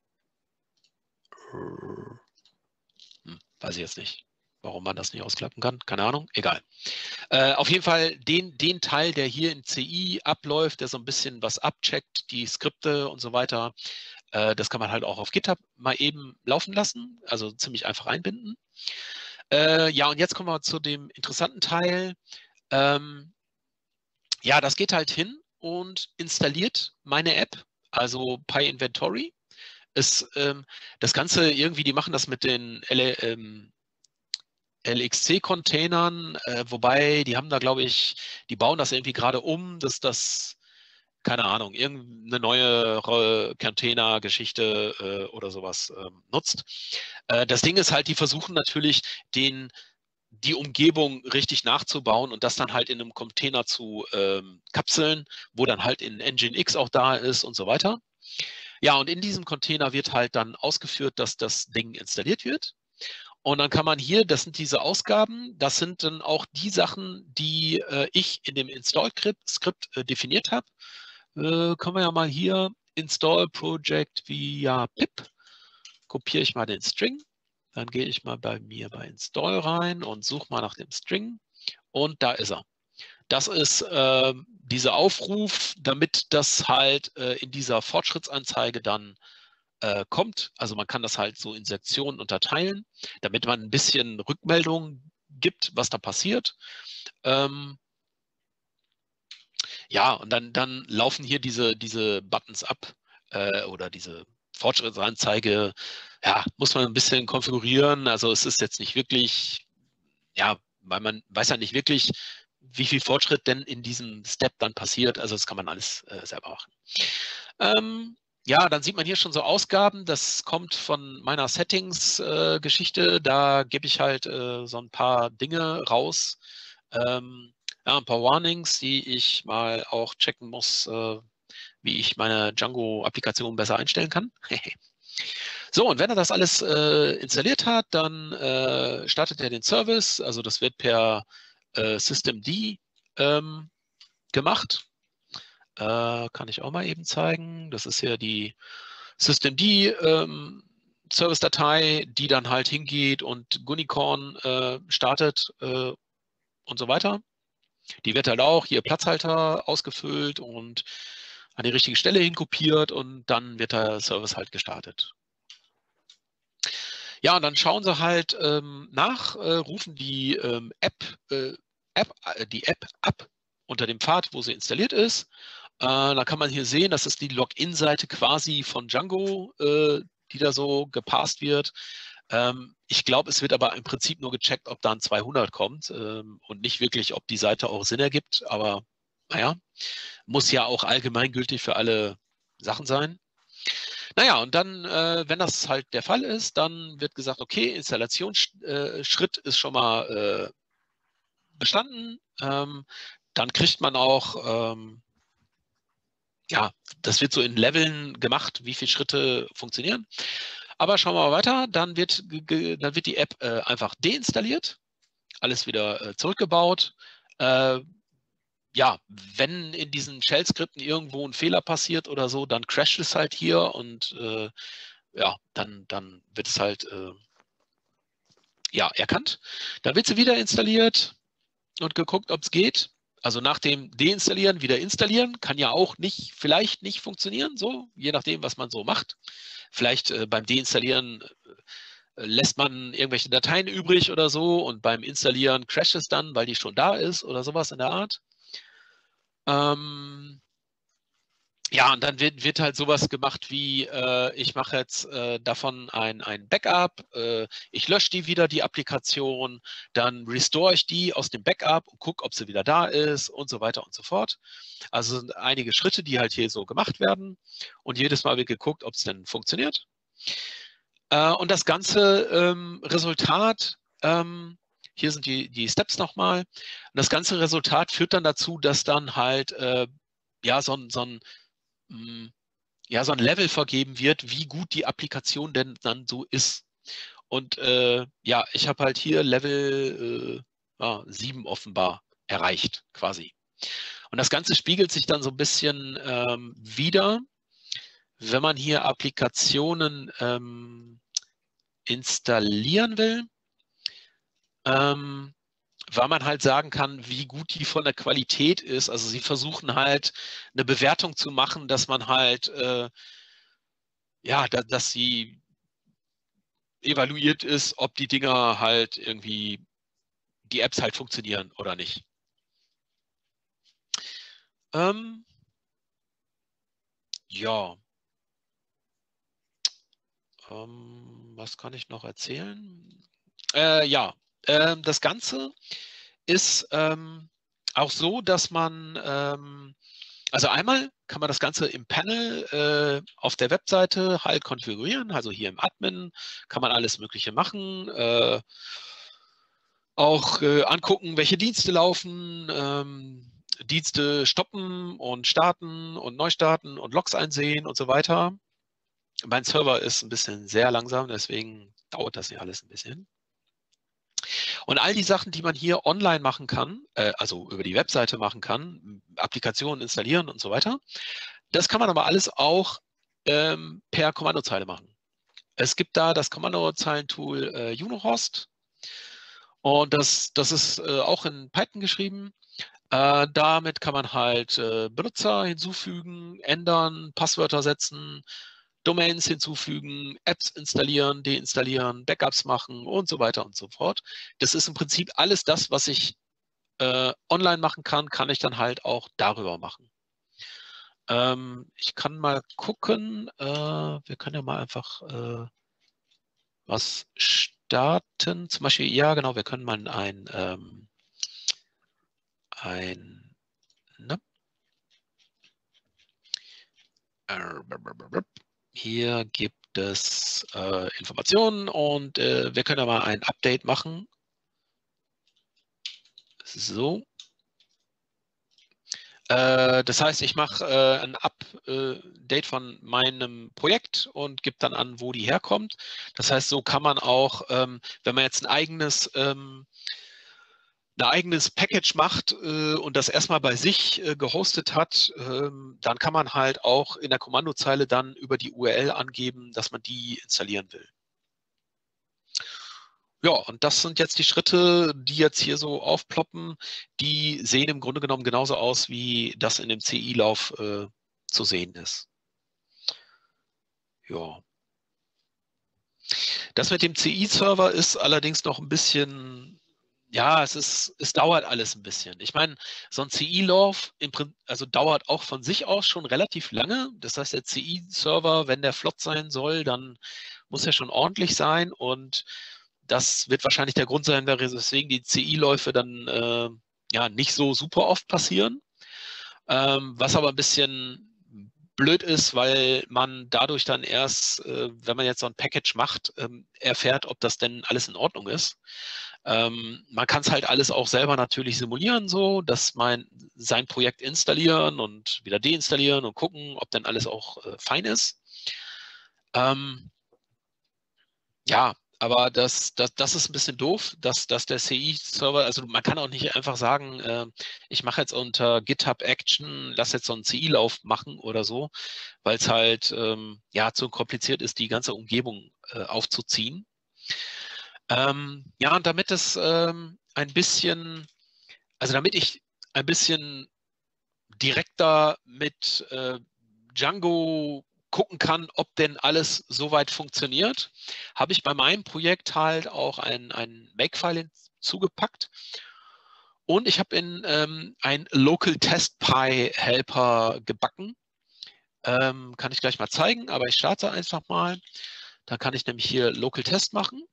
Hm, weiß ich jetzt nicht, warum man das nicht ausklappen kann. Keine Ahnung, egal. Äh, auf jeden Fall den, den Teil, der hier in C I abläuft, der so ein bisschen was abcheckt, die Skripte und so weiter, äh, das kann man halt auch auf GitHub mal eben laufen lassen, also ziemlich einfach einbinden. Äh, ja, und jetzt kommen wir zu dem interessanten Teil. Ähm, ja, das geht halt hin und installiert meine App, also PyInventory. Ist, ähm, das Ganze irgendwie, die machen das mit den L ähm, L X C-Containern, äh, wobei die haben da, glaube ich, die bauen das irgendwie gerade um, dass das, keine Ahnung, irgendeine neue Container-Geschichte äh, oder sowas äh, nutzt. Äh, das Ding ist halt, die versuchen natürlich, den, die Umgebung richtig nachzubauen und das dann halt in einem Container zu ähm, kapseln, wo dann halt in Nginx auch da ist und so weiter. Ja, und in diesem Container wird halt dann ausgeführt, dass das Ding installiert wird. Und dann kann man hier, das sind diese Ausgaben, das sind dann auch die Sachen, die äh, ich in dem Install-Skript äh, definiert habe. Äh, können wir ja mal hier Install Project via pip. Kopiere ich mal den String. Dann gehe ich mal bei mir bei Install rein und suche mal nach dem String. Und da ist er. Das ist äh, dieser Aufruf, damit das halt äh, in dieser Fortschrittsanzeige dann äh, kommt. Also man kann das halt so in Sektionen unterteilen, damit man ein bisschen Rückmeldung gibt, was da passiert. Ähm, ja, und dann, dann laufen hier diese, diese Buttons ab äh, oder diese Fortschrittsanzeige. Ja, muss man ein bisschen konfigurieren. Also es ist jetzt nicht wirklich, ja, weil man weiß ja nicht wirklich, wie viel Fortschritt denn in diesem Step dann passiert. Also das kann man alles äh, selber machen. Ähm, ja, dann sieht man hier schon so Ausgaben. Das kommt von meiner Settings-Geschichte. Äh, da gebe ich halt äh, so ein paar Dinge raus. Ähm, ja, ein paar Warnings, die ich mal auch checken muss, äh, wie ich meine Django-Applikation besser einstellen kann. So, und wenn er das alles äh, installiert hat, dann äh, startet er den Service. Also das wird per äh, Systemd ähm, gemacht. Äh, kann ich auch mal eben zeigen. Das ist hier die Systemd ähm, Service-Datei, die dann halt hingeht und Gunicorn äh, startet äh, und so weiter. Die wird halt auch hier Platzhalter ausgefüllt und an die richtige Stelle hinkopiert und dann wird der Service halt gestartet. Ja, und dann schauen sie halt ähm, nach, äh, rufen die ähm, App, äh, App, äh, die App ab unter dem Pfad, wo sie installiert ist. Äh, da kann man hier sehen, das ist die Login-Seite quasi von Django, äh, die da so gepasst wird. Ähm, ich glaube, es wird aber im Prinzip nur gecheckt, ob da ein zweihundert kommt ähm, und nicht wirklich, ob die Seite auch Sinn ergibt. Aber naja, muss ja auch allgemeingültig für alle Sachen sein. Naja, und dann, äh, wenn das halt der Fall ist, dann wird gesagt, okay, Installationsschritt ist schon mal äh, bestanden. Ähm, dann kriegt man auch, ähm, ja, das wird so in Leveln gemacht, wie viele Schritte funktionieren. Aber schauen wir mal weiter, dann wird, dann wird die App äh, einfach deinstalliert, alles wieder äh, zurückgebaut. Äh, ja, wenn in diesen Shell-Skripten irgendwo ein Fehler passiert oder so, dann crasht es halt hier und äh, ja, dann, dann wird es halt äh, ja, erkannt. Dann wird sie wieder installiert und geguckt, ob es geht. Also nach dem Deinstallieren wieder installieren, kann ja auch nicht, vielleicht nicht funktionieren, so, je nachdem, was man so macht. Vielleicht äh, beim Deinstallieren äh, lässt man irgendwelche Dateien übrig oder so und beim Installieren crasht es dann, weil die schon da ist oder sowas in der Art. Ähm, Ja, und dann wird, wird halt sowas gemacht wie, äh, ich mache jetzt äh, davon ein, ein Backup, äh, ich lösche die wieder, die Applikation, dann restore ich die aus dem Backup und gucke, ob sie wieder da ist und so weiter und so fort. Also sind einige Schritte, die halt hier so gemacht werden und jedes Mal wird geguckt, ob es denn funktioniert. Äh, und das ganze ähm, Resultat, ähm, hier sind die, die Steps nochmal, und das ganze Resultat führt dann dazu, dass dann halt äh, ja so ein, so ein ja, so ein Level vergeben wird, wie gut die Applikation denn dann so ist. Und äh, ja, ich habe halt hier Level äh, ja, sieben offenbar erreicht, quasi. Und das Ganze spiegelt sich dann so ein bisschen ähm, wieder, wenn man hier Applikationen ähm, installieren will. Ähm, weil man halt sagen kann, wie gut die von der Qualität ist. Also sie versuchen halt eine Bewertung zu machen, dass man halt, äh, ja, da, dass sie evaluiert ist, ob die Dinger halt irgendwie, die Apps halt funktionieren oder nicht. Ähm, ja. Ähm, was kann ich noch erzählen? Äh, ja, äh, das Ganze ist ähm, auch so, dass man, ähm, also einmal kann man das Ganze im Panel äh, auf der Webseite halt konfigurieren, also hier im Admin kann man alles Mögliche machen, äh, auch äh, angucken, welche Dienste laufen, ähm, Dienste stoppen und starten und neu starten und Logs einsehen und so weiter. Mein Server ist ein bisschen sehr langsam, deswegen dauert das hier alles ein bisschen. Und all die Sachen, die man hier online machen kann, äh, also über die Webseite machen kann, Applikationen installieren und so weiter, das kann man aber alles auch ähm, per Kommandozeile machen. Es gibt da das Kommandozeilentool äh, Junohost und das, das ist äh, auch in Python geschrieben. Äh, damit kann man halt äh, Benutzer hinzufügen, ändern, Passwörter setzen, Domains hinzufügen, Apps installieren, deinstallieren, Backups machen und so weiter und so fort. Das ist im Prinzip alles das, was ich äh, online machen kann, kann ich dann halt auch darüber machen. Ähm, ich kann mal gucken, äh, wir können ja mal einfach äh, was starten. Zum Beispiel, ja genau, wir können mal ein, ähm, ein ne? Hier gibt es äh, Informationen und äh, wir können ja mal ein Update machen. So. Äh, das heißt, ich mache äh, ein Update von meinem Projekt und gebe dann an, wo die herkommt. Das heißt, so kann man auch, ähm, wenn man jetzt ein eigenes ähm, ein eigenes Package macht äh, und das erstmal bei sich äh, gehostet hat, ähm, dann kann man halt auch in der Kommandozeile dann über die U R L angeben, dass man die installieren will. Ja, und das sind jetzt die Schritte, die jetzt hier so aufploppen. Die sehen im Grunde genommen genauso aus, wie das in dem C I-Lauf äh, zu sehen ist. Ja. Das mit dem C I-Server ist allerdings noch ein bisschen, ja, es ist, es dauert alles ein bisschen. Ich meine, so ein C I-Lauf also dauert auch von sich aus schon relativ lange. Das heißt, der C I-Server, wenn der flott sein soll, dann muss er schon ordentlich sein und das wird wahrscheinlich der Grund sein, weswegen die C I-Läufe dann äh, ja nicht so super oft passieren. Ähm, was aber ein bisschen blöd ist, weil man dadurch dann erst, äh, wenn man jetzt so ein Package macht, ähm, erfährt, ob das denn alles in Ordnung ist. Ähm, man kann es halt alles auch selber natürlich simulieren, so, dass man sein Projekt installieren und wieder deinstallieren und gucken, ob denn alles auch äh, fein ist. Ähm, ja, aber das, das, das ist ein bisschen doof, dass, dass der C I-Server, also man kann auch nicht einfach sagen, äh, ich mache jetzt unter GitHub Action, lass jetzt so einen C I-Lauf machen oder so, weil es halt ähm, ja zu kompliziert ist, die ganze Umgebung äh, aufzuziehen. Ähm, ja, und damit es ähm, ein bisschen, also damit ich ein bisschen direkter mit äh, Django gucken kann, ob denn alles soweit funktioniert, habe ich bei meinem Projekt halt auch ein, ein Makefile hinzugepackt und ich habe in ähm, ein Local Test Py Helper gebacken, Ähm, kann ich gleich mal zeigen, aber ich starte einfach mal. Da kann ich nämlich hier Local Test machen.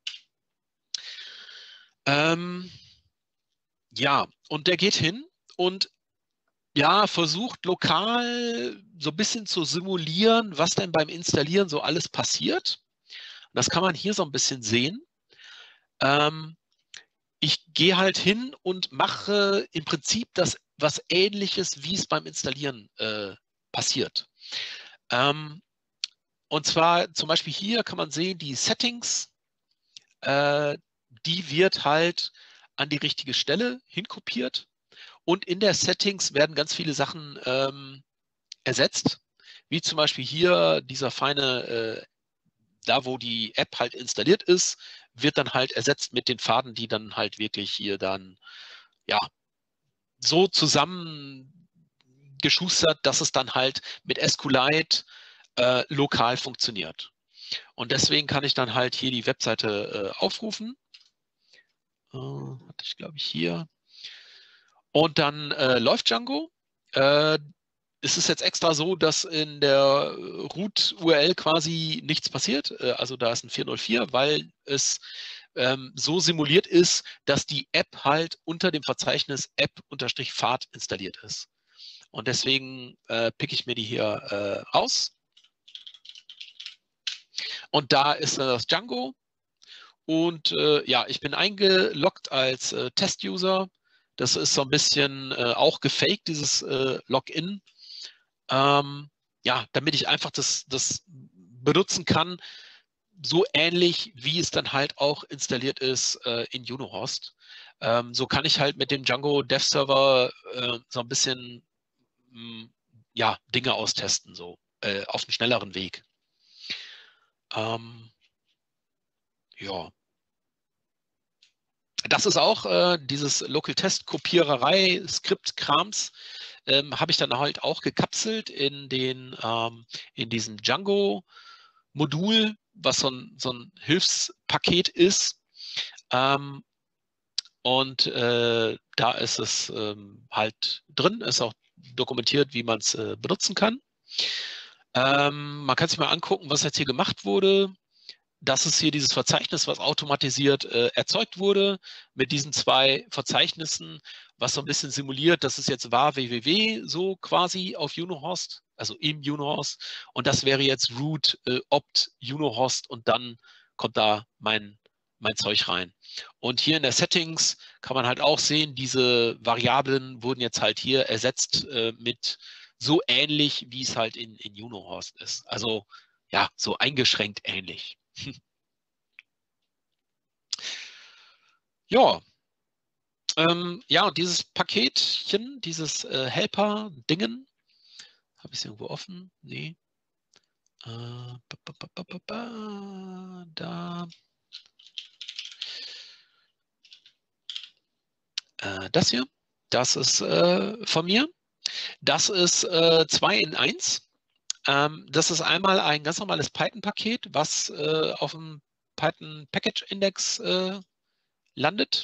Ähm, ja, und der geht hin und ja, versucht lokal so ein bisschen zu simulieren, was denn beim Installieren so alles passiert. Das kann man hier so ein bisschen sehen. Ähm, ich gehe halt hin und mache im Prinzip das was Ähnliches, wie es beim Installieren äh, passiert. Ähm, und zwar zum Beispiel hier kann man sehen, die Settings, äh, die wird halt an die richtige Stelle hinkopiert. Und in der Settings werden ganz viele Sachen ähm, ersetzt, wie zum Beispiel hier dieser feine, äh, da wo die App halt installiert ist, wird dann halt ersetzt mit den Pfaden, die dann halt wirklich hier dann, ja, so zusammengeschustert, dass es dann halt mit SQLite äh, lokal funktioniert. Und deswegen kann ich dann halt hier die Webseite äh, aufrufen. Äh, hatte ich, glaube ich, hier. Und dann äh, läuft Django. Äh, es ist jetzt extra so, dass in der Root-U R L quasi nichts passiert. Äh, also da ist ein vier null vier, weil es ähm, so simuliert ist, dass die App halt unter dem Verzeichnis App-Pfad installiert ist. Und deswegen äh, picke ich mir die hier äh, raus. Und da ist äh, das Django. Und äh, ja, ich bin eingeloggt als äh, Test-User. Das ist so ein bisschen äh, auch gefaked, dieses äh, Login. Ähm, ja, damit ich einfach das, das benutzen kann, so ähnlich wie es dann halt auch installiert ist äh, in Junohost. Ähm, so kann ich halt mit dem Django Dev Server äh, so ein bisschen mh, ja, Dinge austesten, so äh, auf einem schnelleren Weg. Ähm, ja. Das ist auch äh, dieses Local-Test-Kopiererei-Skript-Krams, ähm, habe ich dann halt auch gekapselt in, den, ähm, in diesem Django-Modul, was so ein, so ein Hilfspaket ist. Ähm, und äh, da ist es ähm, halt drin, ist auch dokumentiert, wie man es äh, benutzen kann. Ähm, man kann sich mal angucken, was jetzt hier gemacht wurde. Das ist hier dieses Verzeichnis, was automatisiert äh, erzeugt wurde mit diesen zwei Verzeichnissen, was so ein bisschen simuliert, das ist jetzt var www so quasi auf Junohost, also im Junohost. Und das wäre jetzt root äh, opt Junohost und dann kommt da mein, mein Zeug rein. Und hier in der Settings kann man halt auch sehen, diese Variablen wurden jetzt halt hier ersetzt äh, mit so ähnlich, wie es halt in, in Junohost ist. Also ja, so eingeschränkt ähnlich. Ja, ähm, ja, und dieses Paketchen, dieses äh, Helper-Dingen, habe ich es irgendwo offen? Nee. Äh, ba, ba, ba, ba, ba, da. Äh, das hier, das ist äh, von mir. Das ist äh, zwei in eins. Ähm, das ist einmal ein ganz normales Python-Paket, was äh, auf dem Python Package Index äh, landet.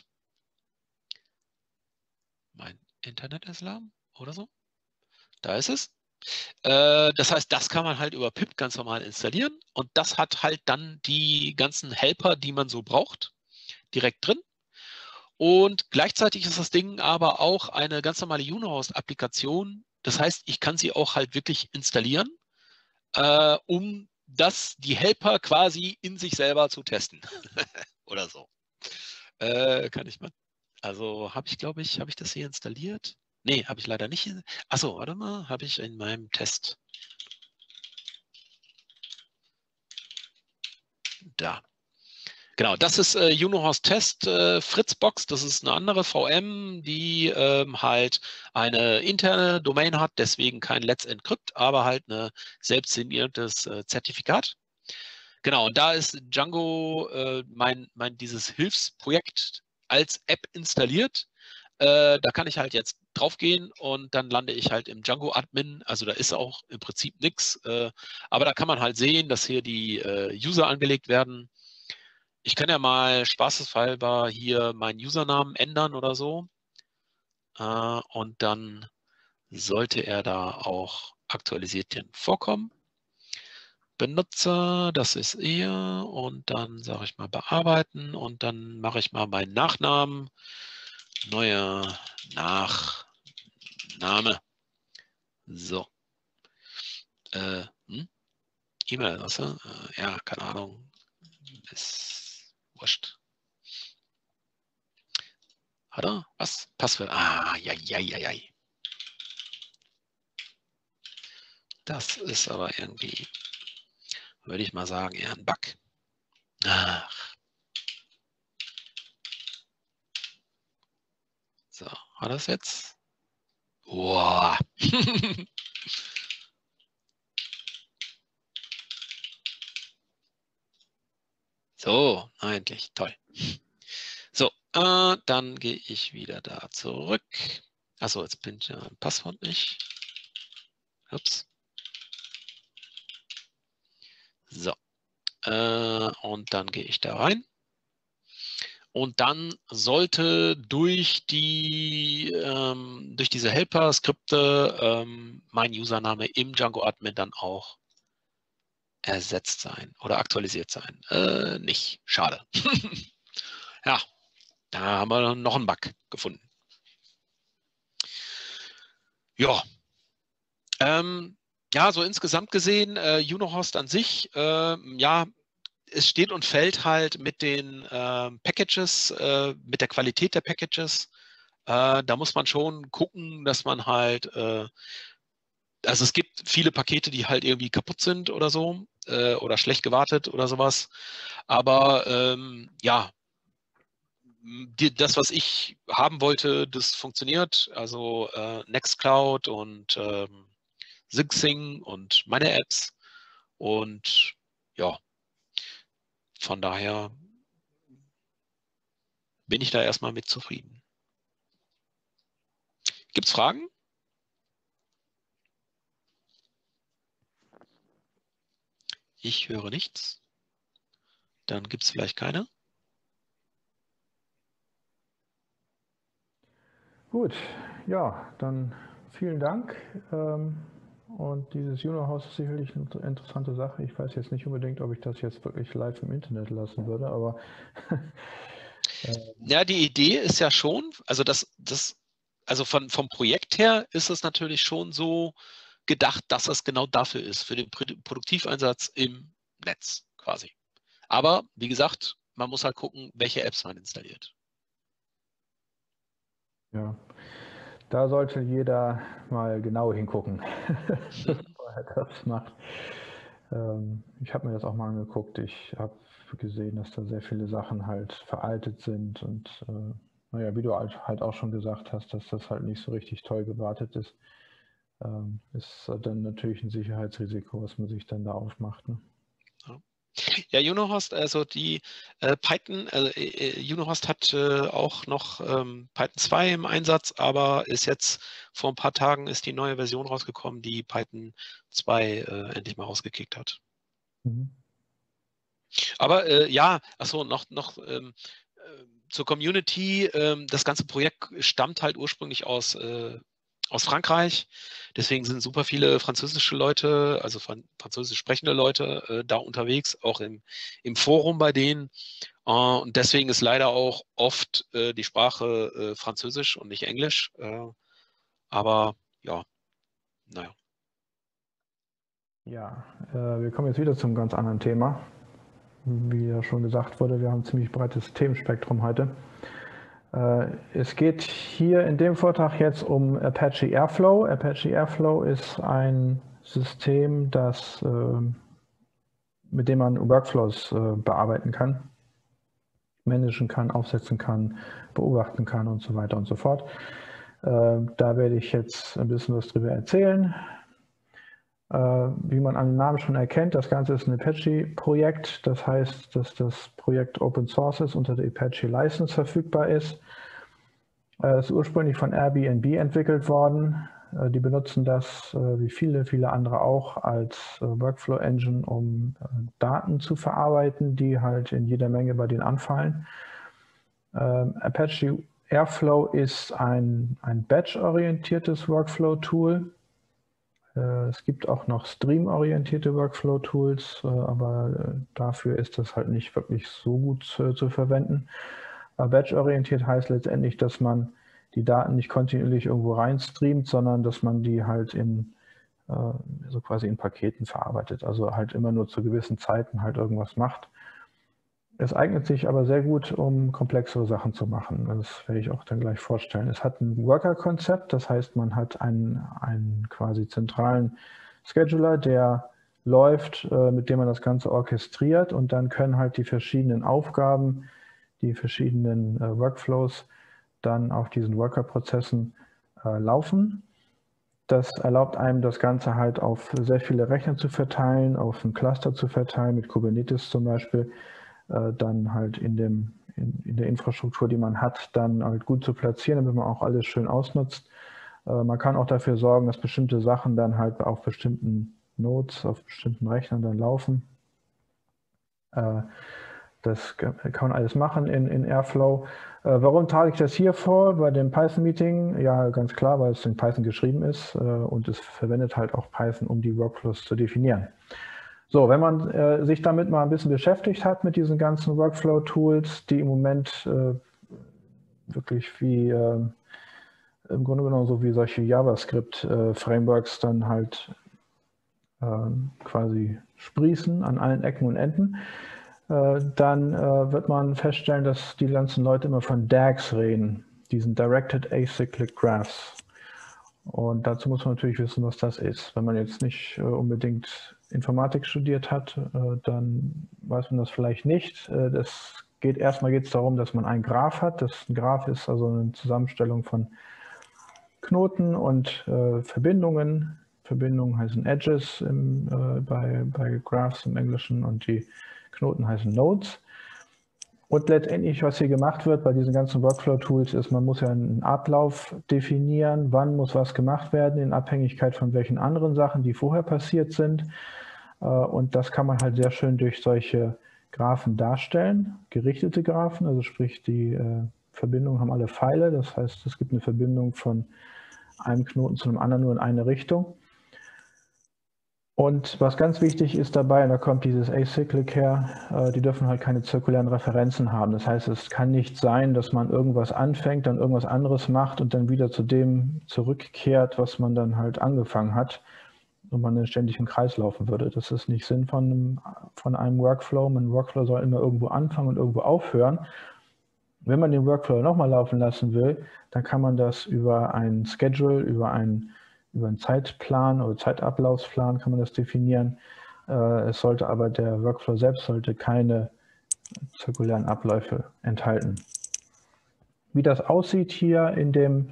Mein Internet ist lahm oder so. Da ist es. Äh, das heißt, das kann man halt über pip ganz normal installieren und das hat halt dann die ganzen Helper, die man so braucht, direkt drin. Und gleichzeitig ist das Ding aber auch eine ganz normale Junohost-Applikation. Das heißt, ich kann sie auch halt wirklich installieren, äh, um das, die Helper quasi in sich selber zu testen. Oder so. Äh, kann ich mal. Also habe ich, glaube ich, habe ich das hier installiert? Nee, habe ich leider nicht. Achso, warte mal, habe ich in meinem Test. Da. Genau, das ist äh, Junohost Test äh, Fritzbox. Das ist eine andere V M, die ähm, halt eine interne Domain hat, deswegen kein Let's Encrypt, aber halt ein selbst signiertes äh, Zertifikat. Genau, und da ist Django äh, mein, mein dieses Hilfsprojekt als App installiert. Äh, da kann ich halt jetzt draufgehen und dann lande ich halt im Django-Admin. Also da ist auch im Prinzip nichts. Äh, aber da kann man halt sehen, dass hier die äh, User angelegt werden. Ich kann ja mal spaßeshalber hier meinen Usernamen ändern oder so. Äh, und dann sollte er da auch aktualisierten Vorkommen. Benutzer, das ist er, und dann sage ich mal bearbeiten und dann mache ich mal meinen Nachnamen. Neuer Nachname. So. Äh, hm? E-Mail-Adresse? Äh, ja, keine Ahnung. Ist wurscht. Hat er? Was? Passwort? Ah, ja, ja, ja, ja. Das ist aber irgendwie, würde ich mal sagen, eher ein Bug. Ach. So, hat das jetzt? Wow. So, eigentlich toll. So, äh, dann gehe ich wieder da zurück. Achso, jetzt bin ich ja im Passwort nicht. Ups. So, äh, und dann gehe ich da rein. Und dann sollte durch die ähm, durch diese Helper-Skripte ähm, mein Username im Django-Admin dann auch ersetzt sein oder aktualisiert sein. Äh, nicht. Schade. Ja, da haben wir noch einen Bug gefunden. Ja. Ähm, ja, so insgesamt gesehen, äh, Unohost an sich, äh, ja, es steht und fällt halt mit den äh, Packages, äh, mit der Qualität der Packages. Äh, da muss man schon gucken, dass man halt, äh, also es gibt viele Pakete, die halt irgendwie kaputt sind oder so, äh, oder schlecht gewartet oder sowas. Aber ähm, ja, die, das, was ich haben wollte, das funktioniert. Also äh, Nextcloud und ähm, SingSing und meine Apps. Und ja, von daher bin ich da erstmal mit zufrieden. Gibt es Fragen? Ich höre nichts. Dann gibt es vielleicht keine. Gut, ja, dann vielen Dank. Ähm, und dieses Unohost ist sicherlich eine interessante Sache. Ich weiß jetzt nicht unbedingt, ob ich das jetzt wirklich live im Internet lassen würde, aber ja, die Idee ist ja schon, also das, das, also von, vom Projekt her ist es natürlich schon so gedacht, dass es genau dafür ist, für den Produktiveinsatz im Netz quasi. Aber wie gesagt, man muss halt gucken, welche Apps man installiert. Ja, da sollte jeder mal genau hingucken, bevor er das macht. Ähm, ich habe mir das auch mal angeguckt. Ich habe gesehen, dass da sehr viele Sachen halt veraltet sind und äh, naja, wie du halt auch schon gesagt hast, dass das halt nicht so richtig toll gewartet ist, ähm, ist dann natürlich ein Sicherheitsrisiko, was man sich dann da aufmacht. Ne? Ja. Ja, Unohost, also die äh, Python, äh, Unohost hat äh, auch noch ähm, Python zwei im Einsatz, aber ist jetzt vor ein paar Tagen ist die neue Version rausgekommen, die Python zwei äh, endlich mal rausgekickt hat. Mhm. Aber äh, ja, achso, noch, noch ähm, äh, zur Community, ähm, das ganze Projekt stammt halt ursprünglich aus, äh, aus Frankreich. Deswegen sind super viele französische Leute, also französisch sprechende Leute äh, da unterwegs, auch im, im Forum bei denen. Äh, und deswegen ist leider auch oft äh, die Sprache äh, Französisch und nicht Englisch. Äh, aber ja, naja. Ja, äh, wir kommen jetzt wieder zum ganz anderen Thema. Wie ja schon gesagt wurde, wir haben ein ziemlich breites Themenspektrum heute. Äh, es geht hier in dem Vortrag jetzt um Apache Airflow. Apache Airflow ist ein System, das, äh, mit dem man Workflows äh, bearbeiten kann, managen kann, aufsetzen kann, beobachten kann und so weiter und so fort. Äh, da werde ich jetzt ein bisschen was drüber erzählen. Wie man an dem Namen schon erkennt, das Ganze ist ein Apache-Projekt. Das heißt, dass das Projekt Open Source ist, unter der Apache License verfügbar ist. Es ist ursprünglich von Airbnb entwickelt worden. Die benutzen das, wie viele, viele andere auch, als Workflow-Engine, um Daten zu verarbeiten, die halt in jeder Menge bei denen anfallen. Apache Airflow ist ein, ein Batch-orientiertes Workflow-Tool. Äh, es gibt auch noch streamorientierte Workflow-Tools, äh, aber äh, dafür ist das halt nicht wirklich so gut zu, zu verwenden. Äh, Batch-orientiert heißt letztendlich, dass man die Daten nicht kontinuierlich irgendwo reinstreamt, sondern dass man die halt in äh, so quasi in Paketen verarbeitet, also halt immer nur zu gewissen Zeiten halt irgendwas macht. Es eignet sich aber sehr gut, um komplexere Sachen zu machen. Das werde ich auch dann gleich vorstellen. Es hat ein Worker-Konzept, das heißt, man hat einen, einen quasi zentralen Scheduler, der läuft, äh, mit dem man das Ganze orchestriert, und dann können halt die verschiedenen Aufgaben, die verschiedenen äh, Workflows dann auf diesen Worker-Prozessen äh, laufen. Das erlaubt einem, das Ganze halt auf sehr viele Rechner zu verteilen, auf ein Cluster zu verteilen, mit Kubernetes zum Beispiel, äh, dann halt in, dem, in, in der Infrastruktur, die man hat, dann halt gut zu platzieren, damit man auch alles schön ausnutzt. Äh, man kann auch dafür sorgen, dass bestimmte Sachen dann halt auf bestimmten Nodes, auf bestimmten Rechnern dann laufen. Äh, Das kann man alles machen in, in Airflow. Äh, warum trage ich das hier vor bei dem Python-Meeting? Ja, ganz klar, weil es in Python geschrieben ist äh, und es verwendet halt auch Python, um die Workflows zu definieren. So, wenn man äh, sich damit mal ein bisschen beschäftigt hat mit diesen ganzen Workflow-Tools, die im Moment äh, wirklich wie äh, im Grunde genommen so wie solche JavaScript-Frameworks dann halt äh, quasi sprießen an allen Ecken und Enden, dann äh, wird man feststellen, dass die ganzen Leute immer von D A Gs reden, diesen Directed Acyclic Graphs. Und dazu muss man natürlich wissen, was das ist. Wenn man jetzt nicht äh, unbedingt Informatik studiert hat, äh, dann weiß man das vielleicht nicht. Äh, das geht erstmal geht es darum, dass man einen Graph hat. Das ein Graph ist also eine Zusammenstellung von Knoten und äh, Verbindungen. Verbindungen heißen Edges im, äh, bei, bei Graphs im Englischen, und die Knoten heißen Nodes. Und letztendlich, was hier gemacht wird bei diesen ganzen Workflow-Tools, ist, man muss ja einen Ablauf definieren, wann muss was gemacht werden, in Abhängigkeit von welchen anderen Sachen, die vorher passiert sind. Und das kann man halt sehr schön durch solche Graphen darstellen, gerichtete Graphen, also sprich die Verbindungen haben alle Pfeile, das heißt, es gibt eine Verbindung von einem Knoten zu einem anderen nur in eine Richtung. Und was ganz wichtig ist dabei, und da kommt dieses Acyclic her, äh, die dürfen halt keine zirkulären Referenzen haben. Das heißt, es kann nicht sein, dass man irgendwas anfängt, dann irgendwas anderes macht und dann wieder zu dem zurückkehrt, was man dann halt angefangen hat, und man dann ständig im Kreis laufen würde. Das ist nicht Sinn von einem, von einem Workflow. Ein Workflow soll immer irgendwo anfangen und irgendwo aufhören. Wenn man den Workflow nochmal laufen lassen will, dann kann man das über ein Schedule, über ein Über einen Zeitplan oder Zeitablaufsplan kann man das definieren. Es sollte aber, der Workflow selbst sollte keine zirkulären Abläufe enthalten. Wie das aussieht hier in dem,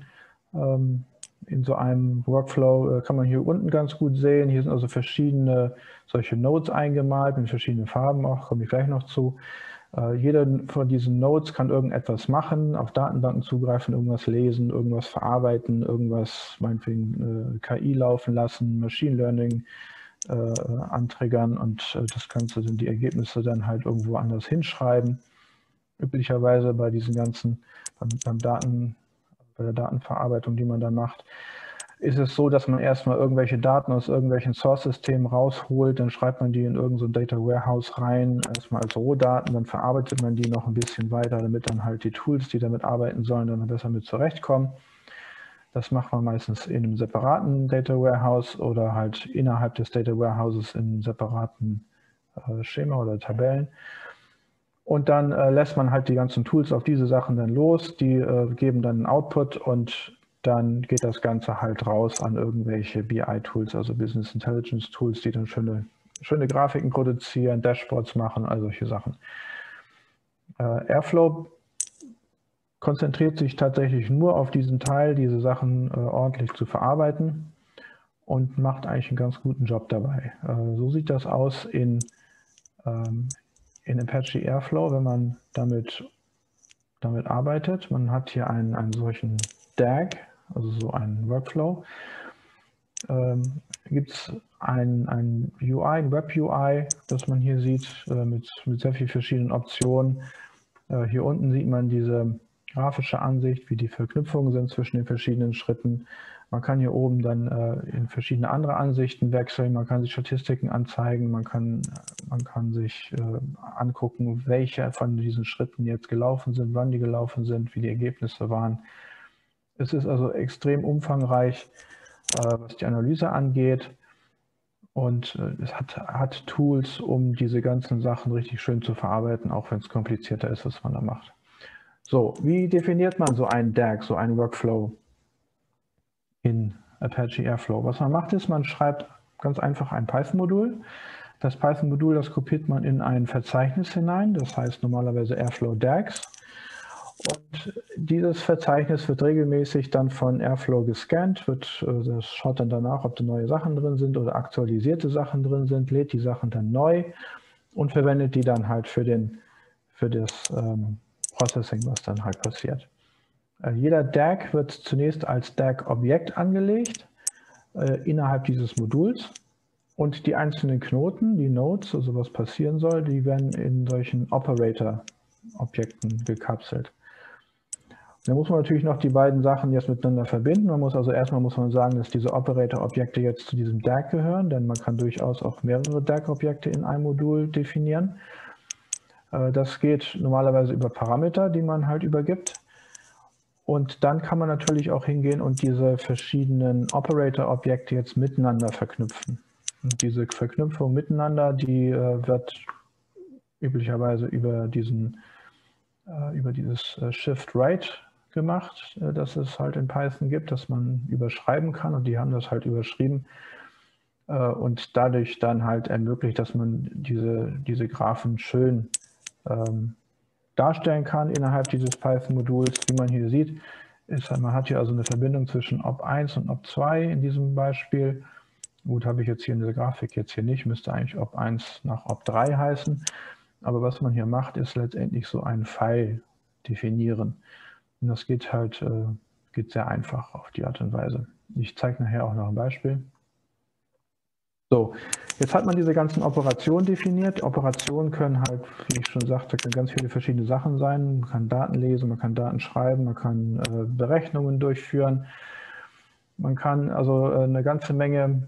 in so einem Workflow, kann man hier unten ganz gut sehen. Hier sind also verschiedene solche Nodes eingemalt mit verschiedenen Farben auch, komme ich gleich noch zu. Jeder von diesen Nodes kann irgendetwas machen, auf Datenbanken zugreifen, irgendwas lesen, irgendwas verarbeiten, irgendwas meinetwegen äh, K I laufen lassen, Machine Learning äh, antriggern und äh, das Ganze sind die Ergebnisse dann halt irgendwo anders hinschreiben. Üblicherweise bei diesen ganzen, beim, beim Daten, bei der Datenverarbeitung, die man dann macht, ist es so, dass man erstmal irgendwelche Daten aus irgendwelchen Source-Systemen rausholt, dann schreibt man die in irgendein so Data Warehouse rein, erstmal als Rohdaten, dann verarbeitet man die noch ein bisschen weiter, damit dann halt die Tools, die damit arbeiten sollen, dann besser mit zurechtkommen. Das macht man meistens in einem separaten Data Warehouse oder halt innerhalb des Data Warehouses in einem separaten äh, Schema oder Tabellen. Und dann äh, lässt man halt die ganzen Tools auf diese Sachen dann los, die äh, geben dann einen Output und dann geht das Ganze halt raus an irgendwelche B I-Tools, also Business Intelligence Tools, die dann schöne, schöne Grafiken produzieren, Dashboards machen, all solche Sachen. Äh, Airflow konzentriert sich tatsächlich nur auf diesen Teil, diese Sachen äh, ordentlich zu verarbeiten und macht eigentlich einen ganz guten Job dabei. Äh, so sieht das aus in, ähm, in Apache Airflow, wenn man damit, damit arbeitet. Man hat hier einen, einen solchen D A G, also so einen Workflow. Ähm, gibt es ein, ein U I, ein Web-U I, das man hier sieht, äh, mit, mit sehr vielen verschiedenen Optionen. Äh, hier unten sieht man diese grafische Ansicht, wie die Verknüpfungen sind zwischen den verschiedenen Schritten. Man kann hier oben dann äh, in verschiedene andere Ansichten wechseln, man kann sich Statistiken anzeigen, man kann, man kann sich äh, angucken, welche von diesen Schritten jetzt gelaufen sind, wann die gelaufen sind, wie die Ergebnisse waren. Es ist also extrem umfangreich, äh, was die Analyse angeht, und äh, es hat, hat Tools, um diese ganzen Sachen richtig schön zu verarbeiten, auch wenn es komplizierter ist, was man da macht. So, wie definiert man so einen D A G, so einen Workflow in Apache Airflow? Was man macht, ist, man schreibt ganz einfach ein Python-Modul. Das Python-Modul, das kopiert man in ein Verzeichnis hinein, das heißt normalerweise Airflow D A Gs. Und dieses Verzeichnis wird regelmäßig dann von Airflow gescannt, wird, das schaut dann danach, ob da neue Sachen drin sind oder aktualisierte Sachen drin sind, lädt die Sachen dann neu und verwendet die dann halt für, den, für das ähm, Processing, was dann halt passiert. Äh, jeder D A G wird zunächst als D A G-Objekt angelegt äh, innerhalb dieses Moduls, und die einzelnen Knoten, die Nodes, also was passieren soll, die werden in solchen Operator-Objekten gekapselt. Da muss man natürlich noch die beiden Sachen jetzt miteinander verbinden. Man muss also erstmal muss man sagen, dass diese Operator-Objekte jetzt zu diesem D A G gehören, denn man kann durchaus auch mehrere D A G-Objekte in einem Modul definieren. Das geht normalerweise über Parameter, die man halt übergibt. Und dann kann man natürlich auch hingehen und diese verschiedenen Operator-Objekte jetzt miteinander verknüpfen. Und diese Verknüpfung miteinander, die wird üblicherweise über diesen über dieses Shift-Right gemacht, das es halt in Python gibt, dass man überschreiben kann, und die haben das halt überschrieben und dadurch dann halt ermöglicht, dass man diese, diese Graphen schön ähm, darstellen kann innerhalb dieses Python-Moduls. Wie man hier sieht, ist, man hat hier also eine Verbindung zwischen O P eins und O P zwei in diesem Beispiel. Gut, habe ich jetzt hier in der Grafik jetzt hier nicht, müsste eigentlich O P eins nach O P drei heißen. Aber was man hier macht, ist letztendlich so einen Pfeil definieren. Und das geht halt äh, geht sehr einfach auf die Art und Weise. Ich zeige nachher auch noch ein Beispiel. So, jetzt hat man diese ganzen Operationen definiert. Operationen können halt, wie ich schon sagte, können ganz viele verschiedene Sachen sein. Man kann Daten lesen, man kann Daten schreiben, man kann äh, Berechnungen durchführen. Man kann also äh, eine ganze Menge,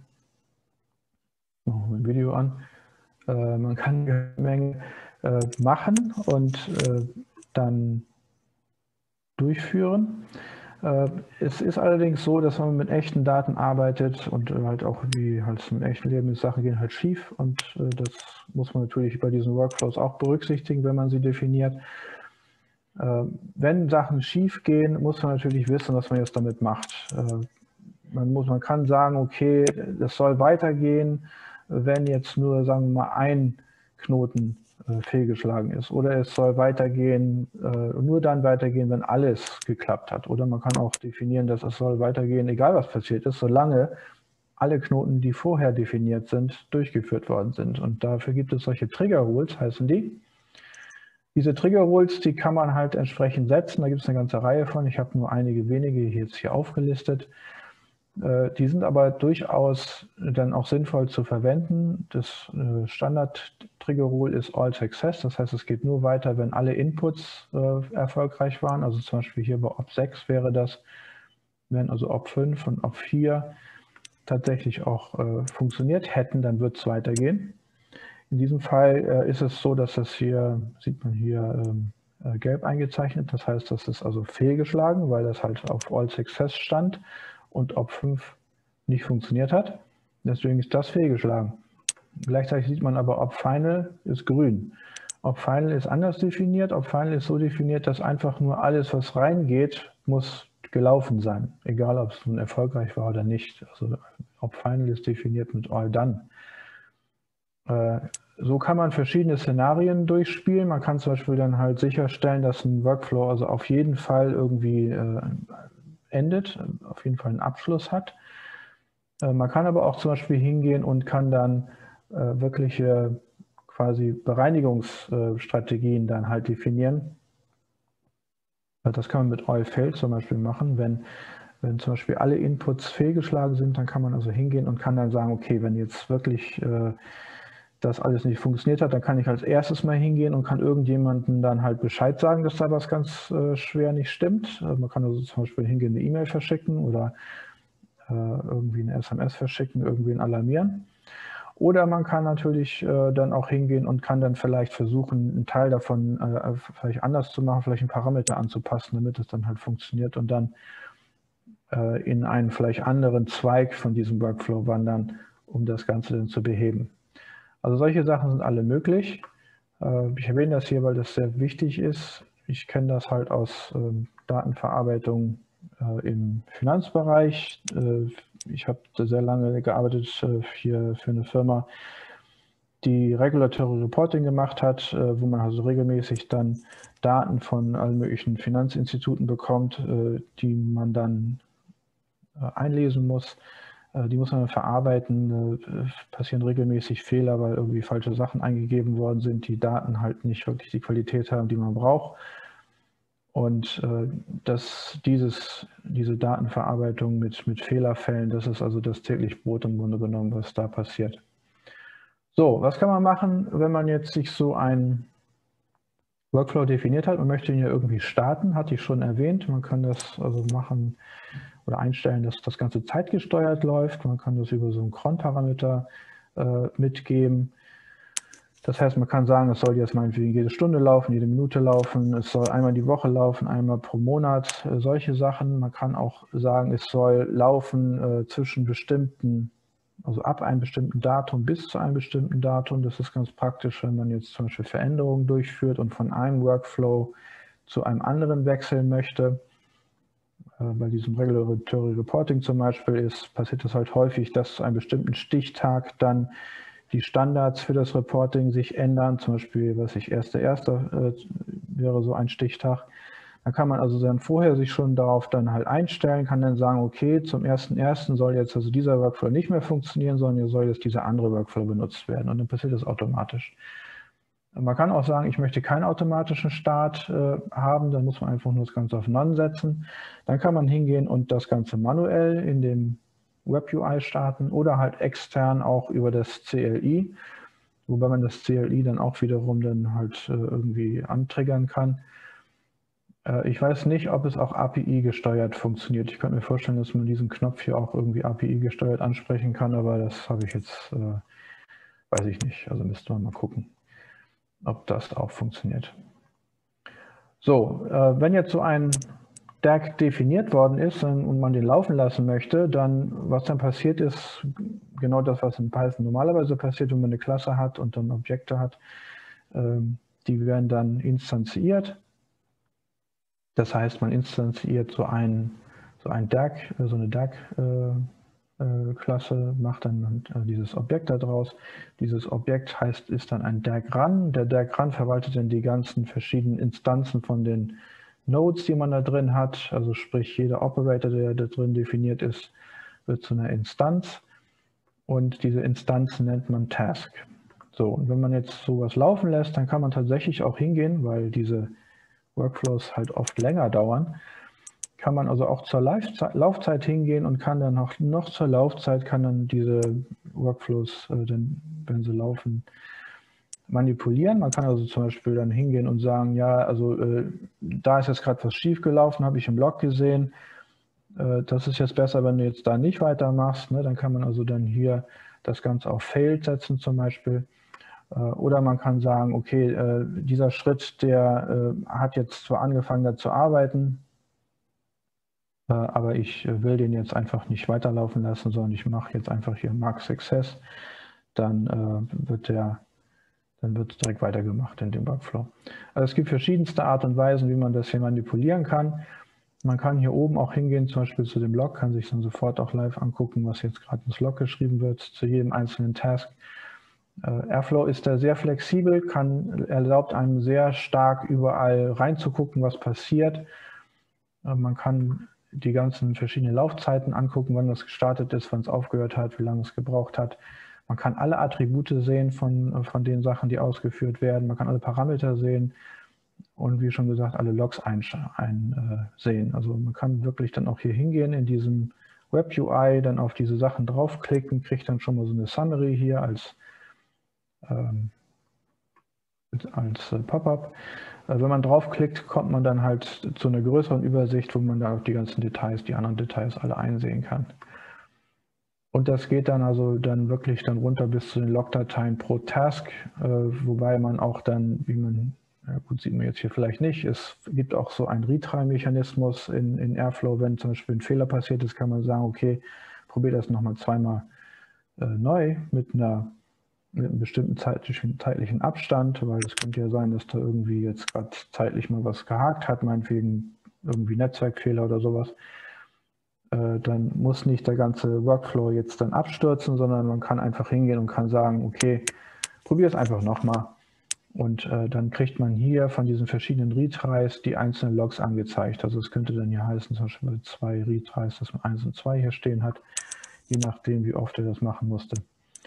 ich mache mal ein Video an, äh, man kann eine Menge äh, machen und äh, dann durchführen. Äh, es ist allerdings so, dass man mit echten Daten arbeitet und äh, halt auch wie halt im echten Leben ist, Sachen gehen halt schief, und äh, das muss man natürlich bei diesen Workflows auch berücksichtigen, wenn man sie definiert. Äh, wenn Sachen schief gehen, muss man natürlich wissen, was man jetzt damit macht. Äh, man muss, man kann sagen, okay, das soll weitergehen, wenn jetzt nur, sagen wir mal, ein Knoten äh, fehlgeschlagen ist, oder es soll weitergehen, äh, nur dann weitergehen, wenn alles geklappt hat, oder man kann auch definieren, dass es soll weitergehen, egal was passiert ist, solange alle Knoten, die vorher definiert sind, durchgeführt worden sind. Und dafür gibt es solche Trigger-Rules, heißen die. Diese Trigger-Rules, die kann man halt entsprechend setzen, da gibt es eine ganze Reihe von, ich habe nur einige wenige jetzt hier aufgelistet. Die sind aber durchaus dann auch sinnvoll zu verwenden. Das Standard-Trigger-Rule ist All Success, das heißt, es geht nur weiter, wenn alle Inputs äh, erfolgreich waren. Also zum Beispiel hier bei O P sechs wäre das, wenn also O P fünf und O P vier tatsächlich auch äh, funktioniert hätten, dann wird es weitergehen. In diesem Fall äh, ist es so, dass das hier, sieht man hier, ähm, äh, gelb eingezeichnet. Das heißt, das ist also fehlgeschlagen, weil das halt auf All Success stand und O P fünf nicht funktioniert hat. Deswegen ist das fehlgeschlagen. Gleichzeitig sieht man aber, O P Final ist grün. O P Final ist anders definiert. O P Final ist so definiert, dass einfach nur alles, was reingeht, muss gelaufen sein. Egal, ob es nun erfolgreich war oder nicht. Also O P Final ist definiert mit All Done. Äh, so kann man verschiedene Szenarien durchspielen. Man kann zum Beispiel dann halt sicherstellen, dass ein Workflow also auf jeden Fall irgendwie äh, endet, auf jeden Fall einen Abschluss hat. Äh, man kann aber auch zum Beispiel hingehen und kann dann äh, wirkliche quasi Bereinigungsstrategien dann halt definieren. Das kann man mit All Failed zum Beispiel machen. Wenn, wenn zum Beispiel alle Inputs fehlgeschlagen sind, dann kann man also hingehen und kann dann sagen, okay, wenn jetzt wirklich äh, das alles nicht funktioniert hat, dann kann ich als erstes mal hingehen und kann irgendjemanden dann halt Bescheid sagen, dass da was ganz äh, schwer nicht stimmt. Äh, man kann also zum Beispiel hingehen, eine E-Mail verschicken oder äh, irgendwie eine S M S verschicken, irgendwen alarmieren. Oder man kann natürlich äh, dann auch hingehen und kann dann vielleicht versuchen, einen Teil davon äh, vielleicht anders zu machen, vielleicht einen Parameter anzupassen, damit es dann halt funktioniert und dann äh, in einen vielleicht anderen Zweig von diesem Workflow wandern, um das Ganze dann zu beheben. Also solche Sachen sind alle möglich. Äh, ich erwähne das hier, weil das sehr wichtig ist. Ich kenne das halt aus äh, Datenverarbeitung äh, im Finanzbereich. Äh, ich habe sehr lange gearbeitet äh, hier für eine Firma, die Regulatory Reporting gemacht hat, äh, wo man also regelmäßig dann Daten von allen möglichen Finanzinstituten bekommt, äh, die man dann äh, einlesen muss. Äh, die muss man dann verarbeiten. Äh, passieren regelmäßig Fehler, weil irgendwie falsche Sachen eingegeben worden sind, die Daten halt nicht wirklich die Qualität haben, die man braucht. Und äh, das, dieses, diese Datenverarbeitung mit, mit Fehlerfällen, das ist also das tägliche Brot im Grunde genommen, was da passiert. So, was kann man machen, wenn man jetzt sich so einen Workflow definiert hat und möchte ihn ja irgendwie starten, hatte ich schon erwähnt. Man kann das also machen oder einstellen, dass das Ganze zeitgesteuert läuft. Man kann das über so einen cron-Parameter äh, mitgeben. Das heißt, man kann sagen, es soll jetzt meinetwegen jede Stunde laufen, jede Minute laufen, es soll einmal die Woche laufen, einmal pro Monat, äh, solche Sachen. Man kann auch sagen, es soll laufen äh, zwischen bestimmten, also ab einem bestimmten Datum bis zu einem bestimmten Datum. Das ist ganz praktisch, wenn man jetzt zum Beispiel Veränderungen durchführt und von einem Workflow zu einem anderen wechseln möchte. Äh, bei diesem Regulatory Reporting zum Beispiel ist, passiert es halt häufig, dass zu einem bestimmten Stichtag dann die Standards für das Reporting sich ändern, zum Beispiel, was ich, erster erster äh, wäre so ein Stichtag. Dann kann man also dann vorher sich schon darauf dann halt einstellen, kann dann sagen, okay, zum ersten ersten soll jetzt also dieser Workflow nicht mehr funktionieren, sondern hier soll jetzt dieser andere Workflow benutzt werden und dann passiert das automatisch. Man kann auch sagen, ich möchte keinen automatischen Start äh, haben, dann muss man einfach nur das Ganze auf None setzen. Dann kann man hingehen und das Ganze manuell in dem Web U I starten oder halt extern auch über das C L I, wobei man das C L I dann auch wiederum dann halt äh, irgendwie antriggern kann. Äh, ich weiß nicht, ob es auch A P I gesteuert funktioniert. Ich könnte mir vorstellen, dass man diesen Knopf hier auch irgendwie A P I gesteuert ansprechen kann, aber das habe ich jetzt, äh, weiß ich nicht. Also müsste man mal gucken, ob das auch funktioniert. So, äh, wenn jetzt so ein D A G definiert worden ist und man den laufen lassen möchte, dann, was dann passiert ist, genau das, was in Python normalerweise passiert, wenn man eine Klasse hat und dann Objekte hat, die werden dann instanziert. Das heißt, man instanziert so ein, so ein D A G, so eine D A G-Klasse, macht dann dieses Objekt daraus. Dieses Objekt heißt, ist dann ein D A G-Run. Der D A G-Run verwaltet dann die ganzen verschiedenen Instanzen von den Nodes, die man da drin hat, also sprich jeder Operator, der da drin definiert ist, wird zu einer Instanz und diese Instanz nennt man Task. So, und wenn man jetzt sowas laufen lässt, dann kann man tatsächlich auch hingehen, weil diese Workflows halt oft länger dauern, kann man also auch zur Laufzeit hingehen und kann dann auch noch zur Laufzeit, kann dann diese Workflows, äh, dann, wenn sie laufen, manipulieren. Man kann also zum Beispiel dann hingehen und sagen, ja, also äh, da ist jetzt gerade was schief gelaufen, habe ich im Log gesehen. Äh, das ist jetzt besser, wenn du jetzt da nicht weitermachst. Ne? Dann kann man also dann hier das Ganze auf Failed setzen zum Beispiel. Äh, oder man kann sagen, okay, äh, dieser Schritt, der äh, hat jetzt zwar angefangen, da zu arbeiten, äh, aber ich äh, will den jetzt einfach nicht weiterlaufen lassen, sondern ich mache jetzt einfach hier Mark Success. Dann äh, wird der Dann wird direkt weitergemacht in dem Workflow. Also es gibt verschiedenste Art und Weisen, wie man das hier manipulieren kann. Man kann hier oben auch hingehen, zum Beispiel zu dem Log, kann sich dann sofort auch live angucken, was jetzt gerade ins Log geschrieben wird, zu jedem einzelnen Task. Äh, Airflow ist da sehr flexibel, kann, erlaubt einem sehr stark überall reinzugucken, was passiert. Äh, man kann die ganzen verschiedenen Laufzeiten angucken, wann das gestartet ist, wann es aufgehört hat, wie lange es gebraucht hat. Man kann alle Attribute sehen von, von den Sachen, die ausgeführt werden. Man kann alle Parameter sehen und wie schon gesagt, alle Logs einsehen. Ein, äh, also man kann wirklich dann auch hier hingehen in diesem Web U I, dann auf diese Sachen draufklicken, kriegt dann schon mal so eine Summary hier als, ähm, als äh, Pop-up. Äh, wenn man draufklickt, kommt man dann halt zu einer größeren Übersicht, wo man da auch die ganzen Details, die anderen Details alle einsehen kann. Und das geht dann also dann wirklich dann runter bis zu den Logdateien pro Task, äh, wobei man auch dann, wie man, ja gut, sieht man jetzt hier vielleicht nicht, es gibt auch so einen Retry-Mechanismus in, in Airflow, wenn zum Beispiel ein Fehler passiert ist, kann man sagen, okay, probier das nochmal zweimal äh, neu mit, einer, mit einem bestimmten zeitlichen, zeitlichen Abstand, weil es könnte ja sein, dass da irgendwie jetzt gerade zeitlich mal was gehakt hat, meinetwegen irgendwie Netzwerkfehler oder sowas. Dann muss nicht der ganze Workflow jetzt dann abstürzen, sondern man kann einfach hingehen und kann sagen, okay, probier es einfach nochmal. Und äh, dann kriegt man hier von diesen verschiedenen Retries die einzelnen Logs angezeigt. Also es könnte dann hier heißen, zum Beispiel bei zwei Retries, dass man eins und zwei hier stehen hat, je nachdem, wie oft er das machen musste.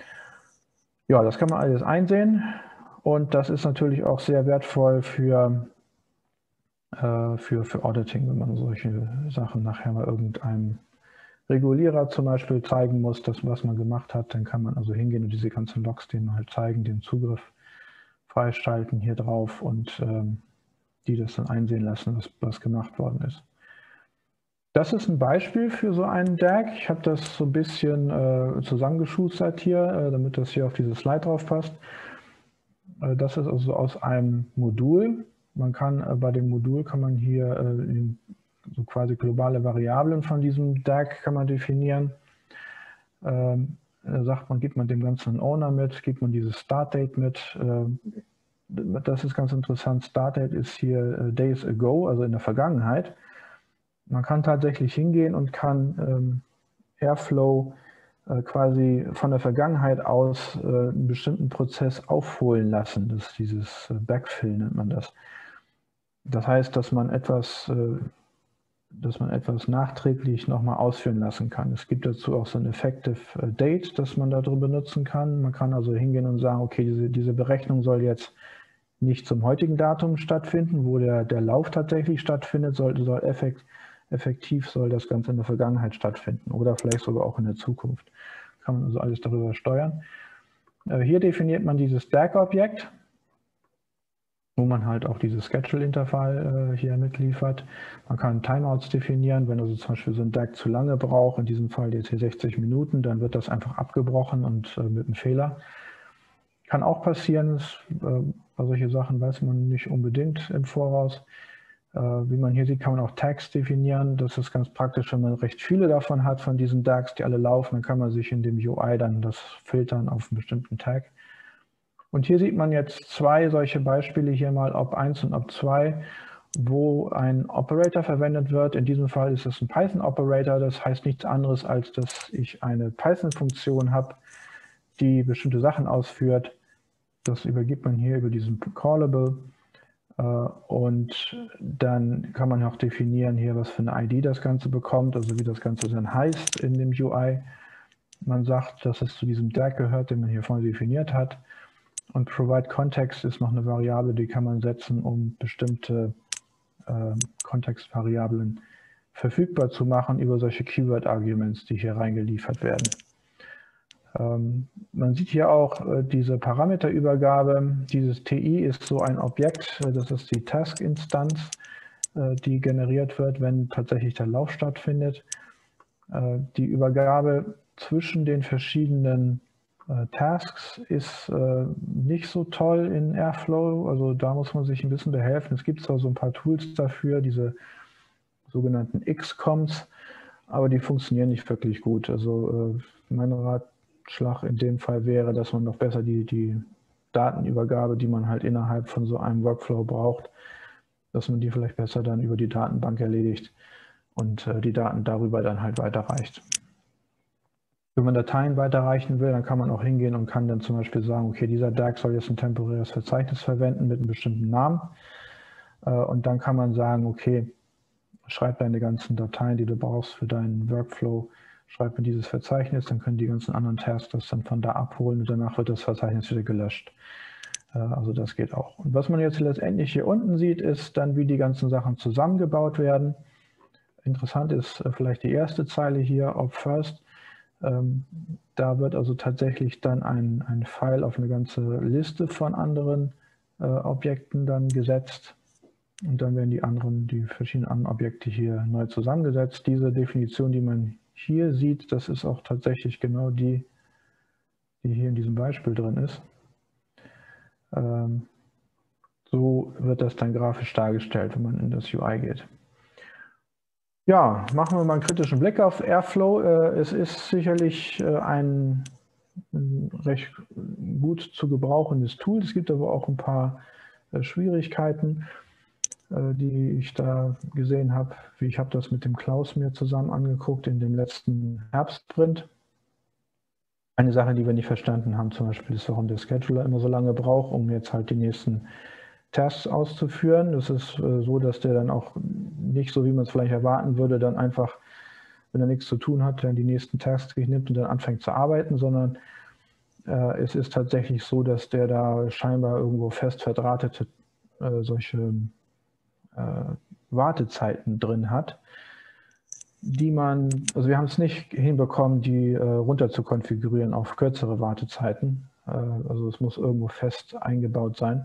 Ja, das kann man alles einsehen. Und das ist natürlich auch sehr wertvoll für Für, für Auditing, wenn man solche Sachen nachher mal irgendeinem Regulierer zum Beispiel zeigen muss, das, was man gemacht hat, dann kann man also hingehen und diese ganzen Logs denen halt zeigen, den Zugriff freischalten hier drauf und ähm, die das dann einsehen lassen, was, was gemacht worden ist. Das ist ein Beispiel für so einen D A G. Ich habe das so ein bisschen äh, zusammengeschustert hier, äh, damit das hier auf diese Slide drauf passt. Äh, das ist also aus einem Modul. Man kann äh, bei dem Modul kann man hier äh, so quasi globale Variablen von diesem D A G kann man definieren. Ähm, da sagt man, gibt man dem Ganzen einen Owner mit, gibt man dieses Startdate mit. Äh, das ist ganz interessant. Startdate ist hier äh, Days ago, also in der Vergangenheit. Man kann tatsächlich hingehen und kann ähm, Airflow äh, quasi von der Vergangenheit aus äh, einen bestimmten Prozess aufholen lassen. Das ist dieses äh, Backfill nennt man das. Das heißt, dass man etwas, dass man etwas nachträglich nochmal ausführen lassen kann. Es gibt dazu auch so ein Effective Date, das man da drin benutzen kann. Man kann also hingehen und sagen, okay, diese, diese Berechnung soll jetzt nicht zum heutigen Datum stattfinden, wo der, der Lauf tatsächlich stattfindet, soll, soll effekt, effektiv soll das Ganze in der Vergangenheit stattfinden oder vielleicht sogar auch in der Zukunft. Kann man also alles darüber steuern. Hier definiert man dieses D A G-Objekt, wo man halt auch dieses Schedule-Intervall äh, hier mitliefert. Man kann Timeouts definieren, wenn also zum Beispiel so ein D A G zu lange braucht, in diesem Fall jetzt hier sechzig Minuten, dann wird das einfach abgebrochen und äh, mit einem Fehler. Kann auch passieren, dass, äh, bei solchen Sachen weiß man nicht unbedingt im Voraus. Äh, wie man hier sieht, kann man auch Tags definieren. Das ist ganz praktisch, wenn man recht viele davon hat, von diesen D A Gs, die alle laufen, dann kann man sich in dem U I dann das filtern auf einen bestimmten Tag. Und hier sieht man jetzt zwei solche Beispiele hier mal, ob eins und ob zwei, wo ein Operator verwendet wird. In diesem Fall ist es ein Python-Operator. Das heißt nichts anderes, als dass ich eine Python-Funktion habe, die bestimmte Sachen ausführt. Das übergibt man hier über diesen Callable. Und dann kann man auch definieren hier, was für eine I D das Ganze bekommt, also wie das Ganze dann heißt in dem U I. Man sagt, dass es zu diesem D A G gehört, den man hier vorne definiert hat. Und Provide Context ist noch eine Variable, die kann man setzen, um bestimmte äh, Kontextvariablen verfügbar zu machen über solche Keyword-Arguments, die hier reingeliefert werden. Ähm, man sieht hier auch äh, diese Parameterübergabe. Dieses T I ist so ein Objekt, äh, das ist die Task-Instanz, äh, die generiert wird, wenn tatsächlich der Lauf stattfindet. Äh, die Übergabe zwischen den verschiedenen Tasks ist äh, nicht so toll in Airflow, also da muss man sich ein bisschen behelfen. Es gibt zwar so ein paar Tools dafür, diese sogenannten X COMs, aber die funktionieren nicht wirklich gut. Also äh, mein Ratschlag in dem Fall wäre, dass man noch besser die, die Datenübergabe, die man halt innerhalb von so einem Workflow braucht, dass man die vielleicht besser dann über die Datenbank erledigt und äh, die Daten darüber dann halt weiterreicht. Wenn man Dateien weiterreichen will, dann kann man auch hingehen und kann dann zum Beispiel sagen, okay, dieser D A G soll jetzt ein temporäres Verzeichnis verwenden mit einem bestimmten Namen. Und dann kann man sagen, okay, schreib deine ganzen Dateien, die du brauchst für deinen Workflow, schreib in dieses Verzeichnis, dann können die ganzen anderen Tasks das dann von da abholen und danach wird das Verzeichnis wieder gelöscht. Also das geht auch. Und was man jetzt letztendlich hier unten sieht, ist dann, wie die ganzen Sachen zusammengebaut werden. Interessant ist vielleicht die erste Zeile hier, ob first. Ähm, da wird also tatsächlich dann ein, ein Pfeil auf eine ganze Liste von anderen äh, Objekten dann gesetzt und dann werden die anderen, die verschiedenen anderen Objekte hier neu zusammengesetzt. Diese Definition, die man hier sieht, das ist auch tatsächlich genau die, die hier in diesem Beispiel drin ist. Ähm, so wird das dann grafisch dargestellt, wenn man in das U I geht. Ja, machen wir mal einen kritischen Blick auf Airflow. Äh, es ist sicherlich äh, ein, ein recht gut zu gebrauchendes Tool. Es gibt aber auch ein paar äh, Schwierigkeiten, äh, die ich da gesehen habe. Ich habe das mit dem Klaus mir zusammen angeguckt in dem letzten Herbstsprint. Eine Sache, die wir nicht verstanden haben, zum Beispiel ist, warum der Scheduler immer so lange braucht, um jetzt halt die nächsten Tasks auszuführen. Das ist äh, so, dass der dann auch nicht so, wie man es vielleicht erwarten würde, dann einfach, wenn er nichts zu tun hat, dann die nächsten Tasks nimmt und dann anfängt zu arbeiten, sondern äh, es ist tatsächlich so, dass der da scheinbar irgendwo fest verdrahtete äh, solche äh, Wartezeiten drin hat, die man, also wir haben es nicht hinbekommen, die äh, runter zu konfigurieren auf kürzere Wartezeiten. Äh, also es muss irgendwo fest eingebaut sein.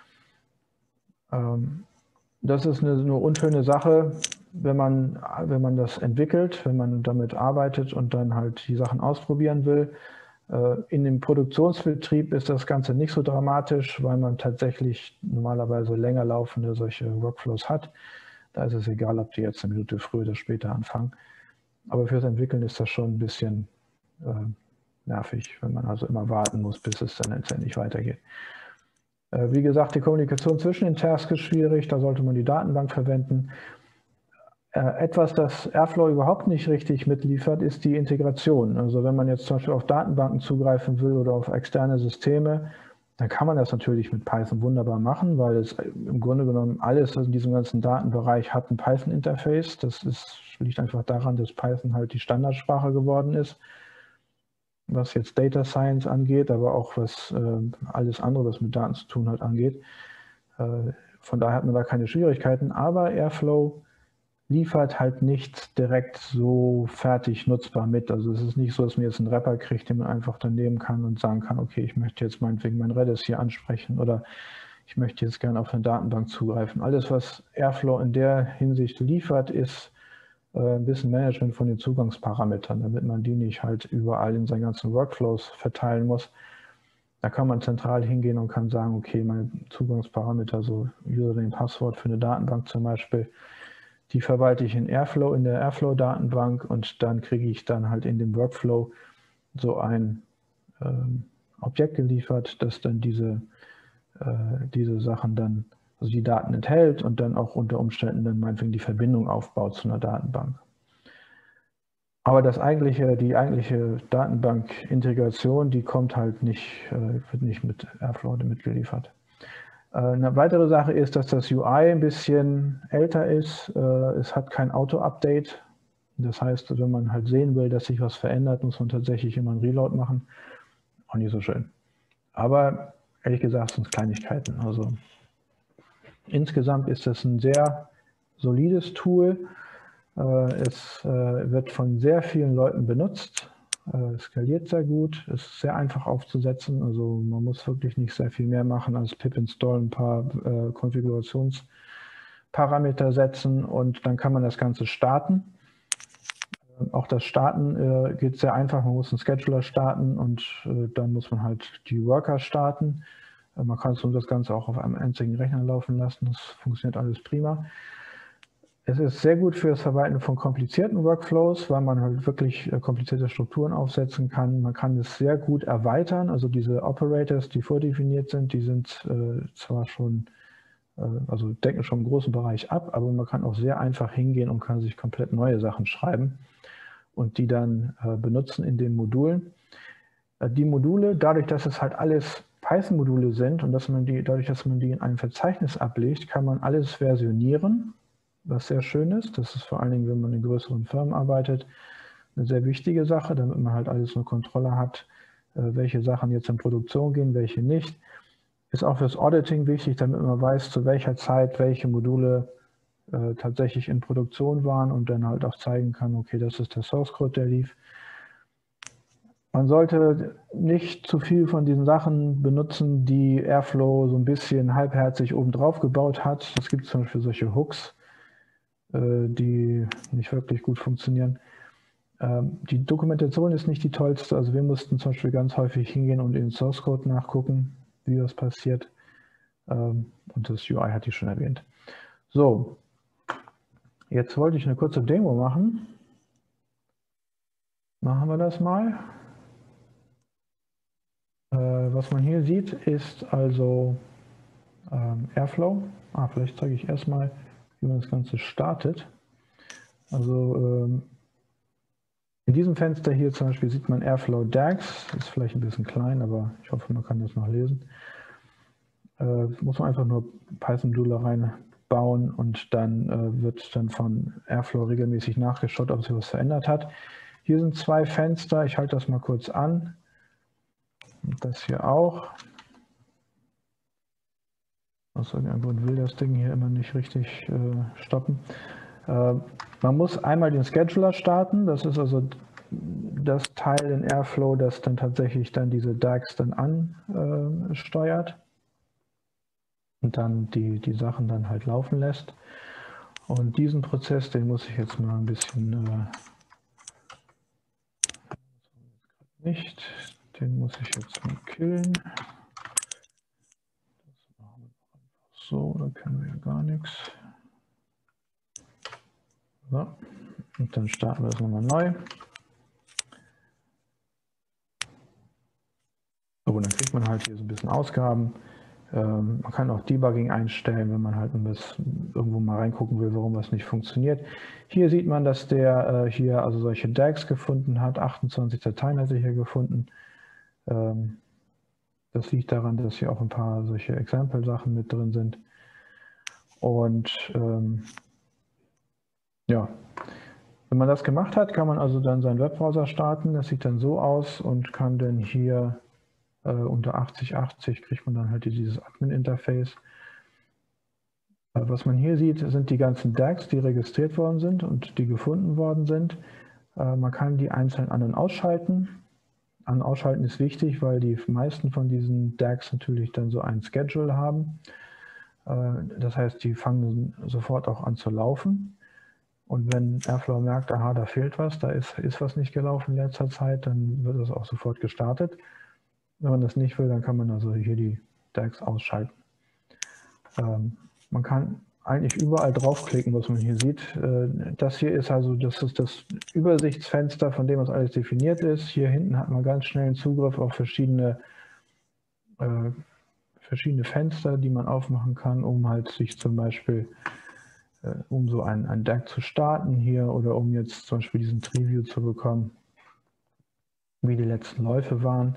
Ähm, das ist eine, eine unschöne Sache, wenn man, wenn man das entwickelt, wenn man damit arbeitet und dann halt die Sachen ausprobieren will. Äh, in dem Produktionsbetrieb ist das Ganze nicht so dramatisch, weil man tatsächlich normalerweise länger laufende solche Workflows hat. Da ist es egal, ob die jetzt eine Minute früher oder später anfangen. Aber fürs Entwickeln ist das schon ein bisschen äh, nervig, wenn man also immer warten muss, bis es dann letztendlich weitergeht. Äh, wie gesagt, die Kommunikation zwischen den Tasks ist schwierig, da sollte man die Datenbank verwenden. Äh, etwas, das Airflow überhaupt nicht richtig mitliefert, ist die Integration. Also wenn man jetzt zum Beispiel auf Datenbanken zugreifen will oder auf externe Systeme, dann kann man das natürlich mit Python wunderbar machen, weil es im Grunde genommen alles in diesem ganzen Datenbereich hat ein Python-Interface. Das ist, liegt einfach daran, dass Python halt die Standardsprache geworden ist, was jetzt Data Science angeht, aber auch was äh, alles andere, was mit Daten zu tun hat, angeht. Äh, von daher hat man da keine Schwierigkeiten, aber Airflow liefert halt nicht direkt so fertig nutzbar mit. Also es ist nicht so, dass man jetzt einen Wrapper kriegt, den man einfach dann nehmen kann und sagen kann, okay, ich möchte jetzt meinetwegen mein Redis hier ansprechen oder ich möchte jetzt gerne auf eine Datenbank zugreifen. Alles, was Airflow in der Hinsicht liefert, ist äh, ein bisschen Management von den Zugangsparametern, damit man die nicht halt überall in seinen ganzen Workflows verteilen muss. Da kann man zentral hingehen und kann sagen, okay, meine Zugangsparameter, so Username, Passwort für eine Datenbank zum Beispiel, die verwalte ich in Airflow, in der Airflow-Datenbank und dann kriege ich dann halt in dem Workflow so ein ähm, Objekt geliefert, das dann diese, äh, diese Sachen dann, also die Daten enthält und dann auch unter Umständen dann meinetwegen die Verbindung aufbaut zu einer Datenbank. Aber das eigentliche, die eigentliche Datenbank-Integration, die kommt halt nicht, äh, wird nicht mit Airflow mitgeliefert. Eine weitere Sache ist, dass das U I ein bisschen älter ist. Es hat kein Auto-Update. Das heißt, wenn man halt sehen will, dass sich was verändert, muss man tatsächlich immer einen Reload machen. Auch nicht so schön. Aber ehrlich gesagt sind es Kleinigkeiten. Also insgesamt ist das ein sehr solides Tool. Es wird von sehr vielen Leuten benutzt. Es skaliert sehr gut, ist sehr einfach aufzusetzen, also man muss wirklich nicht sehr viel mehr machen als pip install, ein paar äh, Konfigurationsparameter setzen und dann kann man das Ganze starten. Äh, auch das Starten äh, geht sehr einfach, man muss einen Scheduler starten und äh, dann muss man halt die Worker starten. Äh, man kann so das Ganze auch auf einem einzigen Rechner laufen lassen, das funktioniert alles prima. Es ist sehr gut für das Verwalten von komplizierten Workflows, weil man halt wirklich komplizierte Strukturen aufsetzen kann. Man kann es sehr gut erweitern. Also diese Operators, die vordefiniert sind, die sind äh, zwar schon, äh, also decken schon einen großen Bereich ab, aber man kann auch sehr einfach hingehen und kann sich komplett neue Sachen schreiben und die dann äh, benutzen in den Modulen. Äh, die Module, dadurch, dass es halt alles Python-Module sind und dass man die, dadurch, dass man die in einem Verzeichnis ablegt, kann man alles versionieren, was sehr schön ist. Das ist vor allen Dingen, wenn man in größeren Firmen arbeitet, eine sehr wichtige Sache, damit man halt alles unter Kontrolle hat, welche Sachen jetzt in Produktion gehen, welche nicht. Ist auch fürs Auditing wichtig, damit man weiß, zu welcher Zeit welche Module äh, tatsächlich in Produktion waren und dann halt auch zeigen kann, okay, das ist der Source Code, der lief. Man sollte nicht zu viel von diesen Sachen benutzen, die Airflow so ein bisschen halbherzig obendrauf gebaut hat. Es gibt zum Beispiel solche Hooks, die nicht wirklich gut funktionieren. Ähm, die Dokumentation ist nicht die tollste. Also wir mussten zum Beispiel ganz häufig hingehen und in den Source Code nachgucken, wie das passiert. Ähm, und das U I hatte ich schon erwähnt. So, jetzt wollte ich eine kurze Demo machen. Machen wir das mal. Äh, was man hier sieht, ist also ähm, Airflow. Ah, vielleicht zeige ich erstmal, wie man das Ganze startet. Also ähm, in diesem Fenster hier zum Beispiel sieht man Airflow DAGs. Ist vielleicht ein bisschen klein, aber ich hoffe, man kann das noch lesen. Äh, muss man einfach nur Python-Module reinbauen und dann äh, wird dann von Airflow regelmäßig nachgeschaut, ob sich was verändert hat. Hier sind zwei Fenster. Ich halte das mal kurz an. Und das hier auch. Aus irgendeinem Grund will das Ding hier immer nicht richtig äh, stoppen. Äh, man muss einmal den Scheduler starten. Das ist also das Teil in Airflow, das dann tatsächlich dann diese DAGs dann ansteuert äh, und dann die, die Sachen dann halt laufen lässt. Und diesen Prozess, den muss ich jetzt mal ein bisschen äh, nicht, den muss ich jetzt mal killen. So, da können wir ja gar nichts. So, und dann starten wir das nochmal neu. So, und dann kriegt man halt hier so ein bisschen Ausgaben. Ähm, man kann auch Debugging einstellen, wenn man halt ein bisschen irgendwo mal reingucken will, warum was nicht funktioniert. Hier sieht man, dass der äh, hier also solche DAGs gefunden hat. achtundzwanzig Dateien hat er hier gefunden. Ähm, das liegt daran, dass hier auch ein paar solche Example-Sachen mit drin sind. Und ähm, ja, wenn man das gemacht hat, kann man also dann seinen Webbrowser starten. Das sieht dann so aus und kann dann hier äh, unter achtzig achtzig kriegt man dann halt dieses Admin-Interface. Äh, was man hier sieht, sind die ganzen DAGs, die registriert worden sind und die gefunden worden sind. Äh, man kann die einzeln an- und ausschalten. An- und ausschalten ist wichtig, weil die meisten von diesen DAGs natürlich dann so ein Schedule haben. Äh, das heißt, die fangen sofort auch an zu laufen. Und wenn Airflow merkt, aha, da fehlt was, da ist, ist was nicht gelaufen in letzter Zeit, dann wird es auch sofort gestartet. Wenn man das nicht will, dann kann man also hier die DAGs ausschalten. Ähm, man kann eigentlich überall draufklicken, was man hier sieht. Äh, das hier ist also das, ist das Übersichtsfenster, von dem was alles definiert ist. Hier hinten hat man ganz schnellen Zugriff auf verschiedene, äh, verschiedene Fenster, die man aufmachen kann, um halt sich zum Beispiel um so ein, ein D A G zu starten hier oder um jetzt zum Beispiel diesen Tree-View zu bekommen, wie die letzten Läufe waren.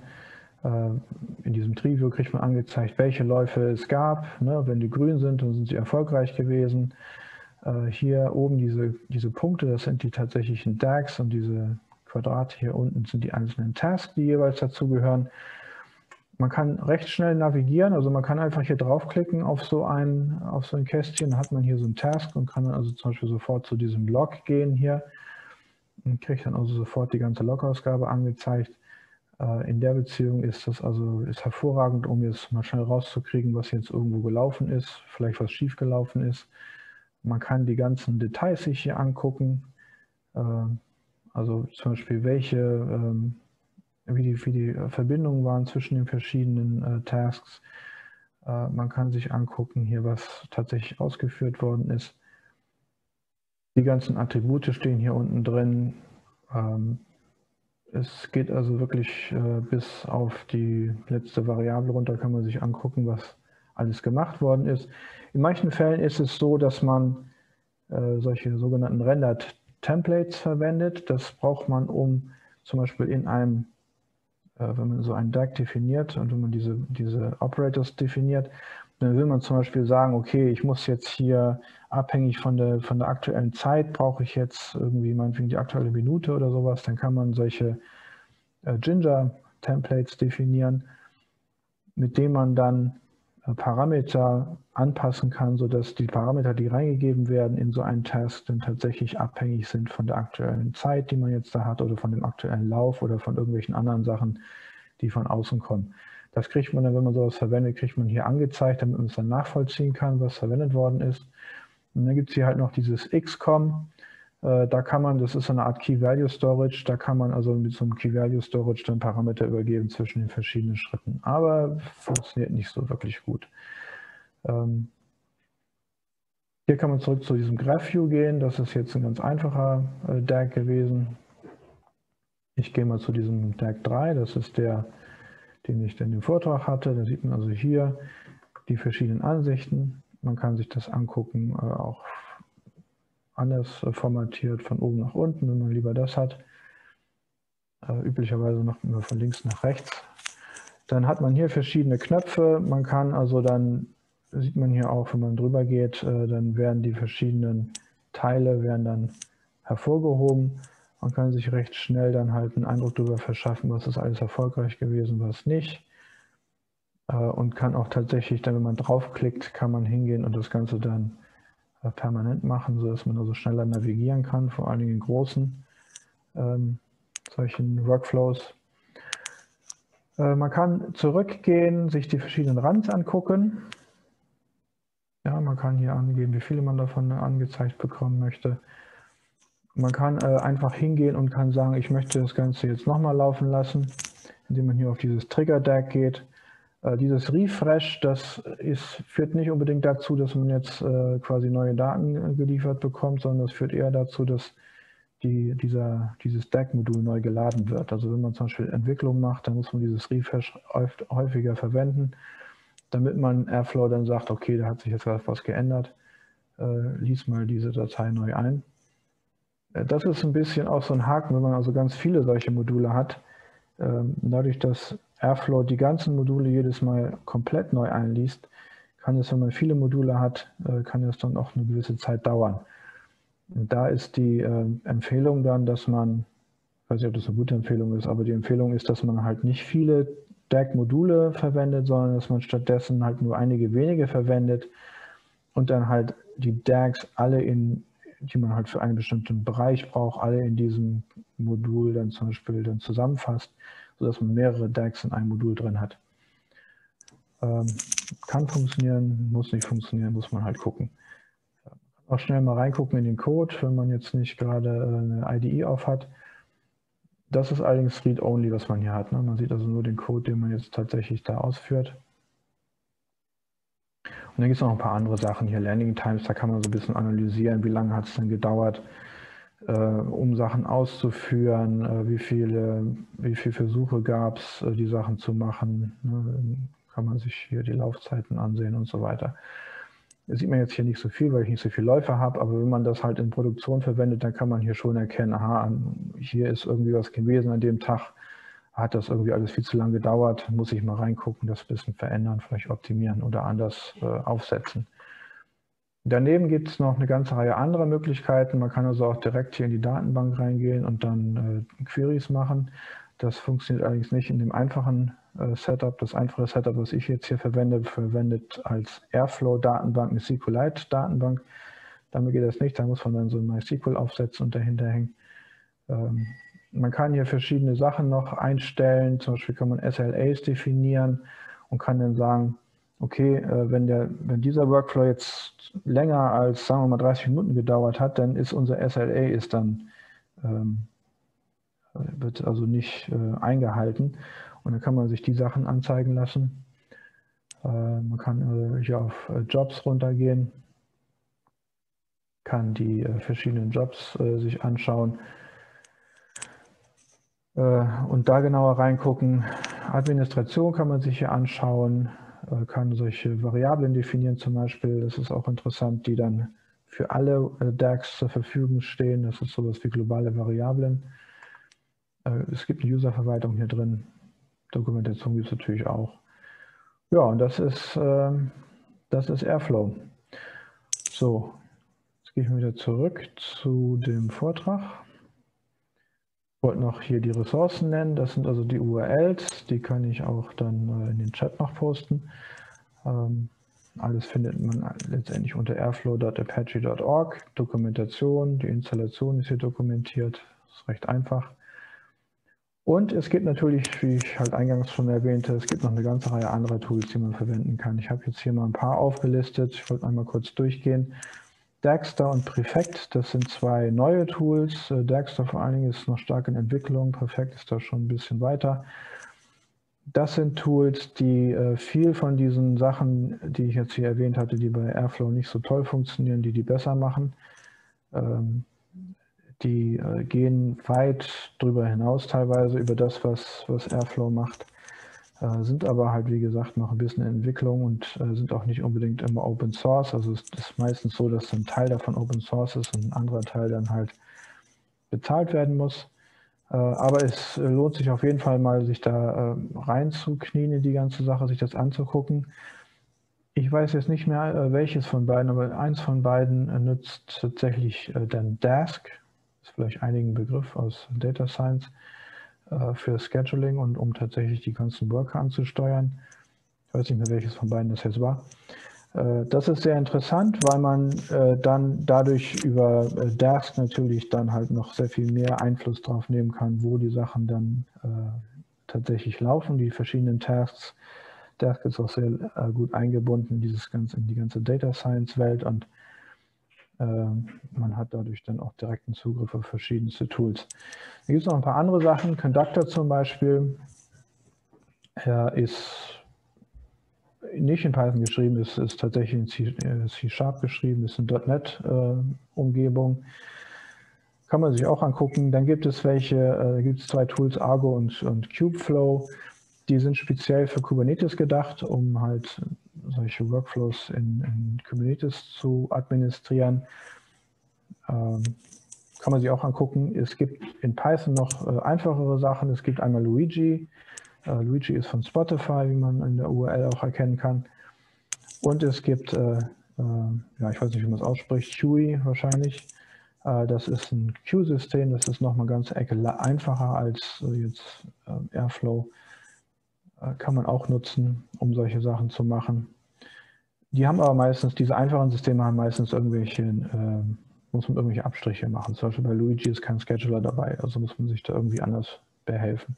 In diesem Tree-View kriegt man angezeigt, welche Läufe es gab. Ne? Wenn die grün sind, dann sind sie erfolgreich gewesen. Hier oben diese, diese Punkte, das sind die tatsächlichen D A Gs und diese Quadrate hier unten sind die einzelnen Tasks, die jeweils dazugehören. Man kann recht schnell navigieren, also man kann einfach hier draufklicken auf so ein, auf so ein Kästchen, hat man hier so einen Task und kann dann also zum Beispiel sofort zu diesem Log gehen hier und kriegt dann also sofort die ganze Log-Ausgabe angezeigt. In der Beziehung ist das also ist hervorragend, um jetzt mal schnell rauszukriegen, was jetzt irgendwo gelaufen ist, vielleicht was schief gelaufen ist. Man kann die ganzen Details sich hier angucken, also zum Beispiel welche Wie die, wie die Verbindungen waren zwischen den verschiedenen äh, Tasks. Äh, man kann sich angucken hier, was tatsächlich ausgeführt worden ist. Die ganzen Attribute stehen hier unten drin. Ähm, es geht also wirklich äh, bis auf die letzte Variable runter, kann man sich angucken, was alles gemacht worden ist. In manchen Fällen ist es so, dass man äh, solche sogenannten Rendered Templates verwendet. Das braucht man, um zum Beispiel in einem wenn man so einen D A G definiert und wenn man diese, diese Operators definiert, dann will man zum Beispiel sagen, okay, ich muss jetzt hier abhängig von der, von der aktuellen Zeit, brauche ich jetzt irgendwie meinetwegen die aktuelle Minute oder sowas, dann kann man solche äh, Jinja-Templates definieren, mit denen man dann äh, Parameter anpassen kann, sodass die Parameter, die reingegeben werden in so einen Task, dann tatsächlich abhängig sind von der aktuellen Zeit, die man jetzt da hat oder von dem aktuellen Lauf oder von irgendwelchen anderen Sachen, die von außen kommen. Das kriegt man dann, wenn man sowas verwendet, kriegt man hier angezeigt, damit man es dann nachvollziehen kann, was verwendet worden ist. Und dann gibt es hier halt noch dieses X COM. Äh, da kann man, das ist so eine Art Key-Value-Storage, da kann man also mit so einem Key-Value-Storage dann Parameter übergeben zwischen den verschiedenen Schritten. Aber funktioniert nicht so wirklich gut. Ähm, hier kann man zurück zu diesem GraphView gehen. Das ist jetzt ein ganz einfacher äh, D A G gewesen. Ich gehe mal zu diesem D A G drei, das ist der, den ich dann im Vortrag hatte. Da sieht man also hier die verschiedenen Ansichten. Man kann sich das angucken, äh, auch anders äh, formatiert, von oben nach unten, wenn man lieber das hat. Äh, üblicherweise noch immer von links nach rechts. Dann hat man hier verschiedene Knöpfe. Man kann also dann, sieht man hier auch, wenn man drüber geht, äh, dann werden die verschiedenen Teile werden dann hervorgehoben. Man kann sich recht schnell dann halt einen Eindruck darüber verschaffen, was ist alles erfolgreich gewesen, was nicht. Äh, und kann auch tatsächlich dann, wenn man draufklickt, kann man hingehen und das Ganze dann äh, permanent machen, sodass man also schneller navigieren kann, vor allen Dingen in großen ähm, solchen Workflows. Äh, man kann zurückgehen, sich die verschiedenen Runs angucken. Ja, man kann hier angeben, wie viele man davon angezeigt bekommen möchte. Man kann äh, einfach hingehen und kann sagen, ich möchte das Ganze jetzt nochmal laufen lassen, indem man hier auf dieses Trigger-D A G geht. Äh, dieses Refresh, das ist, führt nicht unbedingt dazu, dass man jetzt äh, quasi neue Daten äh, geliefert bekommt, sondern das führt eher dazu, dass die, dieser, dieses D A G-Modul neu geladen wird. Also wenn man zum Beispiel Entwicklung macht, dann muss man dieses Refresh häufiger verwenden, damit man Airflow dann sagt, okay, da hat sich jetzt was geändert, äh, lies mal diese Datei neu ein. Äh, das ist ein bisschen auch so ein Haken, wenn man also ganz viele solche Module hat. Ähm, dadurch, dass Airflow die ganzen Module jedes Mal komplett neu einliest, kann es, wenn man viele Module hat, äh, kann es dann auch eine gewisse Zeit dauern. Und da ist die äh, Empfehlung dann, dass man, ich weiß nicht, ob das eine gute Empfehlung ist, aber die Empfehlung ist, dass man halt nicht viele D A G-Module verwendet, sondern dass man stattdessen halt nur einige wenige verwendet und dann halt die D A Gs alle in, die man halt für einen bestimmten Bereich braucht, alle in diesem Modul dann zum Beispiel dann zusammenfasst, sodass man mehrere D A Gs in einem Modul drin hat. Ähm, kann funktionieren, muss nicht funktionieren, muss man halt gucken. Auch schnell mal reingucken in den Code, wenn man jetzt nicht gerade eine I D E auf hat. Das ist allerdings Read-Only, was man hier hat. Ne? Man sieht also nur den Code, den man jetzt tatsächlich da ausführt. Und dann gibt es noch ein paar andere Sachen hier. Landing Times, da kann man so ein bisschen analysieren, wie lange hat es denn gedauert, äh, um Sachen auszuführen, äh, wie viele, wie viele Versuche gab es, äh, die Sachen zu machen. Ne? Dann kann man sich hier die Laufzeiten ansehen und so weiter. Das sieht man jetzt hier nicht so viel, weil ich nicht so viele Läufe habe, aber wenn man das halt in Produktion verwendet, dann kann man hier schon erkennen, aha, hier ist irgendwie was gewesen an dem Tag, hat das irgendwie alles viel zu lange gedauert, muss ich mal reingucken, das ein bisschen verändern, vielleicht optimieren oder anders äh, aufsetzen. Daneben gibt es noch eine ganze Reihe anderer Möglichkeiten. Man kann also auch direkt hier in die Datenbank reingehen und dann äh, Queries machen. Das funktioniert allerdings nicht in dem einfachen äh, Setup. Das einfache Setup, was ich jetzt hier verwende, verwendet als Airflow-Datenbank eine SQLite-Datenbank. Damit geht das nicht, da muss man dann so ein MySQL aufsetzen und dahinter hängen. Ähm, man kann hier verschiedene Sachen noch einstellen, zum Beispiel kann man S L As definieren und kann dann sagen, okay, äh, wenn, der, wenn dieser Workflow jetzt länger als, sagen wir mal, dreißig Minuten gedauert hat, dann ist unser S L A ist dann ähm, wird also nicht äh, eingehalten und dann kann man sich die Sachen anzeigen lassen. Äh, man kann äh, hier auf äh, Jobs runtergehen, kann die äh, verschiedenen Jobs äh, sich anschauen äh, und da genauer reingucken. Administration kann man sich hier anschauen, äh, kann solche Variablen definieren zum Beispiel. Das ist auch interessant, die dann für alle äh, D A Gs zur Verfügung stehen. Das ist sowas wie globale Variablen. Es gibt eine Userverwaltung hier drin. Dokumentation gibt es natürlich auch. Ja, und das ist, äh, das ist Airflow. So, jetzt gehe ich wieder zurück zu dem Vortrag. Ich wollte noch hier die Ressourcen nennen. Das sind also die U R Ls. Die kann ich auch dann äh, in den Chat noch posten. Ähm, alles findet man letztendlich unter airflow punkt apache punkt org. Dokumentation, die Installation ist hier dokumentiert. Das ist recht einfach. Und es gibt natürlich, wie ich halt eingangs schon erwähnte, es gibt noch eine ganze Reihe anderer Tools, die man verwenden kann. Ich habe jetzt hier mal ein paar aufgelistet. Ich wollte einmal kurz durchgehen. Dagster und Prefect, das sind zwei neue Tools. Äh, Dagster vor allen Dingen ist noch stark in Entwicklung, Prefect ist da schon ein bisschen weiter. Das sind Tools, die äh, viel von diesen Sachen, die ich jetzt hier erwähnt hatte, die bei Airflow nicht so toll funktionieren, die die besser machen. Ähm, die äh, gehen weit drüber hinaus teilweise, über das, was, was Airflow macht, äh, sind aber halt, wie gesagt, noch ein bisschen in Entwicklung und äh, sind auch nicht unbedingt immer Open Source. Also es ist meistens so, dass ein Teil davon Open Source ist und ein anderer Teil dann halt bezahlt werden muss. Aber es lohnt sich auf jeden Fall mal, sich da reinzuknien in die ganze Sache, sich das anzugucken. Ich weiß jetzt nicht mehr, welches von beiden, aber eins von beiden nützt tatsächlich dann Dask, ist vielleicht einigen Begriff aus Data Science, für Scheduling und um tatsächlich die ganzen Worker anzusteuern. Ich weiß nicht mehr, welches von beiden das jetzt war. Das ist sehr interessant, weil man äh, dann dadurch über äh, Dask natürlich dann halt noch sehr viel mehr Einfluss drauf nehmen kann, wo die Sachen dann äh, tatsächlich laufen, die verschiedenen Tasks. Dask ist auch sehr äh, gut eingebunden in, dieses ganze, in die ganze Data Science Welt und äh, man hat dadurch dann auch direkten Zugriff auf verschiedenste Tools. Da gibt es noch ein paar andere Sachen. Conductor zum Beispiel äh, ist nicht in Python geschrieben, es ist tatsächlich in C Sharp geschrieben, ist eine .NET-Umgebung. Kann man sich auch angucken. Dann gibt es welche, äh, gibt es zwei Tools, Argo und, und Kubeflow. Die sind speziell für Kubernetes gedacht, um halt solche Workflows in, in Kubernetes zu administrieren. Ähm, kann man sich auch angucken. Es gibt in Python noch äh, einfachere Sachen. Es gibt einmal Luigi. Uh, Luigi ist von Spotify, wie man in der U R L auch erkennen kann. Und es gibt, äh, äh, ja, ich weiß nicht, wie man es ausspricht, Q I wahrscheinlich. Äh, das ist ein Queue-System, das ist nochmal ganz Ecke einfacher als äh, jetzt äh, Airflow. Äh, kann man auch nutzen, um solche Sachen zu machen. Die haben aber meistens, diese einfachen Systeme haben meistens irgendwelche, äh, muss man irgendwelche Abstriche machen. Zum Beispiel bei Luigi ist kein Scheduler dabei, also muss man sich da irgendwie anders behelfen.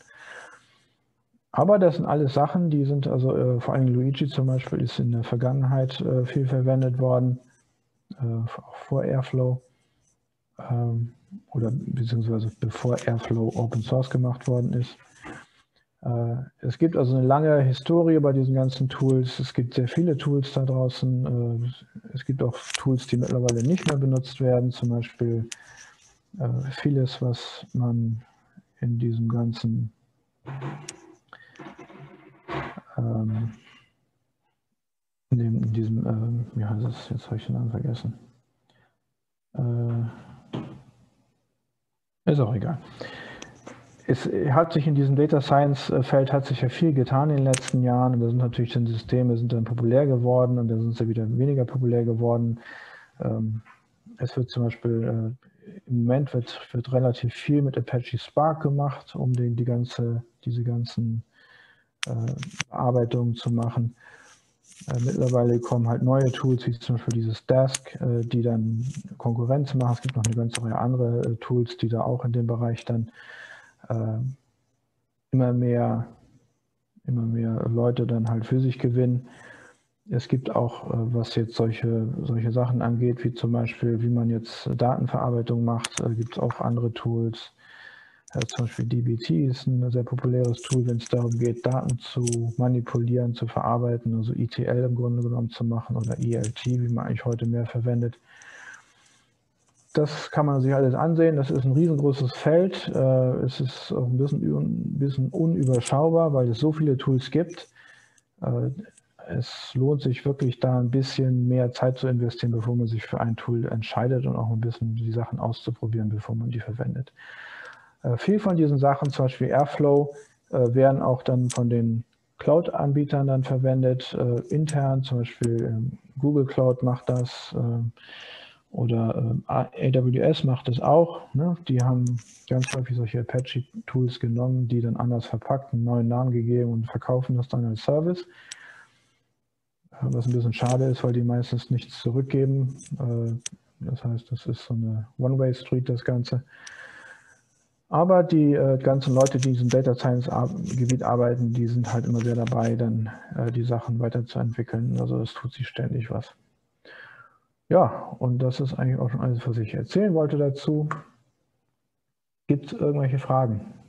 Aber das sind alles Sachen, die sind also, äh, vor allem Luigi zum Beispiel ist in der Vergangenheit äh, viel verwendet worden, äh, auch vor Airflow ähm, oder beziehungsweise bevor Airflow Open Source gemacht worden ist. Äh, es gibt also eine lange Historie bei diesen ganzen Tools. Es gibt sehr viele Tools da draußen. Äh, es gibt auch Tools, die mittlerweile nicht mehr benutzt werden, zum Beispiel äh, vieles, was man in diesem ganzen Ähm, in, dem, in diesem, ähm, wie heißt es, jetzt habe ich den Namen vergessen. Äh, ist auch egal. Es hat sich in diesem Data Science Feld hat sich ja viel getan in den letzten Jahren und da sind natürlich dann Systeme sind dann populär geworden und dann sind sie wieder weniger populär geworden. Ähm, es wird zum Beispiel, äh, im Moment wird, wird relativ viel mit Apache Spark gemacht, um den, die ganze, diese ganzen Bearbeitungen zu machen. Äh, mittlerweile kommen halt neue Tools, wie zum Beispiel dieses Dask, äh, die dann Konkurrenz machen. Es gibt noch eine ganze Reihe andere äh, Tools, die da auch in dem Bereich dann äh, immer mehr, immer mehr Leute dann halt für sich gewinnen. Es gibt auch, äh, was jetzt solche, solche Sachen angeht, wie zum Beispiel, wie man jetzt Datenverarbeitung macht, äh, gibt es auch andere Tools. Ja, zum Beispiel D B T ist ein sehr populäres Tool, wenn es darum geht, Daten zu manipulieren, zu verarbeiten, also E T L im Grunde genommen zu machen oder E L T, wie man eigentlich heute mehr verwendet. Das kann man sich alles ansehen. Das ist ein riesengroßes Feld. Es ist auch ein bisschen, ein bisschen unüberschaubar, weil es so viele Tools gibt. Es lohnt sich wirklich da ein bisschen mehr Zeit zu investieren, bevor man sich für ein Tool entscheidet und auch ein bisschen die Sachen auszuprobieren, bevor man die verwendet. Viel von diesen Sachen, zum Beispiel Airflow, werden auch dann von den Cloud-Anbietern dann verwendet, intern, zum Beispiel Google Cloud macht das oder A W S macht das auch. Ne? Die haben ganz häufig solche Apache-Tools genommen, die dann anders verpackt, einen neuen Namen gegeben und verkaufen das dann als Service. Was ein bisschen schade ist, weil die meistens nichts zurückgeben. Das heißt, das ist so eine One-Way-Street, das Ganze. Aber die äh, ganzen Leute, die in diesem Data Science-Gebiet arbeiten, die sind halt immer sehr dabei, dann äh, die Sachen weiterzuentwickeln. Also es tut sich ständig was. Ja, und das ist eigentlich auch schon alles, was ich erzählen wollte dazu. Gibt es irgendwelche Fragen?